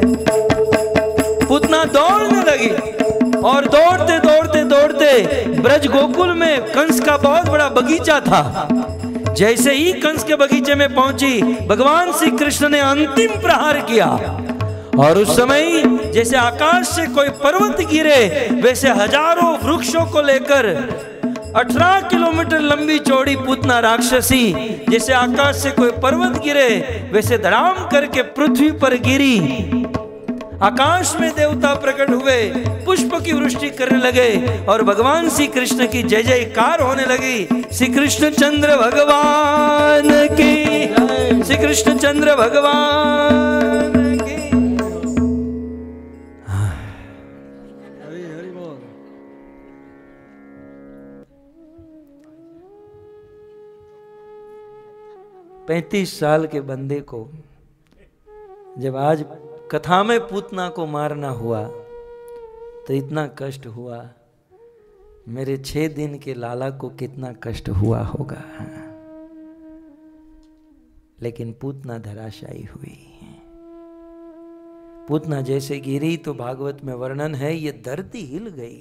A: पूतना दौड़ने लगी और दौड़ते दौड़ते दौड़ते ब्रज गोकुल में कंस का बहुत बड़ा बगीचा था। जैसे ही कंस के बगीचे में पहुंची, भगवान श्री कृष्ण ने अंतिम प्रहार किया। और उस समय जैसे आकाश से कोई पर्वत गिरे, वैसे हजारों वृक्षों को लेकर अठारह किलोमीटर लंबी चौड़ी पूतना राक्षसी जैसे आकाश से कोई पर्वत गिरे, वैसे धड़ाम करके पृथ्वी पर गिरी। आकाश में देवता प्रकट हुए, पुष्प की वृष्टि करने लगे और भगवान श्री कृष्ण की जय जयकार होने लगी। श्री कृष्ण चंद्र भगवान की, श्री कृष्ण चंद्र भगवान की। पैंतीस साल के बंदे को जब आज कथा में पूतना को मारना हुआ तो इतना कष्ट हुआ, मेरे छह दिन के लाला को कितना कष्ट हुआ होगा। लेकिन पूतना धराशायी हुई। पूतना जैसे गिरी तो भागवत में वर्णन है, ये धरती हिल गई,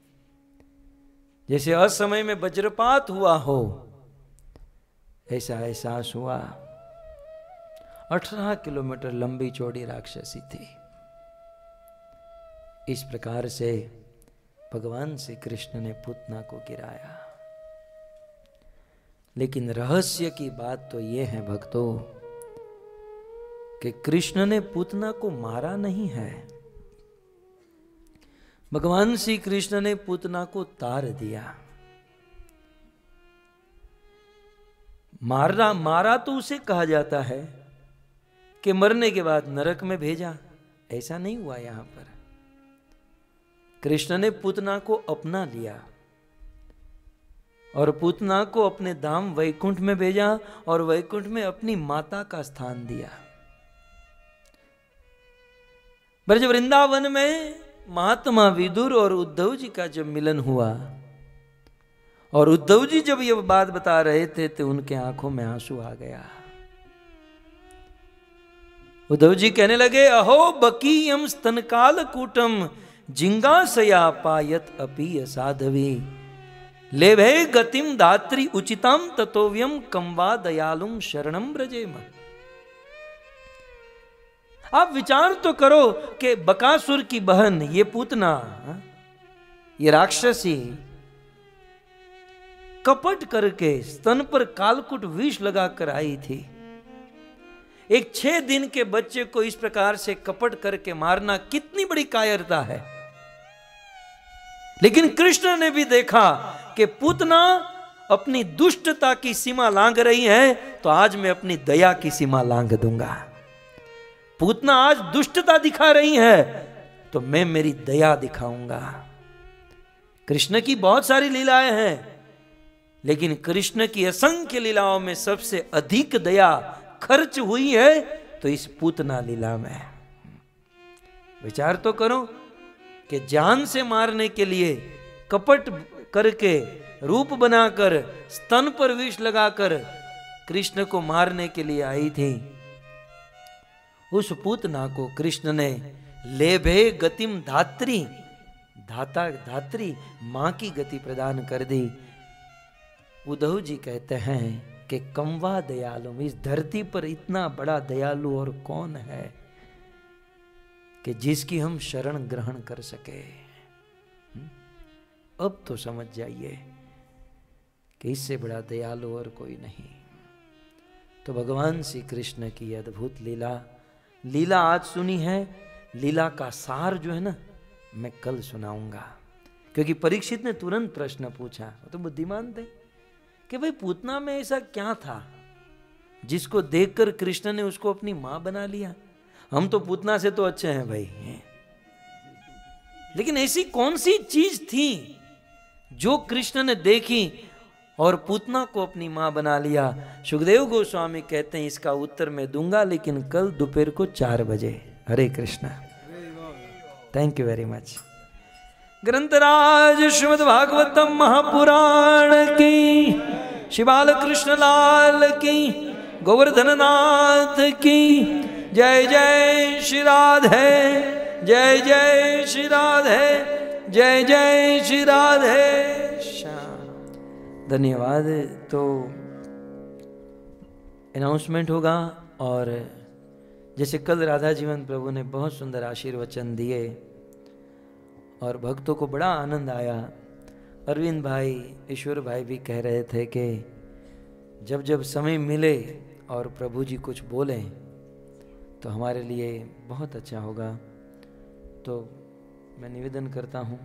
A: जैसे असमय में वज्रपात हुआ हो ऐसा एहसास हुआ। अठारह किलोमीटर लंबी चौड़ी राक्षसी थी। इस प्रकार से भगवान श्री कृष्ण ने पूतना को गिराया। लेकिन रहस्य की बात तो यह है भक्तों कि कृष्ण ने पूतना को मारा नहीं है। भगवान श्री कृष्ण ने पूतना को तार दिया। मारा मारा तो उसे कहा जाता है कि मरने के बाद नरक में भेजा, ऐसा नहीं हुआ। यहां पर कृष्ण ने पूतना को अपना लिया और पूतना को अपने धाम वैकुंठ में भेजा और वैकुंठ में अपनी माता का स्थान दिया। ब्रज वृंदावन में महात्मा विदुर और उद्धव जी का जब मिलन हुआ और उद्धव जी जब ये बात बता रहे थे तो उनके आंखों में आंसू आ गया। उद्धव जी कहने लगे, अहो बकीयम स्तनकाल कूटम जिंगासया पायत अपीय साधवी लेभे गतिम धात्री उचितम ततोव्यम कम्वा दयालुम शरणम ब्रजेम। आप विचार तो करो कि बकासुर की बहन ये पूतना, ये राक्षसी कपट करके स्तन पर कालकुट विष लगाकर आई थी। एक छह दिन के बच्चे को इस प्रकार से कपट करके मारना कितनी बड़ी कायरता है। लेकिन कृष्ण ने भी देखा कि पूतना अपनी दुष्टता की सीमा लांघ रही है, तो आज मैं अपनी दया की सीमा लांघ दूंगा। पूतना आज दुष्टता दिखा रही है तो मैं मेरी दया दिखाऊंगा। कृष्ण की बहुत सारी लीलाएं हैं, लेकिन कृष्ण की असंख्य लीलाओं में सबसे अधिक दया खर्च हुई है तो इस पूतना लीला में। विचार तो करो कि जान से मारने के लिए कपट करके रूप बनाकर स्तन पर विष लगाकर कृष्ण को मारने के लिए आई थी। उस पूतना को कृष्ण ने लेभे गतिम धात्री, धाता धात्री मां की गति प्रदान कर दी। उद्धव जी कहते हैं कि कम्वा दयालु, इस धरती पर इतना बड़ा दयालु और कौन है कि जिसकी हम शरण ग्रहण कर सके। अब तो समझ जाइए कि इससे बड़ा दयालु और कोई नहीं। तो भगवान श्री कृष्ण की अद्भुत लीला लीला आज सुनी है, लीला का सार जो है ना मैं कल सुनाऊंगा। क्योंकि परीक्षित ने तुरंत प्रश्न पूछा, वो तो बुद्धिमान थे, कि भाई पूतना में ऐसा क्या था जिसको देखकर कृष्ण ने उसको अपनी मां बना लिया। हम तो पूतना से तो अच्छे हैं भाई, लेकिन ऐसी कौन सी चीज थी जो कृष्ण ने देखी और पूतना को अपनी मां बना लिया। सुखदेव गोस्वामी कहते हैं इसका उत्तर मैं दूंगा, लेकिन कल दोपहर को चार बजे। Hare Krishna. Thank you very much. ग्रंथराज श्रीमद् भागवतम महापुराण की, श्री बाल कृष्ण लाल की, गोवर्धन नाथ की जय। जय श्री राधे, जय जय श्री राधे, जय जय श्री राधे। धन्यवाद। तो अनाउंसमेंट होगा, और जैसे कल राधा जीवन प्रभु ने बहुत सुंदर आशीर्वचन दिए और भक्तों को बड़ा आनंद आया। अरविंद भाई, ईश्वर भाई भी कह रहे थे कि जब जब समय मिले और प्रभु जी कुछ बोलें तो हमारे लिए बहुत अच्छा होगा। तो मैं निवेदन करता हूँ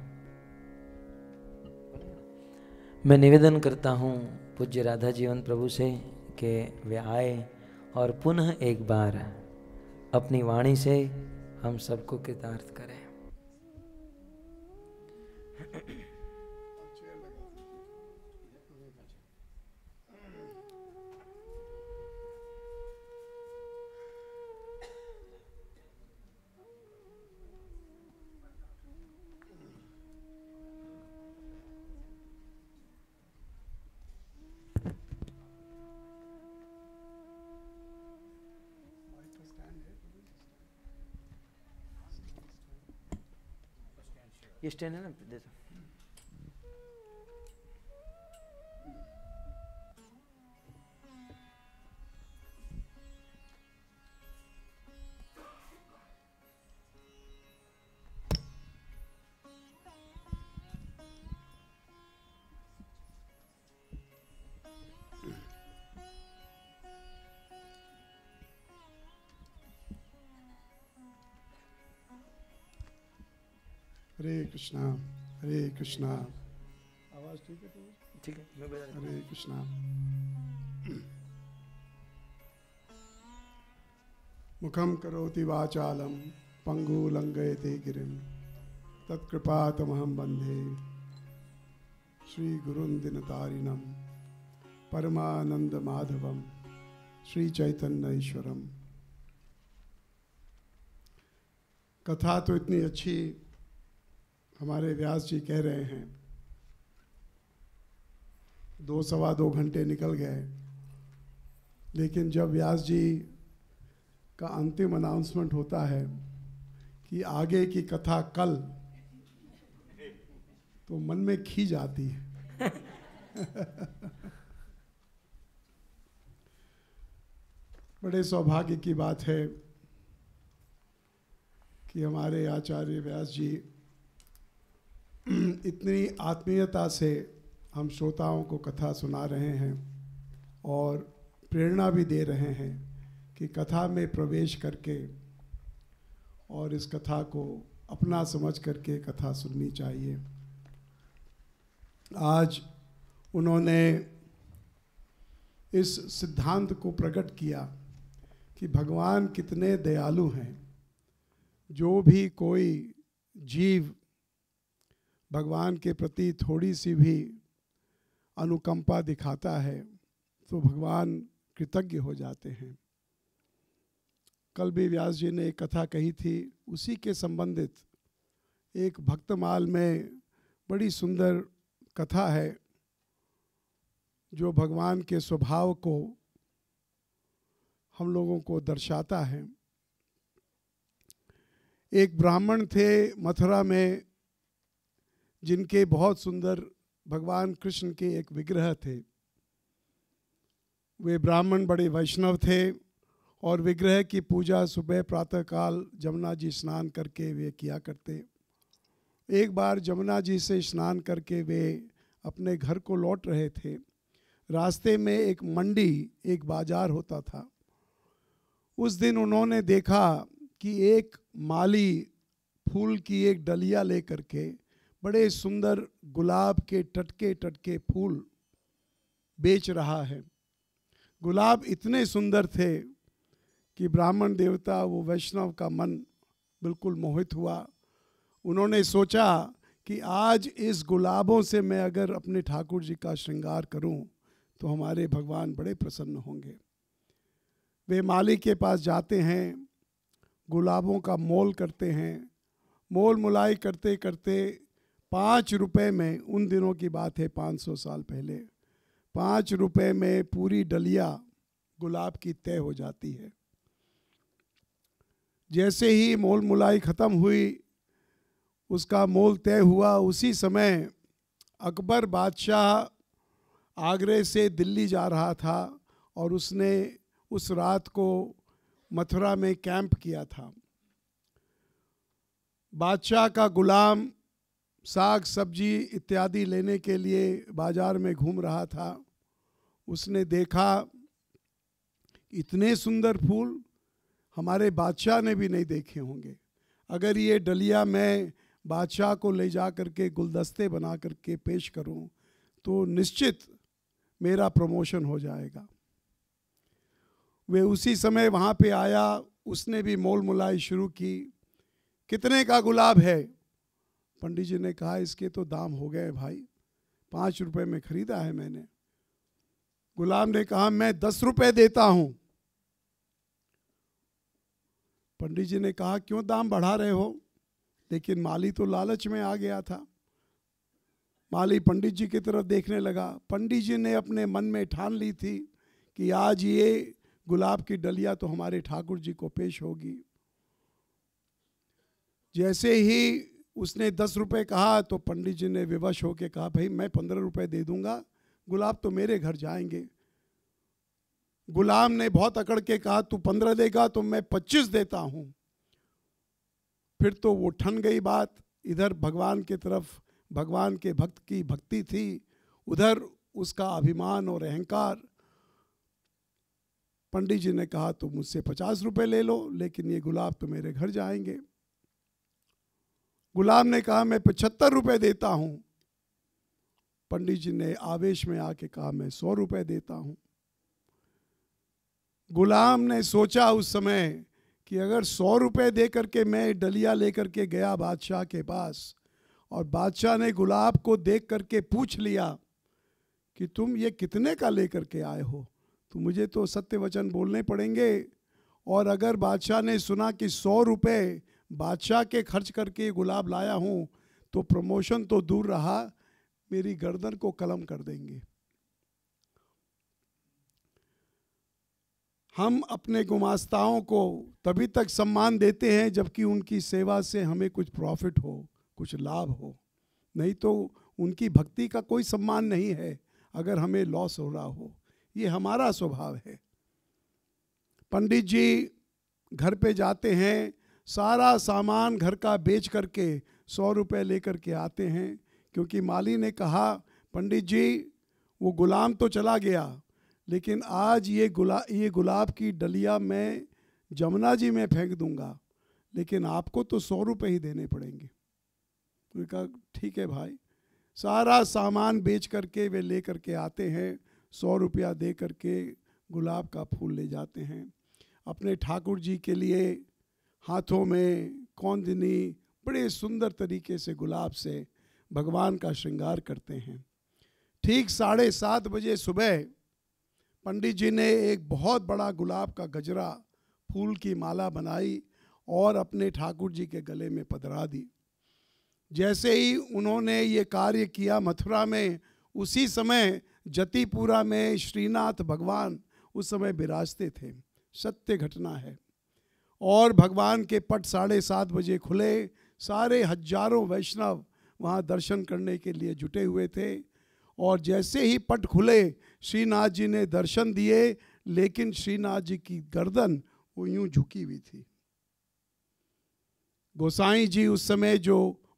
A: मैं निवेदन करता हूँ पूज्य राधा जीवन प्रभु से कि वे आए और पुनः एक बार अपनी वाणी से हम सबको कृतार्थ करें। ये स्टैंड है ना, दे दो।
C: हरे कृष्णा, हरे कृष्णा। आवाज ठीक है?
A: ठीक है, मैं बजा रहा हूं।
C: हरे कृष्णा। मुखम करोति वाचालम पंगु लंघयते गिरिम तत्कृपातमहं वंदे श्री गुरुं दिनतारिणं परमानंद माधवम श्री चैतन्य ईश्वरम। कथा तो इतनी अच्छी हमारे व्यास जी कह रहे हैं, दो सवा दो घंटे निकल गए, लेकिन जब व्यास जी का अंतिम अनाउंसमेंट होता है कि आगे की कथा कल, तो मन में खींच आती है। बड़े सौभाग्य की बात है कि हमारे आचार्य व्यास जी इतनी आत्मीयता से हम श्रोताओं को कथा सुना रहे हैं और प्रेरणा भी दे रहे हैं कि कथा में प्रवेश करके और इस कथा को अपना समझ करके कथा सुननी चाहिए। आज उन्होंने इस सिद्धांत को प्रकट किया कि भगवान कितने दयालु हैं। जो भी कोई जीव भगवान के प्रति थोड़ी सी भी अनुकंपा दिखाता है तो भगवान कृतज्ञ हो जाते हैं। कल भी व्यास जी ने एक कथा कही थी, उसी के संबंधित एक भक्तमाल में बड़ी सुंदर कथा है जो भगवान के स्वभाव को हम लोगों को दर्शाता है। एक ब्राह्मण थे मथुरा में जिनके बहुत सुंदर भगवान कृष्ण के एक विग्रह थे। वे ब्राह्मण बड़े वैष्णव थे और विग्रह की पूजा सुबह प्रातःकाल जमुना जी स्नान करके वे किया करते। एक बार जमुना जी से स्नान करके वे अपने घर को लौट रहे थे। रास्ते में एक मंडी, एक बाजार होता था। उस दिन उन्होंने देखा कि एक माली फूल की एक डलिया लेकर के बड़े सुंदर गुलाब के टटके टटके फूल बेच रहा है। गुलाब इतने सुंदर थे कि ब्राह्मण देवता, वो वैष्णव का मन बिल्कुल मोहित हुआ। उन्होंने सोचा कि आज इस गुलाबों से मैं अगर अपने ठाकुर जी का श्रृंगार करूं तो हमारे भगवान बड़े प्रसन्न होंगे। वे माली के पास जाते हैं, गुलाबों का मोल करते हैं। मोल मुलाई करते करते पाँच रुपए में, उन दिनों की बात है पाँच सौ साल पहले, पाँच रुपए में पूरी डलिया गुलाब की तय हो जाती है। जैसे ही मोल मुलाई ख़त्म हुई, उसका मोल तय हुआ, उसी समय अकबर बादशाह आगरे से दिल्ली जा रहा था और उसने उस रात को मथुरा में कैंप किया था। बादशाह का गुलाम साग सब्जी इत्यादि लेने के लिए बाजार में घूम रहा था। उसने देखा इतने सुंदर फूल हमारे बादशाह ने भी नहीं देखे होंगे। अगर ये डलिया मैं बादशाह को ले जा करके गुलदस्ते बना करके पेश करूं तो निश्चित मेरा प्रमोशन हो जाएगा। वे उसी समय वहाँ पे आया, उसने भी मोल मुलाई शुरू की। कितने का गुलाब है? पंडित जी ने कहा इसके तो दाम हो गए भाई, पाँच रुपए में खरीदा है मैंने। गुलाम ने कहा मैं दस रुपए देता हूं। पंडित जी ने कहा क्यों दाम बढ़ा रहे हो? लेकिन माली तो लालच में आ गया था। माली पंडित जी की तरफ देखने लगा। पंडित जी ने अपने मन में ठान ली थी कि आज ये गुलाब की डलिया तो हमारे ठाकुर जी को पेश होगी। जैसे ही उसने दस रुपए कहा तो पंडित जी ने विवश होकर कहा भाई मैं पंद्रह रुपए दे दूंगा, गुलाब तो मेरे घर जाएंगे। गुलाम ने बहुत अकड़ के कहा तू पंद्रह देगा तो मैं पच्चीस देता हूं। फिर तो वो ठन गई बात। इधर भगवान की तरफ भगवान के भक्त की भक्ति थी, उधर उसका अभिमान और अहंकार। पंडित जी ने कहा तो मुझसे पचास रुपए ले लो, लेकिन ये गुलाब तो मेरे घर जाएंगे। गुलाम ने कहा मैं पचहत्तर रुपए देता हूं। पंडित जी ने आवेश में आके कहा मैं सौ रुपए देता हूं। गुलाम ने सोचा उस समय कि अगर सौ रुपए दे करके मैं डलिया लेकर के गया बादशाह के पास और बादशाह ने गुलाब को देख करके पूछ लिया कि तुम ये कितने का लेकर के आए हो, तो मुझे तो सत्य वचन बोलने पड़ेंगे। और अगर बादशाह ने सुना कि सौ रुपये बादशाह के खर्च करके गुलाब लाया हूँ तो प्रमोशन तो दूर रहा, मेरी गर्दन को कलम कर देंगे। हम अपने गुमास्ताओं को तभी तक सम्मान देते हैं जबकि उनकी सेवा से हमें कुछ प्रॉफिट हो, कुछ लाभ हो, नहीं तो उनकी भक्ति का कोई सम्मान नहीं है अगर हमें लॉस हो रहा हो। ये हमारा स्वभाव है। पंडित जी घर पे जाते हैं, सारा सामान घर का बेच करके सौ रुपये लेकर के आते हैं, क्योंकि माली ने कहा पंडित जी वो गुलाम तो चला गया, लेकिन आज ये गुला ये गुलाब की डलिया मैं जमुना जी में फेंक दूंगा, लेकिन आपको तो सौ रुपये ही देने पड़ेंगे। तो कहा ठीक है भाई। सारा सामान बेच करके वे ले करके आते हैं, सौ रुपया दे करके गुलाब का फूल ले जाते हैं। अपने ठाकुर जी के लिए हाथों में कौंदनी बड़े सुंदर तरीके से गुलाब से भगवान का श्रृंगार करते हैं। ठीक साढ़े सात बजे सुबह पंडित जी ने एक बहुत बड़ा गुलाब का गजरा फूल की माला बनाई और अपने ठाकुर जी के गले में पधरा दी। जैसे ही उन्होंने ये कार्य किया मथुरा में, उसी समय जतिपुरा में श्रीनाथ भगवान उस समय विराजते थे। सत्य घटना है। और भगवान के पट साढ़े सात बजे खुले। सारे हजारों वैष्णव वहाँ दर्शन करने के लिए जुटे हुए थे। और जैसे ही पट खुले श्रीनाथ जी ने दर्शन दिए, लेकिन श्रीनाथ जी की गर्दन वो यूं झुकी हुई थी। गोसाई जी उस समय जो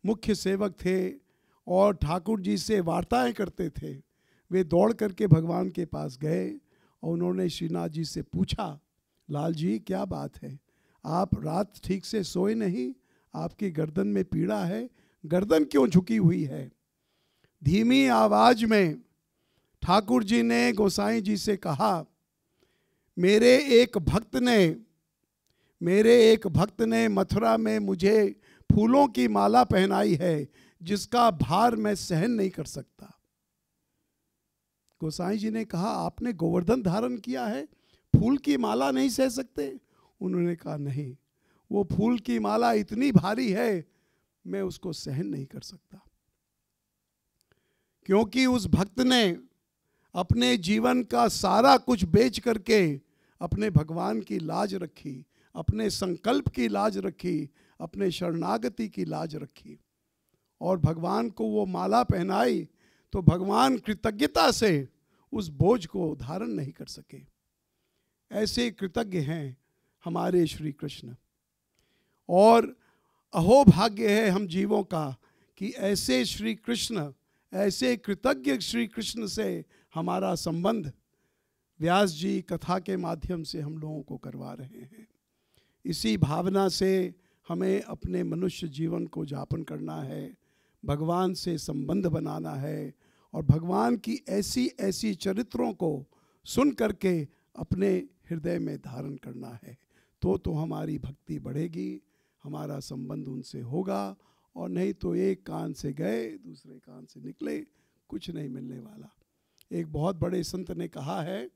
C: मुख्य सेवक थे और ठाकुर जी से वार्ताएं करते थे, वे दौड़ करके भगवान के पास गए और उन्होंने श्रीनाथ जी से पूछा, लाल जी क्या बात है, आप रात ठीक से सोए नहीं, आपकी गर्दन में पीड़ा है, गर्दन क्यों झुकी हुई है। धीमी आवाज में ठाकुर जी ने गोसाई जी से कहा, मेरे एक भक्त ने मेरे एक भक्त ने मथुरा में मुझे फूलों की माला पहनाई है, जिसका भार मैं सहन नहीं कर सकता। गोसाई जी ने कहा, आपने गोवर्धन धारण किया है, फूल की माला नहीं सह सकते। उन्होंने कहा, नहीं, वो फूल की माला इतनी भारी है, मैं उसको सहन नहीं कर सकता। क्योंकि उस भक्त ने अपने जीवन का सारा कुछ बेच करके अपने भगवान की लाज रखी, अपने संकल्प की लाज रखी, अपने शरणागति की लाज रखी और भगवान को वो माला पहनाई, तो भगवान कृतज्ञता से उस बोझ को धारण नहीं कर सके। ऐसे कृतज्ञ हैं हमारे श्री कृष्ण, और अहोभाग्य है हम जीवों का कि ऐसे श्री कृष्ण, ऐसे कृतज्ञ श्री कृष्ण से हमारा संबंध व्यास जी कथा के माध्यम से हम लोगों को करवा रहे हैं। इसी भावना से हमें अपने मनुष्य जीवन को यापन करना है, भगवान से संबंध बनाना है और भगवान की ऐसी ऐसी चरित्रों को सुन करके अपने हृदय में धारण करना है। तो तो हमारी भक्ति बढ़ेगी, हमारा संबंध उनसे होगा, और नहीं तो एक कान से गए दूसरे कान से निकले, कुछ नहीं मिलने वाला। एक बहुत बड़े संत ने कहा है,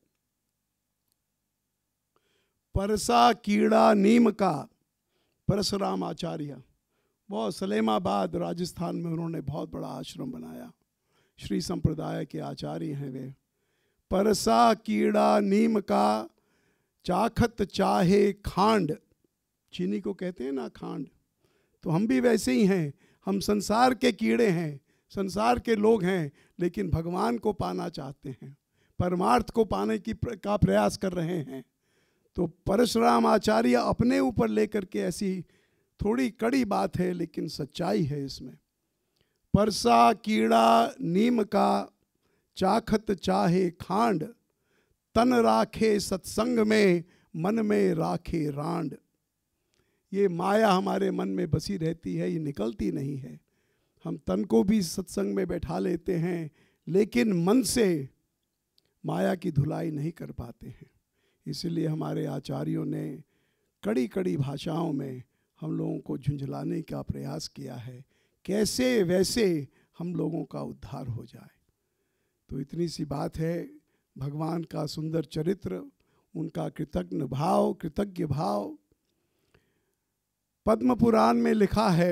C: परसा कीड़ा नीम का, परशुराम आचार्य, बहुत सलेमाबाद राजस्थान में उन्होंने बहुत बड़ा आश्रम बनाया, श्री संप्रदाय के आचार्य हैं वे। परसा कीड़ा नीम का, चाखत चाहे खांड, चीनी को कहते हैं ना खांड, तो हम भी वैसे ही हैं, हम संसार के कीड़े हैं, संसार के लोग हैं, लेकिन भगवान को पाना चाहते हैं, परमार्थ को पाने की का प्रयास कर रहे हैं। तो परशुराम आचार्य अपने ऊपर लेकर के, ऐसी थोड़ी कड़ी बात है लेकिन सच्चाई है इसमें, परसा कीड़ा नीम का, चाखत चाहे खांड, तन राखे सत्संग में, मन में राखे रांड। ये माया हमारे मन में बसी रहती है, ये निकलती नहीं है। हम तन को भी सत्संग में बैठा लेते हैं, लेकिन मन से माया की धुलाई नहीं कर पाते हैं। इसलिए हमारे आचार्यों ने कड़ी कड़ी भाषाओं में हम लोगों को झुंझलाने का प्रयास किया है, कैसे वैसे हम लोगों का उद्धार हो जाए। तो इतनी सी बात है, भगवान का सुंदर चरित्र, उनका कृतज्ञ भाव, कृतज्ञ भाव। पद्म पुराण में लिखा है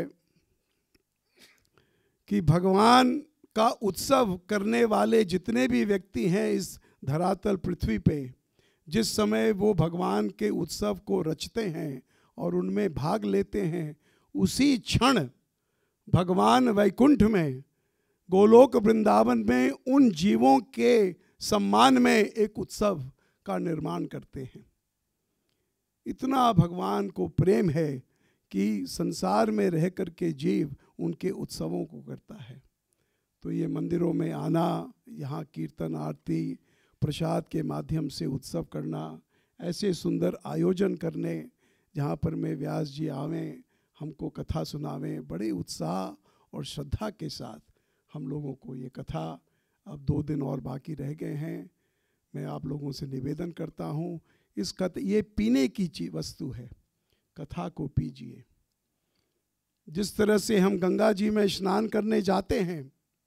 C: कि भगवान का उत्सव करने वाले जितने भी व्यक्ति हैं इस धरातल पृथ्वी पे, जिस समय वो भगवान के उत्सव को रचते हैं और उनमें भाग लेते हैं, उसी क्षण भगवान वैकुंठ में, गोलोक वृंदावन में उन जीवों के सम्मान में एक उत्सव का निर्माण करते हैं। इतना भगवान को प्रेम है कि संसार में रह कर के जीव उनके उत्सवों को करता है। तो ये मंदिरों में आना, यहाँ कीर्तन आरती प्रसाद के माध्यम से उत्सव करना, ऐसे सुंदर आयोजन करने जहाँ पर में व्यास जी आवें, हमको कथा सुनावें, बड़े उत्साह और श्रद्धा के साथ हम लोगों को ये कथा, अब दो दिन और बाकी रह गए हैं, मैं आप लोगों से निवेदन करता हूँ, इस कथा, ये पीने की चीज वस्तु है, कथा को पीजिए। जिस तरह से हम गंगा जी में स्नान करने जाते हैं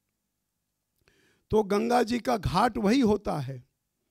C: तो गंगा जी का घाट वही होता है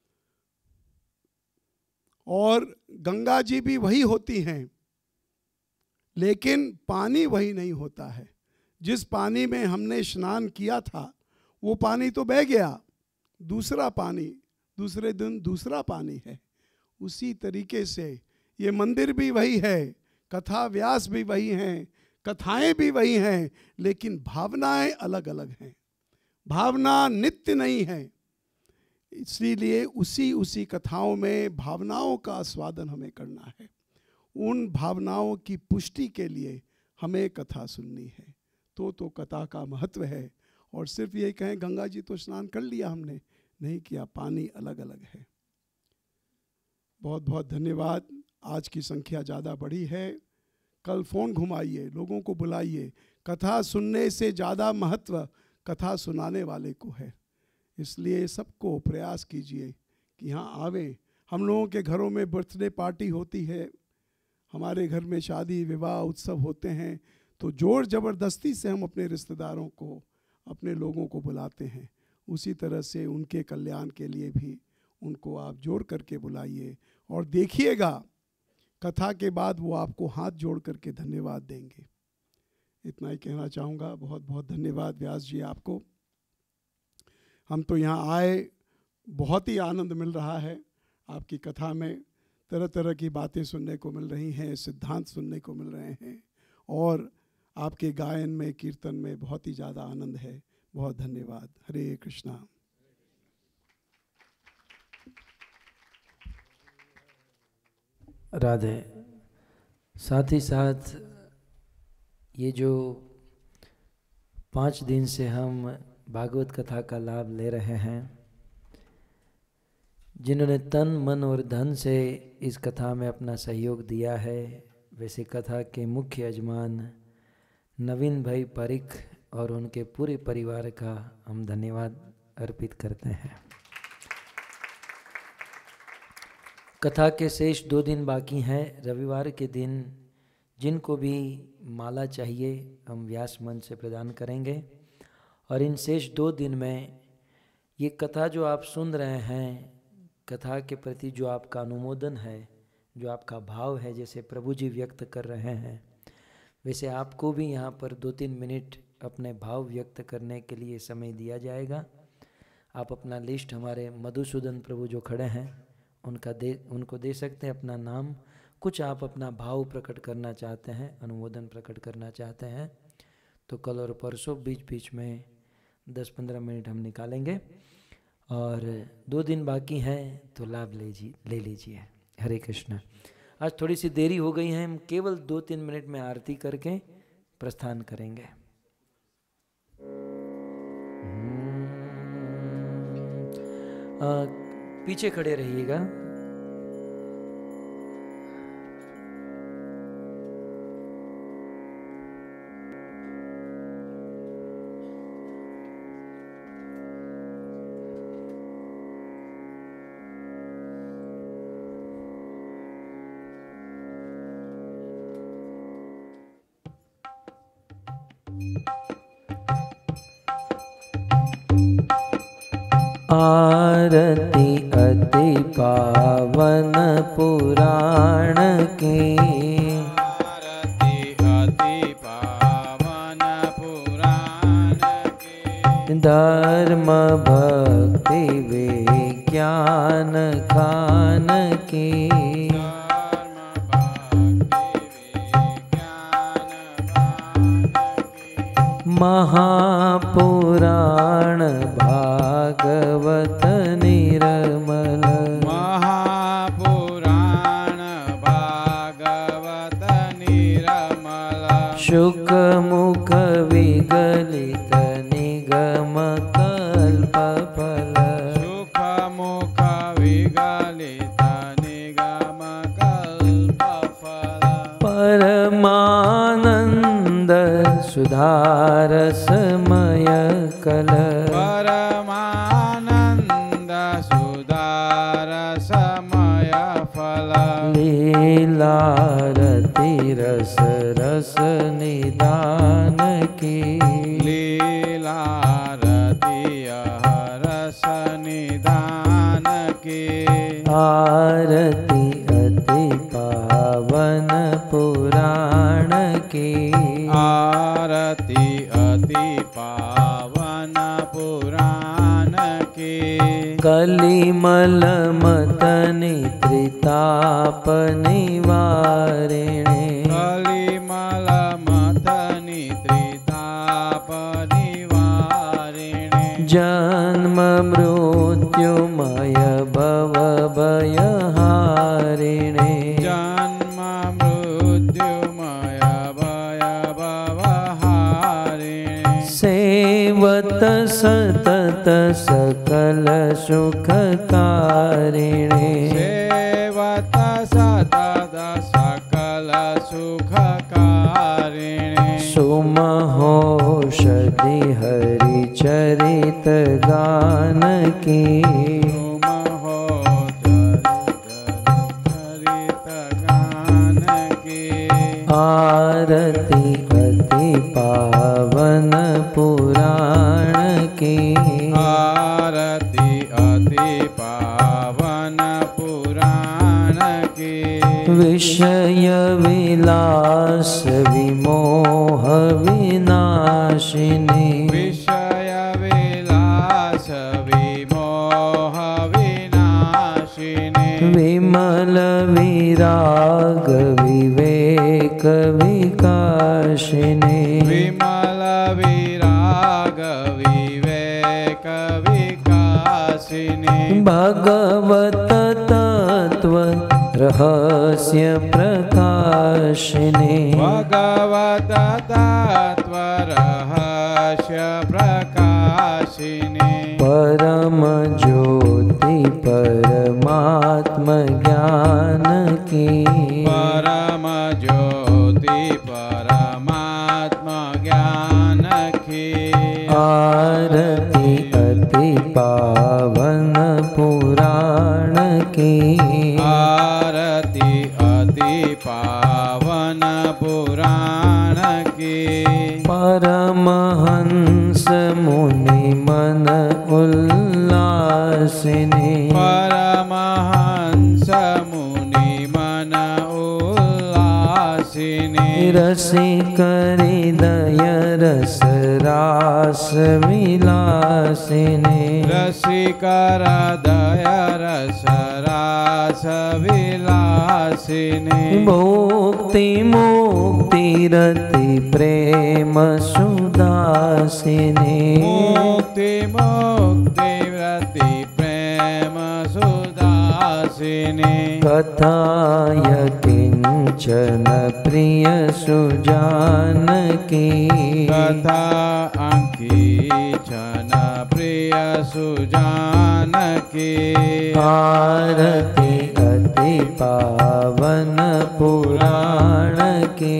C: और गंगा जी भी वही होती हैं, लेकिन पानी वही नहीं होता है। जिस पानी में हमने स्नान किया था वो पानी तो बह गया, दूसरा पानी, दूसरे दिन दूसरा पानी है। उसी तरीके से ये मंदिर भी वही है, कथा व्यास भी वही हैं, कथाएं भी वही हैं, लेकिन भावनाएं अलग अलग हैं। भावना नित्य नहीं है, इसीलिए उसी उसी कथाओं में भावनाओं का आस्वादन हमें करना है। उन भावनाओं की पुष्टि के लिए हमें कथा सुननी है। तो तो कथा का महत्व है। और सिर्फ ये कहें गंगा जी तो स्नान कर लिया हमने, नहीं किया, पानी अलग अलग है। बहुत बहुत धन्यवाद। आज की संख्या ज़्यादा बड़ी है, कल फ़ोन घुमाइए, लोगों को बुलाइए। कथा सुनने से ज़्यादा महत्व कथा सुनाने वाले को है, इसलिए सबको प्रयास कीजिए कि यहाँ आवें। हम लोगों के घरों में बर्थडे पार्टी होती है, हमारे घर में शादी विवाह उत्सव होते हैं, तो जोर ज़बरदस्ती से हम अपने रिश्तेदारों को, अपने लोगों को बुलाते हैं। उसी तरह से उनके कल्याण के लिए भी उनको आप जोड़ करके बुलाइए, और देखिएगा कथा के बाद वो आपको हाथ जोड़ करके धन्यवाद देंगे। इतना ही कहना चाहूँगा। बहुत बहुत धन्यवाद व्यास जी आपको। हम तो यहाँ आए, बहुत ही आनंद मिल रहा है। आपकी कथा में तरह तरह की बातें सुनने को मिल रही हैं, सिद्धांत सुनने को मिल रहे हैं, और आपके गायन में, कीर्तन में बहुत ही ज़्यादा आनंद है। बहुत धन्यवाद। हरे कृष्णा।
A: राधे। साथ ही साथ ये जो पाँच दिन से हम भागवत कथा का लाभ ले रहे हैं, जिन्होंने तन मन और धन से इस कथा में अपना सहयोग दिया है, वैसे कथा के मुख्य यजमान नवीन भाई परिक और उनके पूरे परिवार का हम धन्यवाद अर्पित करते हैं। कथा के शेष दो दिन बाकी हैं। रविवार के दिन जिनको भी माला चाहिए हम व्यास मंच से प्रदान करेंगे, और इन शेष दो दिन में ये कथा जो आप सुन रहे हैं, कथा के प्रति जो आपका अनुमोदन है, जो आपका भाव है, जैसे प्रभु जी व्यक्त कर रहे हैं, वैसे आपको भी यहाँ पर दो तीन मिनट अपने भाव व्यक्त करने के लिए समय दिया जाएगा। आप अपना लिस्ट हमारे मधुसूदन प्रभु जो खड़े हैं उनका दे उनको दे सकते हैं, अपना नाम, कुछ आप अपना भाव प्रकट करना चाहते हैं, अनुमोदन प्रकट करना चाहते हैं, तो कल और परसों बीच बीच में दस पंद्रह मिनट हम निकालेंगे। और दो दिन बाकी हैं तो लाभ लीजिए ले लीजिए। हरे कृष्ण। आज थोड़ी सी देरी हो गई है, हम केवल दो तीन मिनट में आरती करके प्रस्थान करेंगे। आ, पीछे खड़े रहिएगा। आरती अति पावन पुराण की,
B: आरती अति पावन पुराण की,
A: धर्म भक्ति विज्ञान खान की,
B: धर्म भक्ति विज्ञान खान की,
A: महापुराण भागवत निर्मल,
B: महापुराण भागवत निर्मल,
A: शुक मुख विगलित निगम कल्प फल,
B: सुख मुख विगलित निगम कल्प फल,
A: परमानंद सुधारसमय कल,
B: परमानंद सुधारसमय फल,
A: लीलारति रस रस निदान की,
B: लीलारति रस निदान की,
A: आरती अति पावन पुराण की,
B: आरती अति पावन पुराण की,
A: कलिमल मतनि त्रिताप निवारिणे,
B: कलिमल मथनि त्रिताप निवारिणे,
A: जन्म मृत्युमय भव भयहारिणे,
B: जन्म मृत्युमय भय भवहारिणे,
A: सतत सकल सुखकारिणे
B: सेवत सतत सकल सुखकारिणे
A: सुमहोषधि हरि चरित गान की आरती अति पावन पुराण की
B: आरती अति पावन पुराण की
A: विषय विलास विमोह विनाशिनी
B: विषय विलास विमोह विनाशिनी
A: विमल विराग विवेक विकासिनी
B: विमल विराग विवेक विकासिनी
A: भगवत तत्व रहस्य प्रकाशिनी
B: भगवत तत्व रहस्य प्रकाशिनी
A: परम ज्योति परमात्म ज्ञान की
B: परम ज्योति परमात्म ज्ञान की
A: आरती अति पावन पुराण की
B: आरती अति पावन पुराण की
A: परमहंस मुनि मन उल्लासिनी
B: परमहंस मुनि मन उल्लासिनी
A: रसिक हृदय रस रास विलासिनी
B: रसिक हृदय रस रास विलासिनी
A: भोक्ति मुक्ति रति प्रेम सुदासिनी
B: मुक्ति मुक्ति रति प्रेम सुदासिनी
A: कथाय किंचन प्रिय सुजान की
B: कथा अंकीचन प्रिय सुजान की
A: आरती अति पावन पुराण की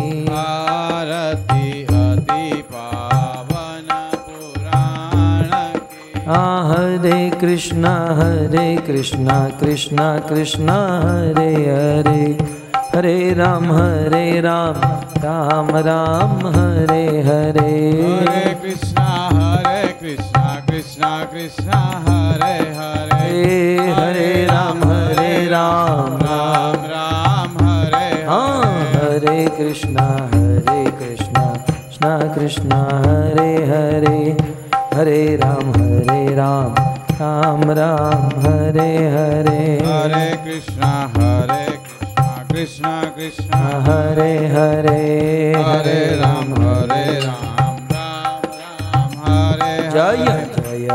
B: आरती अति पावन पुराण की
A: हरे कृष्णा हरे कृष्णा कृष्णा कृष्णा हरे हरे हरे राम हरे राम राम राम हरे हरे
B: हरे कृष्णा हरे कृष्णा कृष्णा कृष्णा हरे हरे
A: हरे राम हरे राम
B: राम राम हरे
A: हाँ हरे कृष्णा हरे कृष्णा कृष्णा कृष्णा हरे हरे हरे राम हरे राम राम राम हरे हरे
B: हरे कृष्णा हरे कृष्णा कृष्णा
A: हरे हरे
B: हरे राम हरे राम राम राम हरे
A: जय जय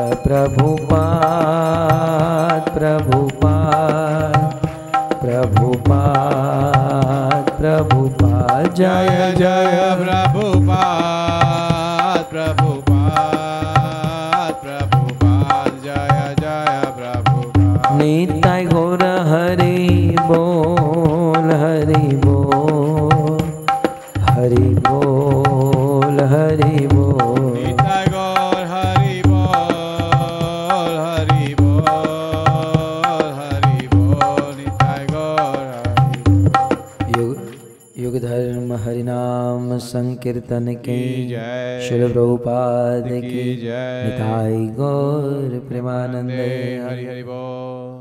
A: प्रभुपाद प्रभुपाद प्रभुपाद प्रभुपाद
B: जय जय प्रभुपाद प्रभुपाद प्रभुपाद जय जय प्रभुपाद
A: निताय गौर हरि बोल हरि बोल हरि बोल हरि बोल
B: निताय गौर हरि बोल हरि बोल हरि बोल निताय गौर हरि
A: युग युग धर्म हरिनाम संकीर्तन की
B: जय।
A: श्रील प्रभुपाद
B: की
A: की
B: जय।
A: निताई गौर प्रेमानंद
B: हरि हरि बोल।